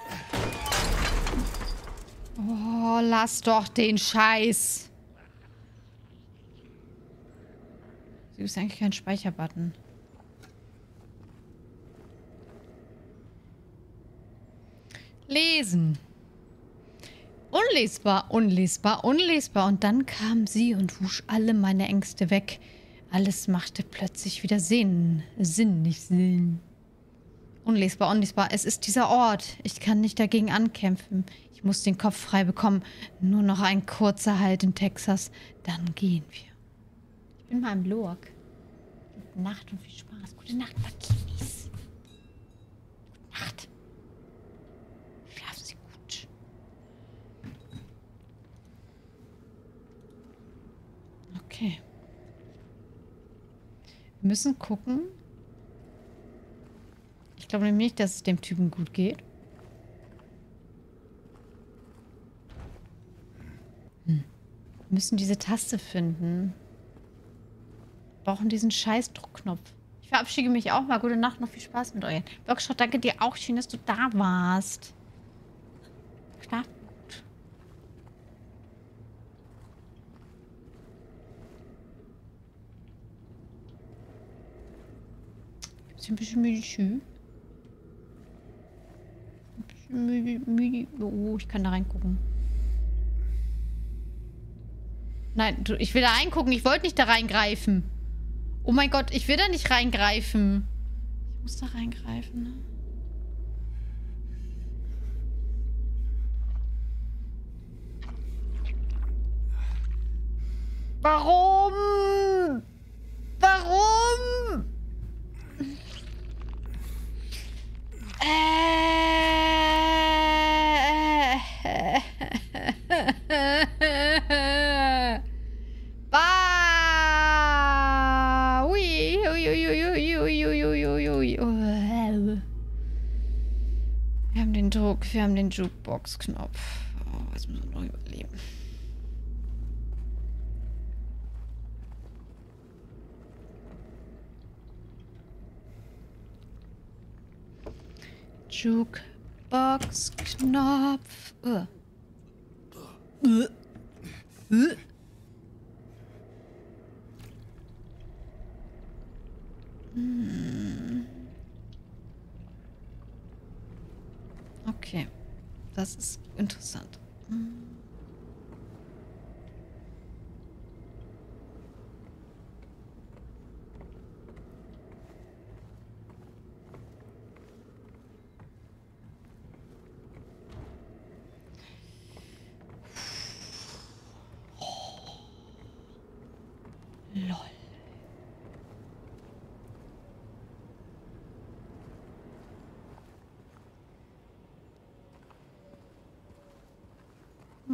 Oh, lass doch den Scheiß. Sie ist eigentlich kein Speicherbutton. Lesen. Unlesbar, unlesbar, unlesbar. Und dann kam sie und wusch alle meine Ängste weg. Alles machte plötzlich wieder Sinn. Sinn, nicht Sinn. Unlesbar, unlesbar. Es ist dieser Ort. Ich kann nicht dagegen ankämpfen. Ich muss den Kopf frei bekommen. Nur noch ein kurzer Halt in Texas. Dann gehen wir. Ich bin mal im Lurk. Gute Nacht und viel Spaß. Gute Nacht, Makinis. Gute Nacht. Okay. Wir müssen gucken. Ich glaube nämlich nicht, dass es dem Typen gut geht. Hm. Wir müssen diese Taste finden. Wir brauchen diesen scheiß Druckknopf. Ich verabschiede mich auch mal. Gute Nacht, noch viel Spaß mit euch. Workshop, danke dir auch. Schön, dass du da warst. Schlaf. Ein bisschen müde. Ein bisschen müde, müde. Oh, ich kann da reingucken. Nein, du, ich will da reingucken. Ich wollte nicht da reingreifen. Oh mein Gott, ich will da nicht reingreifen. Ich muss da reingreifen, ne? Warum? Warum? Äh. Bah. Ui, ui, ui, ui, ui, ui, ui, ui, ui. Wir haben den Druck, wir haben den Jukebox-Knopf. Oh, jetzt müssen wir noch überleben. Jukebox-Knopf. Uh. Uh. Uh. Hm. Okay. Das ist interessant. Hm.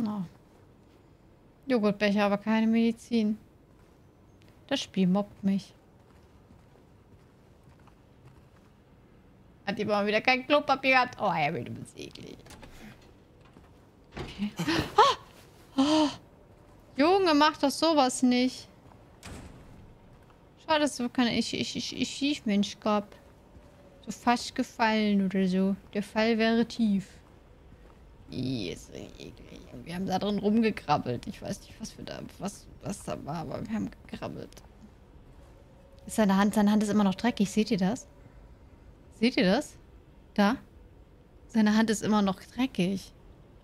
Na. Joghurtbecher, aber keine Medizin. Das Spiel mobbt mich. Hat die mal wieder kein Klopapier gehabt? Oh, ja, du bist eklig. Okay. Ah! Oh. Junge, mach doch sowas nicht. Schade, dass du keine ich, ich, ich, ich Schiefmensch gab. So fast gefallen oder so. Der Fall wäre tief. Ih, ist so eklig. Wir haben da drin rumgekrabbelt. Ich weiß nicht, was wir da, was, was da war, aber wir haben gekrabbelt. Ist seine Hand, seine Hand ist immer noch dreckig. Seht ihr das? Seht ihr das? Da? Seine Hand ist immer noch dreckig.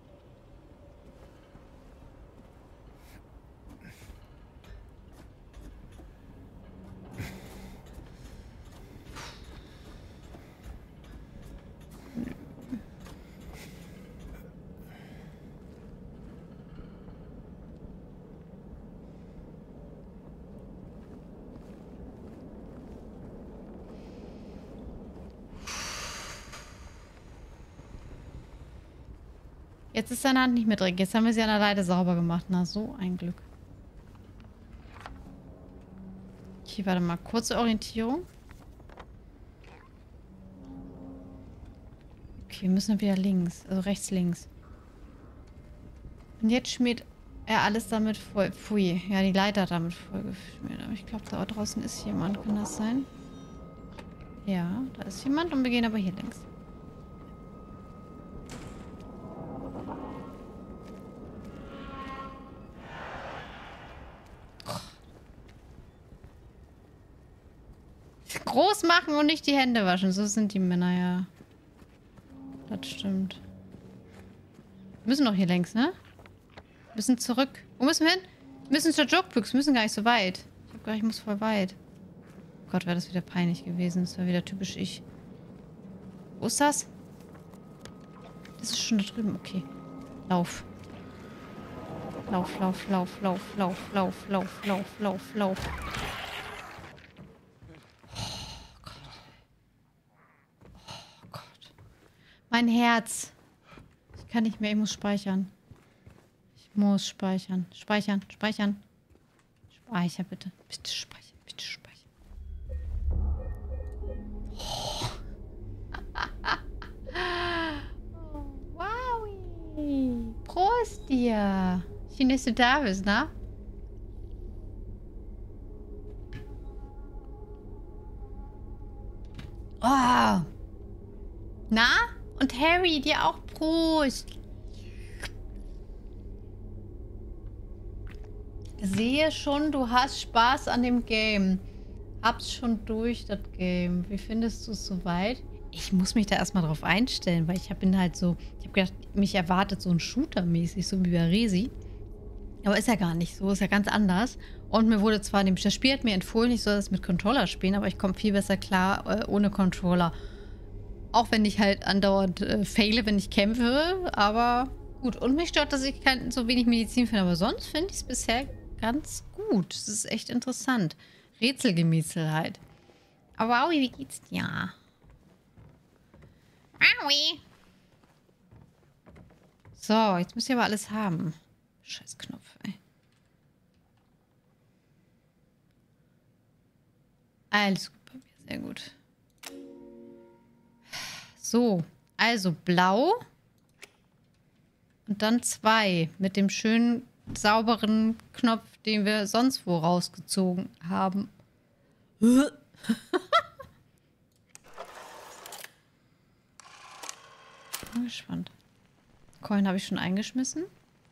Jetzt ist seine Hand nicht mehr dreckig. Jetzt haben wir sie an der Leiter sauber gemacht. Na, so ein Glück. Okay, warte mal. Kurze Orientierung. Okay, wir müssen wieder links. Also rechts, links. Und jetzt schmiert er alles damit voll. Pfui. Ja, die Leiter damit voll geschmiert. Aber ich glaube, da draußen ist jemand. Kann das sein? Ja, da ist jemand. Und wir gehen aber hier links. Groß machen und nicht die Hände waschen. So sind die Männer, ja. Das stimmt. Wir müssen doch hier längs, ne? Wir müssen zurück. Wo müssen wir hin? Wir müssen zur Jokebooks. Wir müssen gar nicht so weit. Ich hab gedacht, ich muss voll weit. Oh Gott, wäre das wieder peinlich gewesen. Das war wieder typisch ich. Wo ist das? Das ist schon da drüben. Okay. Lauf. Lauf, lauf, lauf, lauf, lauf, lauf, lauf, lauf, lauf, lauf. Mein Herz. Ich kann nicht mehr, ich muss speichern. Ich muss speichern. Speichern, speichern. Speicher, bitte. Bitte speichern, bitte speichern. Oh. Oh, wow. Prost dir. Schön, dass du da bist, ne? Oh. Na? Und Harry, dir auch Prost. Sehe schon, du hast Spaß an dem Game. Hab's schon durch, das Game. Wie findest du es soweit? Ich muss mich da erstmal drauf einstellen, weil ich bin halt so... Ich habe gedacht, mich erwartet so ein Shooter-mäßig, so wie bei Resi. Aber ist ja gar nicht so, ist ja ganz anders. Und mir wurde zwar... Das Spiel hat mir empfohlen, ich soll das mit Controller spielen, aber ich komme viel besser klar äh, ohne Controller. Auch wenn ich halt andauernd äh, faile, wenn ich kämpfe. Aber gut. Und mich stört, dass ich kein, so wenig Medizin finde. Aber sonst finde ich es bisher ganz gut. Es ist echt interessant. Rätselgemetzel halt. Aber Aui, wie geht's dir? Aui. So, jetzt müsst ihr aber alles haben. Scheiß Knopf, ey. Alles gut bei mir. Sehr gut. So, also blau und dann zwei mit dem schönen sauberen Knopf, den wir sonst wo rausgezogen haben. Bin gespannt. Coin habe ich schon eingeschmissen.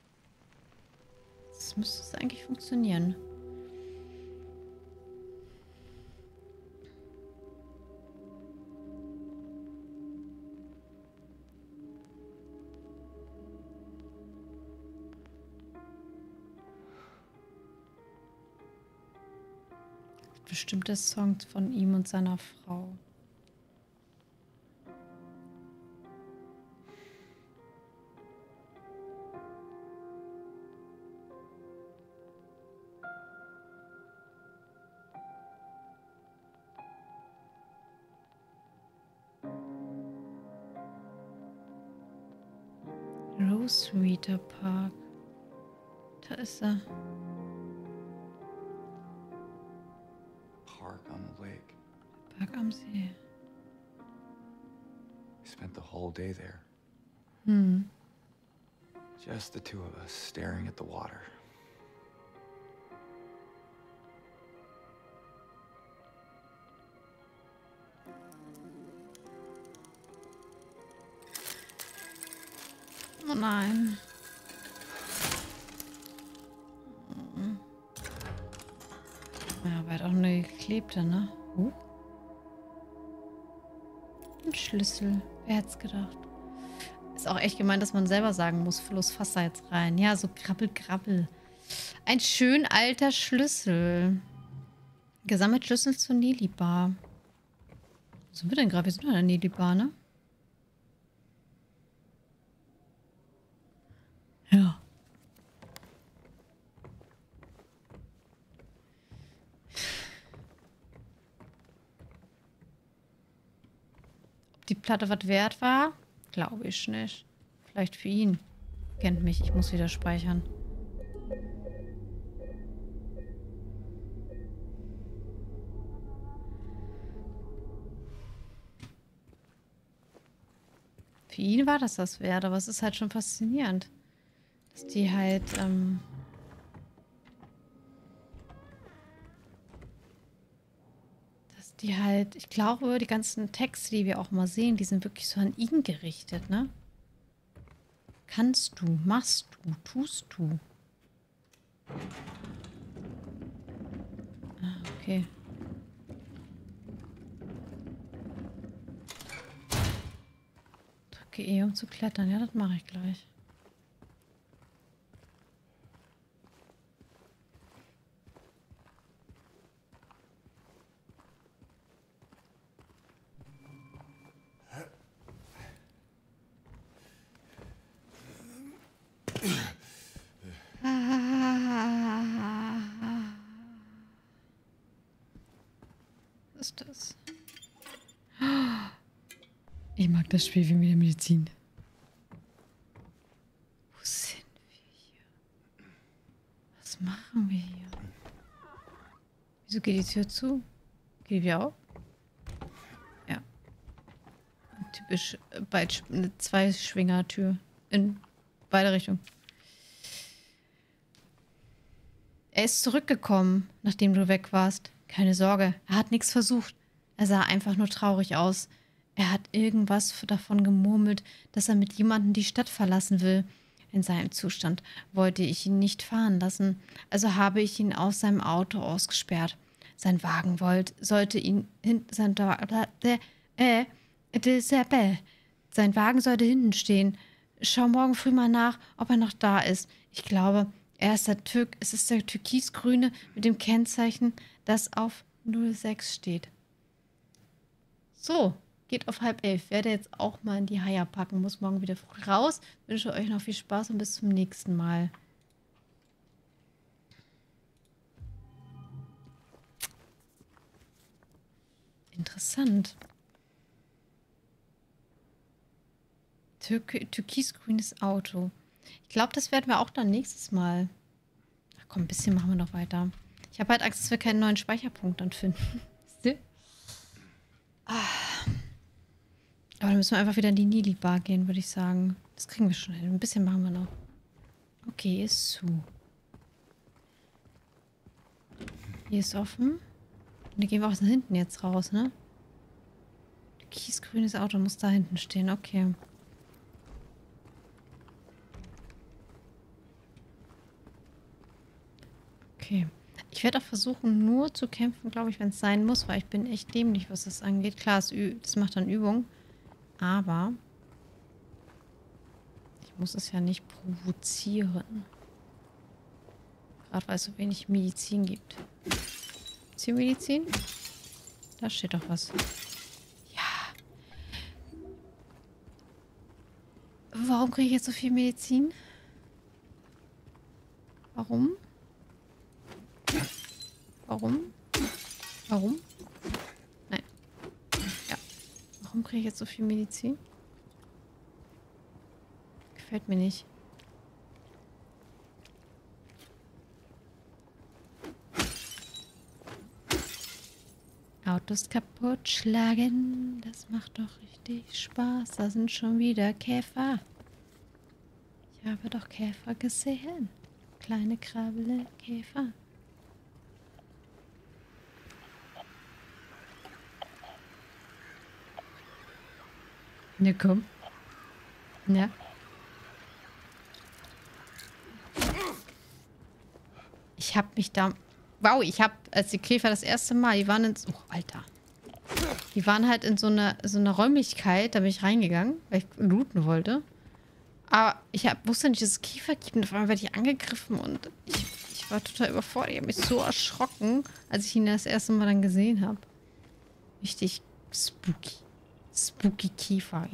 Das müsste es eigentlich funktionieren. Bestimmte Songs von ihm und seiner Frau. Rose Reader Park. Da ist er. Park on the lake. Park am See. We spent the whole day there. Hm. Just the two of us staring at the water. Oh nein. Ja, aber er hat auch eine geklebte, ne? Huh. Ein Schlüssel. Wer hätte es gedacht? Ist auch echt gemeint, dass man selber sagen muss, Fluss, fass da jetzt rein. Ja, so krabbel, krabbel. Ein schön alter Schlüssel. Gesammelt Schlüssel zur Nili-Bar. Wo sind wir denn gerade? Wir sind in der Nili-Bar, ne? Ja. Ob die Platte was wert war? Glaube ich nicht. Vielleicht für ihn. Kennt mich, ich muss wieder speichern. Für ihn war das das wert, aber es ist halt schon faszinierend. Dass die halt, ähm... dass die halt, ich glaube, die ganzen Texte, die wir auch mal sehen, die sind wirklich so an ihn gerichtet, ne? Kannst du, machst du, tust du. Ah, okay. Drücke E, um zu klettern. Ja, das mache ich gleich. Was ist das? Ich mag das Spiel wie mit der Medizin. Wo sind wir hier? Was machen wir hier? Wieso geht die Tür zu? Geht die wieder auf? Ja. Typisch äh, Beid- eine Zwei-Schwinger-Tür. In beide Richtungen. Er ist zurückgekommen, nachdem du weg warst. Keine Sorge, er hat nichts versucht. Er sah einfach nur traurig aus. Er hat irgendwas davon gemurmelt, dass er mit jemandem die Stadt verlassen will. In seinem Zustand wollte ich ihn nicht fahren lassen, also habe ich ihn aus seinem Auto ausgesperrt. Sein Wagen wollte, sollte ihn hinten, sein, äh, äh, sein Wagen sollte hinten stehen. Schau morgen früh mal nach, ob er noch da ist. Ich glaube, er ist der Türk, es ist der türkisgrüne mit dem Kennzeichen, das auf null sechs steht. So, geht auf halb elf. Werde jetzt auch mal in die Haia packen. Muss morgen wieder früh raus. Wünsche euch noch viel Spaß und bis zum nächsten Mal. Interessant. Türk türkisgrünes Auto. Ich glaube, das werden wir auch dann nächstes Mal. Ach komm, ein bisschen machen wir noch weiter. Ich habe halt Angst, dass wir keinen neuen Speicherpunkt dann finden. ah. Aber dann müssen wir einfach wieder in die Nili-Bar gehen, würde ich sagen. Das kriegen wir schon hin. Ein bisschen machen wir noch. Okay, ist zu. Hier ist offen. Und dann gehen wir auch nach hinten jetzt raus, ne? Kiesgrünes Auto muss da hinten stehen. Okay. Okay. Ich werde auch versuchen, nur zu kämpfen, glaube ich, wenn es sein muss, weil ich bin echt dämlich, was das angeht. Klar, es das macht dann Übung. Aber ich muss es ja nicht provozieren. Gerade weil es so wenig Medizin gibt. Ist hier Medizin? Da steht doch was. Ja. Warum kriege ich jetzt so viel Medizin? Warum? Warum? Warum? Nein. Ja. Warum kriege ich jetzt so viel Medizin? Gefällt mir nicht. Autos kaputt schlagen. Das macht doch richtig Spaß. Da sind schon wieder Käfer. Ich habe doch Käfer gesehen. Kleine krabbele Käfer. Ne, komm. Ja. Ich hab mich da... Wow, ich hab, als die Käfer das erste Mal, die waren in... Oh, Alter. Die waren halt in so einer so eine Räumlichkeit, da bin ich reingegangen, weil ich looten wollte. Aber ich hab, wusste nicht, dass es Käfer gibt. Und auf einmal werde ich angegriffen und ich, ich war total überfordert. Ich habe mich so erschrocken, als ich ihn das erste Mal dann gesehen habe. Richtig spooky. Spooky Käfer.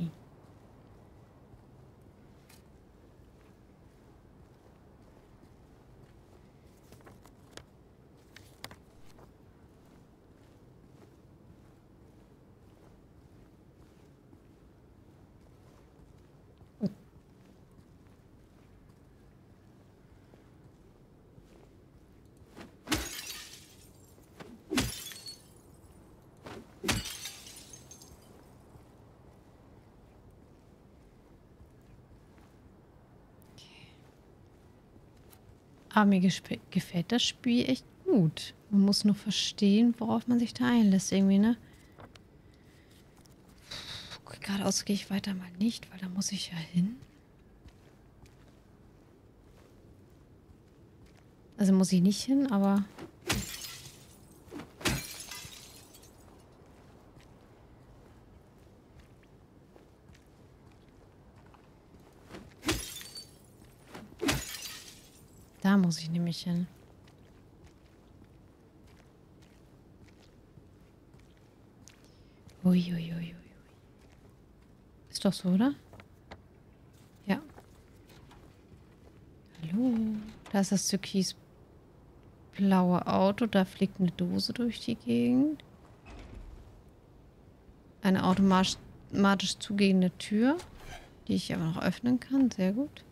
Aber mir gefällt das Spiel echt gut. Man muss nur verstehen, worauf man sich da einlässt irgendwie, ne? Puh, geradeaus gehe ich weiter mal nicht, weil da muss ich ja hin. Also muss ich nicht hin, aber... Da muss ich nämlich hin. Uiuiuiui. Ui, ui. Ist doch so, oder? Ja. Hallo. Da ist das türkisblaue Auto. Da fliegt eine Dose durch die Gegend. Eine automatisch, automatisch zugehende Tür, die ich aber noch öffnen kann. Sehr gut.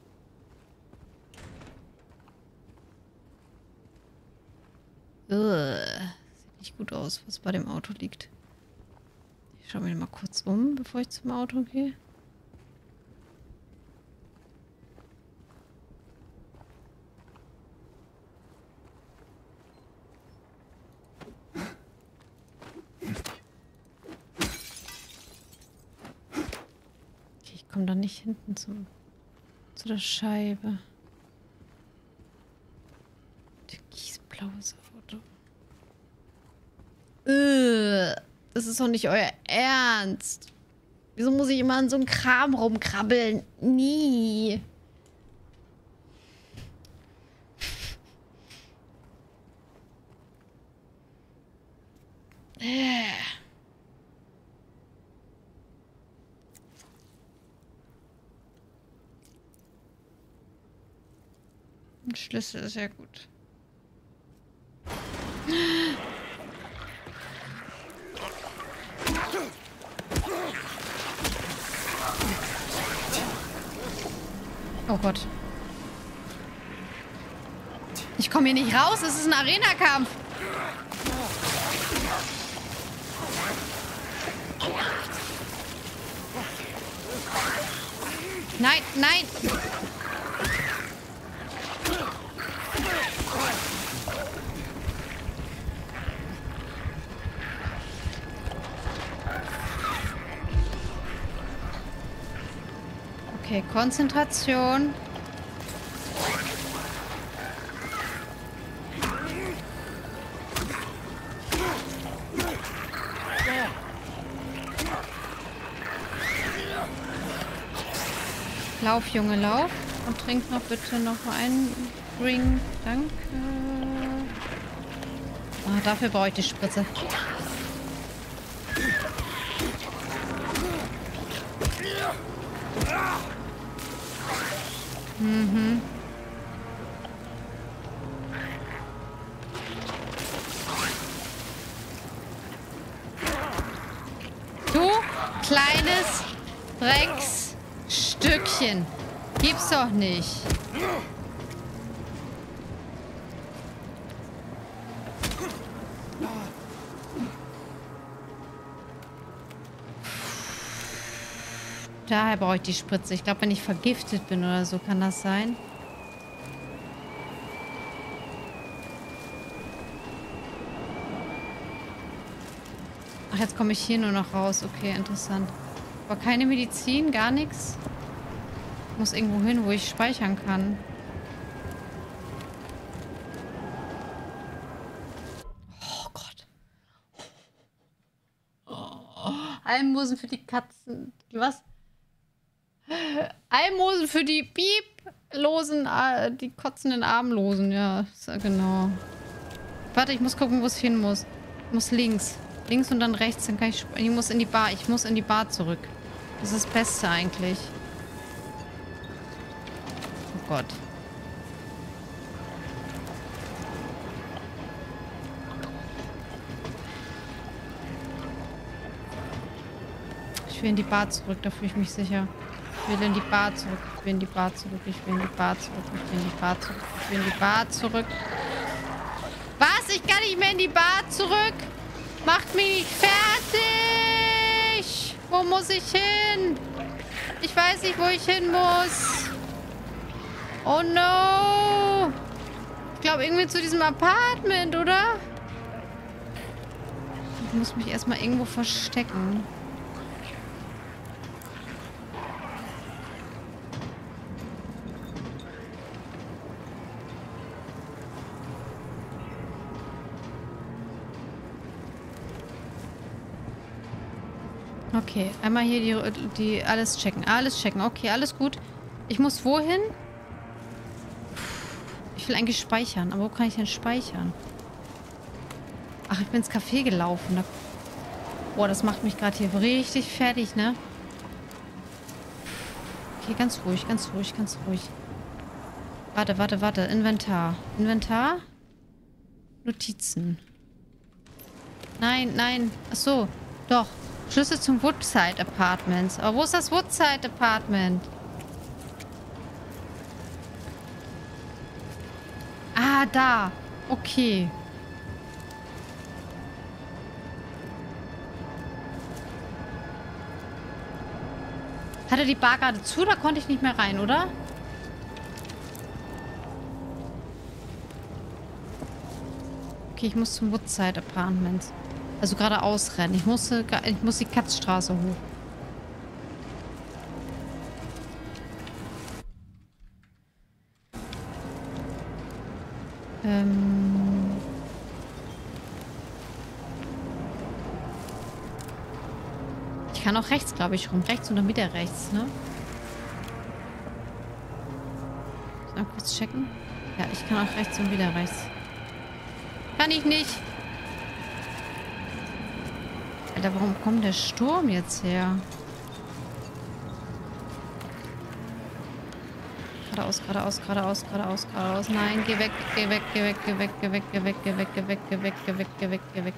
Ugh. Sieht nicht gut aus, was bei dem Auto liegt. Ich schaue mir mal kurz um, bevor ich zum Auto gehe. Okay, ich komme da nicht hinten zum, zu der Scheibe. Türkisblaues Auto. Ugh, das ist doch nicht euer Ernst. Wieso muss ich immer an so einem Kram rumkrabbeln? Nie. Äh. Ein Schlüssel ist ja gut. Oh Gott. Ich komme hier nicht raus. Es ist ein Arena-Kampf. Nein, nein. Okay, Konzentration. Lauf, Junge, lauf. Und trink noch bitte noch einen Drink. Danke. Ah, dafür brauche ich die Spritze. Mhm. Du kleines Drecksstückchen. Gibt's doch nicht. Daher brauche ich die Spritze. Ich glaube, wenn ich vergiftet bin oder so, kann das sein. Ach, jetzt komme ich hier nur noch raus. Okay, interessant. Aber keine Medizin, gar nichts. Ich muss irgendwo hin, wo ich speichern kann. Oh Gott. Oh. Almosen für die Katzen. Was? Almosen für die Pieplosen, äh, die kotzenden Armlosen. Ja, genau. Warte, ich muss gucken, wo es hin muss. Ich muss links. Links und dann rechts. Dann kann ich... Ich muss in die Bar. Ich muss in die Bar zurück. Das ist das Beste eigentlich. Oh Gott. Ich will in die Bar zurück. Da fühle ich mich sicher. Ich will in die Bar zurück. Ich will in die Bar zurück. Ich will in die Bar zurück. Ich will in die Bar zurück. Ich will in die Bar zurück. Was? Ich kann nicht mehr in die Bar zurück? Macht mich nicht fertig! Wo muss ich hin? Ich weiß nicht, wo ich hin muss. Oh no! Ich glaube irgendwie zu diesem Apartment, oder? Ich muss mich erstmal irgendwo verstecken. Okay, einmal hier die, die alles checken. Alles checken. Okay, alles gut. Ich muss wohin? Ich will eigentlich speichern. Aber wo kann ich denn speichern? Ach, ich bin ins Café gelaufen. Da Boah, das macht mich gerade hier richtig fertig, ne? Okay, ganz ruhig, ganz ruhig, ganz ruhig. Warte, warte, warte. Inventar. Inventar? Notizen. Nein, nein. Ach so. Doch. Schlüssel zum Woodside Apartments. Aber wo ist das Woodside Apartment? Ah, da. Okay. Hatte die Bar gerade zu, da konnte ich nicht mehr rein, oder? Okay, ich muss zum Woodside Apartments. Also geradeaus rennen. Ich muss, ich muss die Katzstraße hoch. Ähm... Ich kann auch rechts, glaube ich, rum. Rechts und dann wieder rechts, ne? Mal kurz checken. Ja, ich kann auch rechts und wieder rechts. Kann ich nicht. Alter, warum kommt der Sturm jetzt her? Geradeaus, geradeaus, geradeaus, geradeaus, geradeaus. Nein, geh weg, geh weg, geh weg, geh weg, geh weg, geh weg, geh weg, geh weg, geh weg, geh weg, geh weg, geh weg.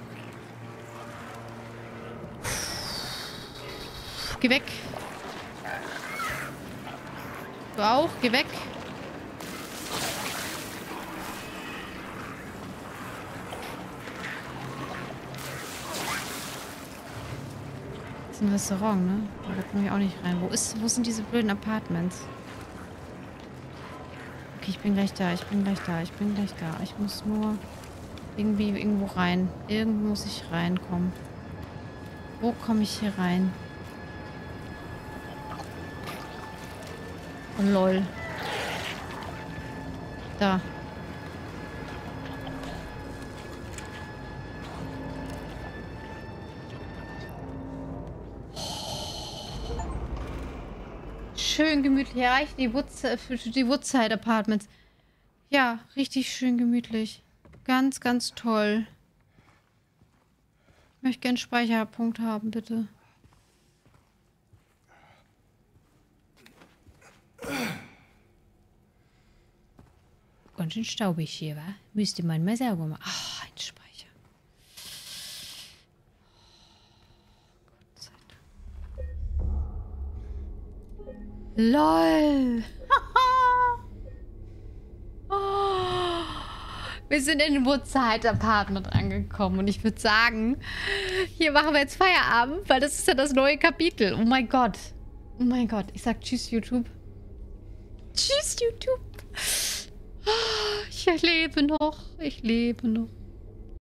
Geh weg. Du auch, geh weg. Das ist ein Restaurant, ne? Da komme ich auch nicht rein. Wo ist, wo sind diese blöden Apartments? Okay, ich bin gleich da, ich bin gleich da, ich bin gleich da. Ich muss nur irgendwie irgendwo rein. Irgendwo muss ich reinkommen. Wo komme ich hier rein? Oh, lol. Da. Schön gemütlich. Erreicht die, Woods die Woodside Apartments. Ja, richtig schön gemütlich. Ganz, ganz toll. Ich möchte gerne einen Speicherpunkt haben, bitte. Ganz schön staubig hier, wa? Müsste man mal sauber machen. Ah, ein Speicher. Gott sei Dank. LOL. Oh. Wir sind in den Woodside Apartment angekommen und ich würde sagen, hier machen wir jetzt Feierabend, weil das ist ja das neue Kapitel. Oh mein Gott. Oh mein Gott, ich sag tschüss, YouTube. Tschüss, YouTube. Ich lebe noch. Ich lebe noch.